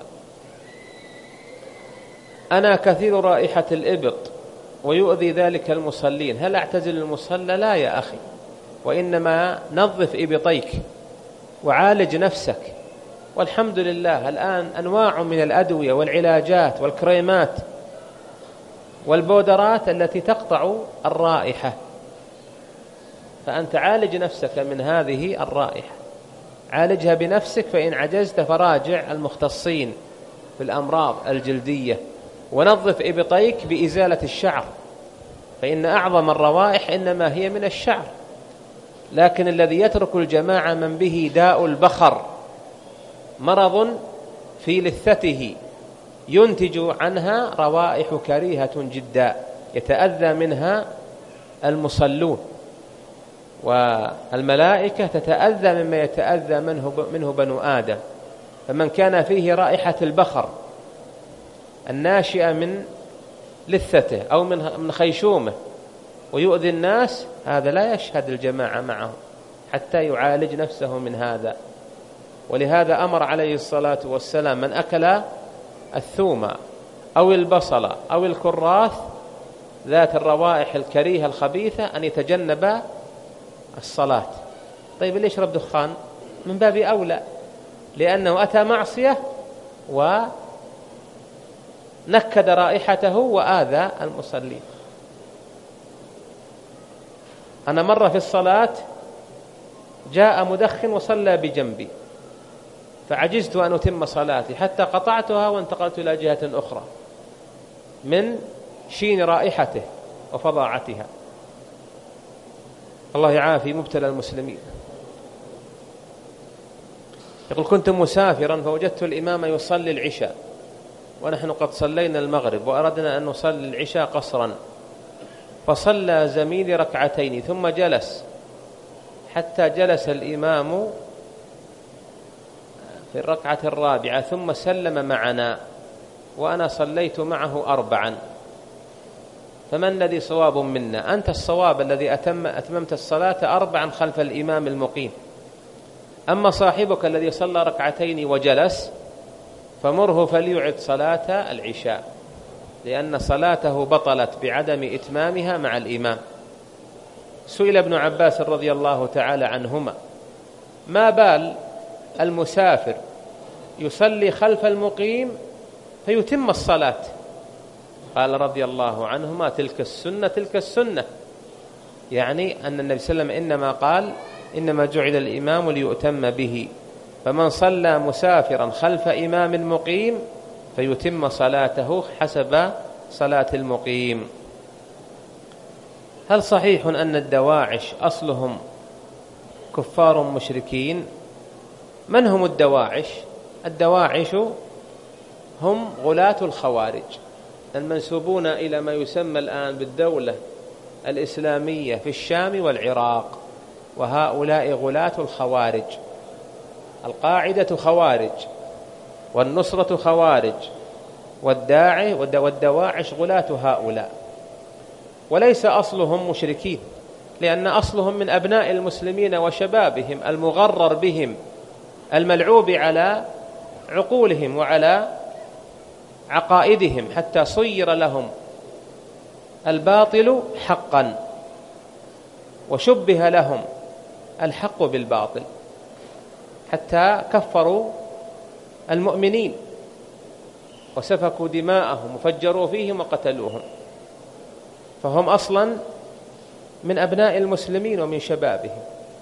أنا كثير رائحة الإبط ويؤذي ذلك المصلين، هل أعتزل المصلى؟ لا يا أخي، وإنما نظف إبطيك وعالج نفسك. والحمد لله الآن أنواع من الأدوية والعلاجات والكريمات والبودرات التي تقطع الرائحة، فأنت عالج نفسك من هذه الرائحة، عالجها بنفسك، فإن عجزت فراجع المختصين في الأمراض الجلدية، ونظف إبطيك بإزالة الشعر، فإن أعظم الروائح إنما هي من الشعر. لكن الذي يترك الجماعة من به داء البخر، مرض في لثته ينتج عنها روائح كريهة جدا يتأذى منها المصلون، والملائكة تتأذى مما يتأذى منه بنو آدم. فمن كان فيه رائحة البخر الناشئة من لثته أو من خيشومه ويؤذي الناس، هذا لا يشهد الجماعة معه حتى يعالج نفسه من هذا. ولهذا أمر عليه الصلاة والسلام من أكل الثوم أو البصل أو الكراث ذات الروائح الكريهة الخبيثة أن يتجنب الصلاة. طيب اللي يشرب دخان من باب أولى، لأنه أتى معصية ونكد رائحته وآذى المصلين. أنا مرة في الصلاة جاء مدخن وصلى بجنبي، فعجزت أن أتم صلاتي حتى قطعتها وانتقلت إلى جهة أخرى من شين رائحته وفظاعتها. الله يعافي مبتلى المسلمين. يقول: كنت مسافرا فوجدت الإمام يصلي العشاء ونحن قد صلينا المغرب، وأردنا أن نصلي العشاء قصرا، فصلى زميلي ركعتين ثم جلس حتى جلس الإمام في الركعة الرابعة ثم سلم معنا، وأنا صليت معه 4، فما الذي صواب منا؟ أنت الصواب الذي أتممت الصلاة 4 خلف الإمام المقيم. أما صاحبك الذي صلى ركعتين وجلس فمره فليعد صلاة العشاء، لأن صلاته بطلت بعدم إتمامها مع الإمام. سئل ابن عباس رضي الله تعالى عنهما: ما بال المسافر يصلي خلف المقيم فيتم الصلاة؟ قال رضي الله عنهما: تلك السنة تلك السنة، يعني أن النبي صلى الله عليه وسلم إنما قال: إنما جعل الإمام ليؤتم به، فمن صلى مسافرا خلف إمام مقيم فيتم صلاته حسب صلاة المقيم. هل صحيح أن الدواعش أصلهم كفار مشركين؟ من هم الدواعش؟ الدواعش هم غلاة الخوارج المنسوبون إلى ما يسمى الآن بالدولة الإسلامية في الشام والعراق، وهؤلاء غلاة الخوارج. القاعدة خوارج، والنصرة خوارج، والدواعش غلاة هؤلاء، وليس أصلهم مشركين، لأن أصلهم من أبناء المسلمين وشبابهم المغرر بهم، الملعوب على عقولهم وعلى عقائدهم، حتى صير لهم الباطل حقا وشبه لهم الحق بالباطل، حتى كفروا المؤمنين وسفكوا دماءهم وفجروا فيهم وقتلوهم. فهم أصلا من أبناء المسلمين ومن شبابهم.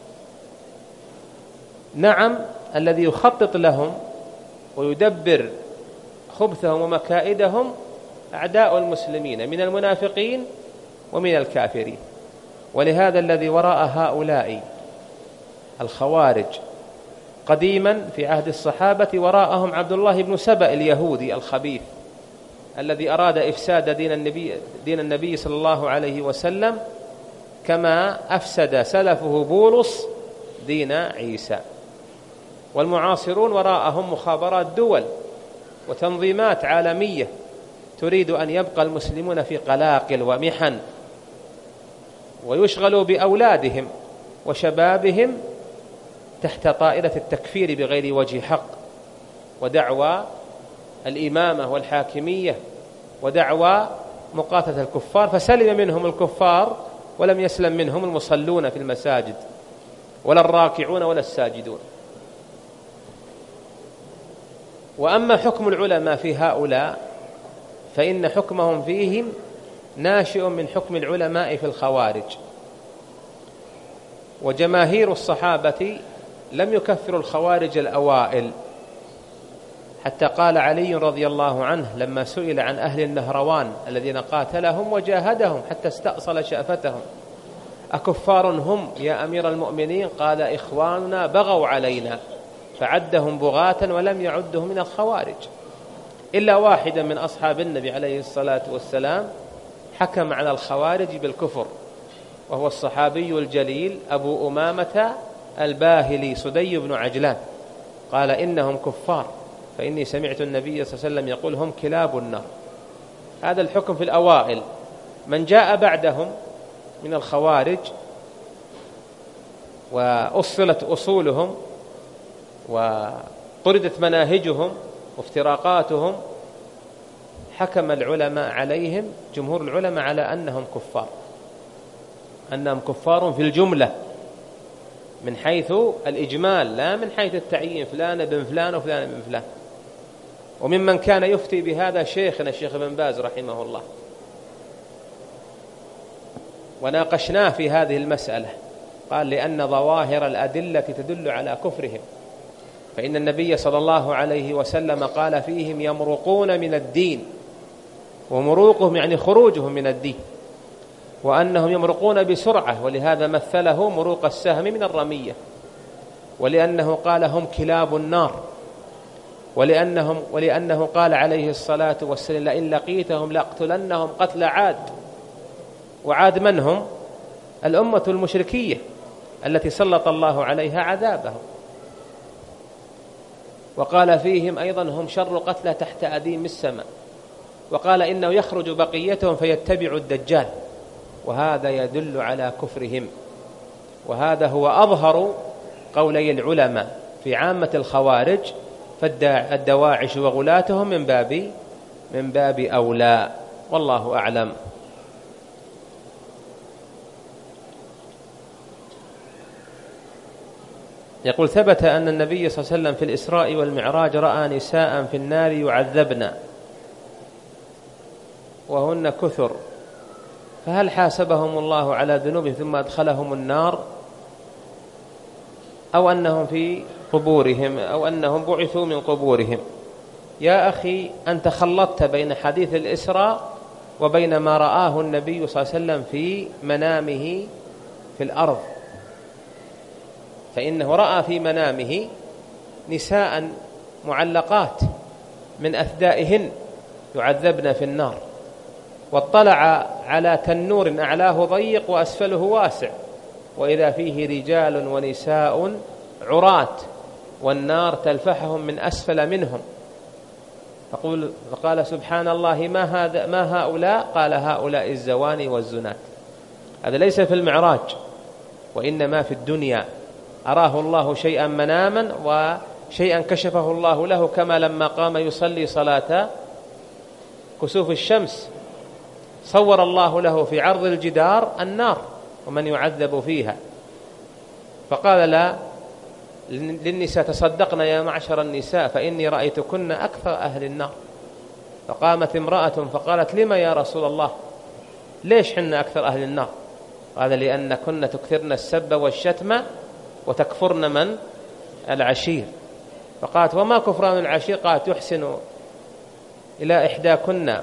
نعم، الذي يخطط لهم ويدبر خبثهم ومكائدهم أعداء المسلمين من المنافقين ومن الكافرين. ولهذا الذي وراء هؤلاء الخوارج قديما في عهد الصحابة وراءهم عبد الله بن سبأ اليهودي الخبيث، الذي أراد إفساد دين النبي صلى الله عليه وسلم، كما أفسد سلفه بولس دين عيسى. والمعاصرون وراءهم مخابرات دول وتنظيمات عالمية تريد أن يبقى المسلمون في قلاقل ومحن، ويشغلوا بأولادهم وشبابهم تحت طائرة التكفير بغير وجه حق، ودعوى الإمامة والحاكمية، ودعوى مقاتلة الكفار، فسلم منهم الكفار ولم يسلم منهم المصلون في المساجد، ولا الراكعون ولا الساجدون. وأما حكم العلماء في هؤلاء فإن حكمهم فيهم ناشئ من حكم العلماء في الخوارج. وجماهير الصحابة لم يكفروا الخوارج الأوائل، حتى قال علي رضي الله عنه لما سئل عن أهل النهروان الذين قاتلهم وجاهدهم حتى استأصل شأفتهم: أكفار هم يا أمير المؤمنين؟ قال: إخواننا بغوا علينا، فعدهم بغاة ولم يعدهم من الخوارج، إلا واحدا من أصحاب النبي عليه الصلاة والسلام حكم على الخوارج بالكفر، وهو الصحابي الجليل أبو أمامة الباهلي سدي بن عجلان، قال: إنهم كفار، فإني سمعت النبي صلى الله عليه وسلم يقول: هم كلاب النار. هذا الحكم في الأوائل. من جاء بعدهم من الخوارج وأصلت أصولهم وطردت مناهجهم وافتراقاتهم، حكم العلماء عليهم، جمهور العلماء، على أنهم كفار في الجملة من حيث الإجمال، لا من حيث التعيين: فلان بن فلان وفلان بن فلان. وممن كان يفتي بهذا شيخنا الشيخ ابن باز رحمه الله، وناقشناه في هذه المسألة، قال: لأن ظواهر الأدلة تدل على كفرهم، فإن النبي صلى الله عليه وسلم قال فيهم: يمرقون من الدين، ومروقهم يعني خروجهم من الدين، وأنهم يمرقون بسرعة، ولهذا مثله مروق السهم من الرمية، ولأنه قال: هم كلاب النار، ولأنه قال عليه الصلاة والسلام: لئن لقيتهم لأقتلنهم قتل عاد. وعاد من هم؟ الأمة المشركية التي سلط الله عليها عذابهم. وقال فيهم أيضا: هم شر قتلى تحت أديم السماء. وقال: إنه يخرج بقيتهم فيتبع الدجال. وهذا يدل على كفرهم. وهذا هو أظهر قولي العلماء في عامة الخوارج، فالدواعش وغلاتهم من باب أولى، والله أعلم. يقول: ثبت أن النبي صلى الله عليه وسلم في الإسراء والمعراج رأى نساء في النار يعذبن وهن كثر، فهل حاسبهم الله على ذنوبهم ثم أدخلهم النار، أو أنهم في قبورهم، أو أنهم بعثوا من قبورهم؟ يا أخي، أنت خلطت بين حديث الإسراء وبين ما رآه النبي صلى الله عليه وسلم في منامه في الأرض. فإنه رأى في منامه نساء معلقات من أثدائهن يعذبن في النار، واطلع على تنور أعلاه ضيق وأسفله واسع، وإذا فيه رجال ونساء عراة، والنار تلفحهم من أسفل منهم، فقال سبحان الله ما هؤلاء؟ قال هؤلاء الزواني والزنات. هذا ليس في المعراج وإنما في الدنيا، أراه الله شيئا مناما وشيئا كشفه الله له، كما لما قام يصلي صلاة كسوف الشمس صور الله له في عرض الجدار النار ومن يعذب فيها، فقال لا للنساء تصدقن يا معشر النساء فإني رأيتكن أكثر أهل النار. فقامت امرأة فقالت لما يا رسول الله، ليش حنا أكثر أهل النار؟ قال لأنكن تكثرن السب والشتم وتكفرن من العشير. فقالت وما كفران العشير؟ قالت يحسن إلى إحداكن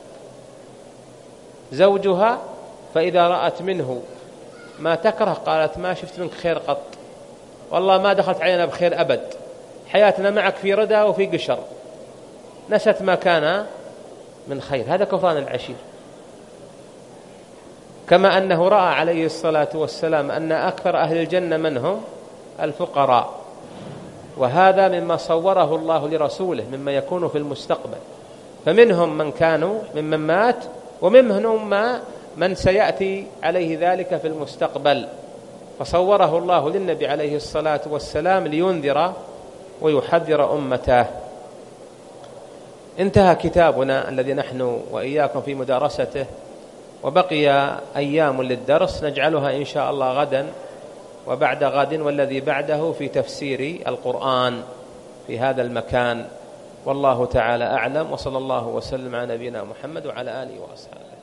زوجها فإذا رأت منه ما تكره قالت ما شفت منك خير قط، والله ما دخلت علينا بخير أبد، حياتنا معك في ردى وفي قشر، نست ما كان من خير. هذا كفران العشير. كما أنه رأى عليه الصلاة والسلام أن أكثر أهل الجنة من هم؟ الفقراء، وهذا مما صوره الله لرسوله مما يكون في المستقبل، فمنهم من كانوا ممن مات ومنهم من سيأتي عليه ذلك في المستقبل، فصوره الله للنبي عليه الصلاة والسلام لينذر ويحذر أمته. انتهى كتابنا الذي نحن وإياكم في مدارسته، وبقي أيام للدرس نجعلها إن شاء الله غدا وبعد غد والذي بعده في تفسير القرآن في هذا المكان، والله تعالى أعلم، وصلى الله وسلم على نبينا محمد وعلى آله وأصحابه.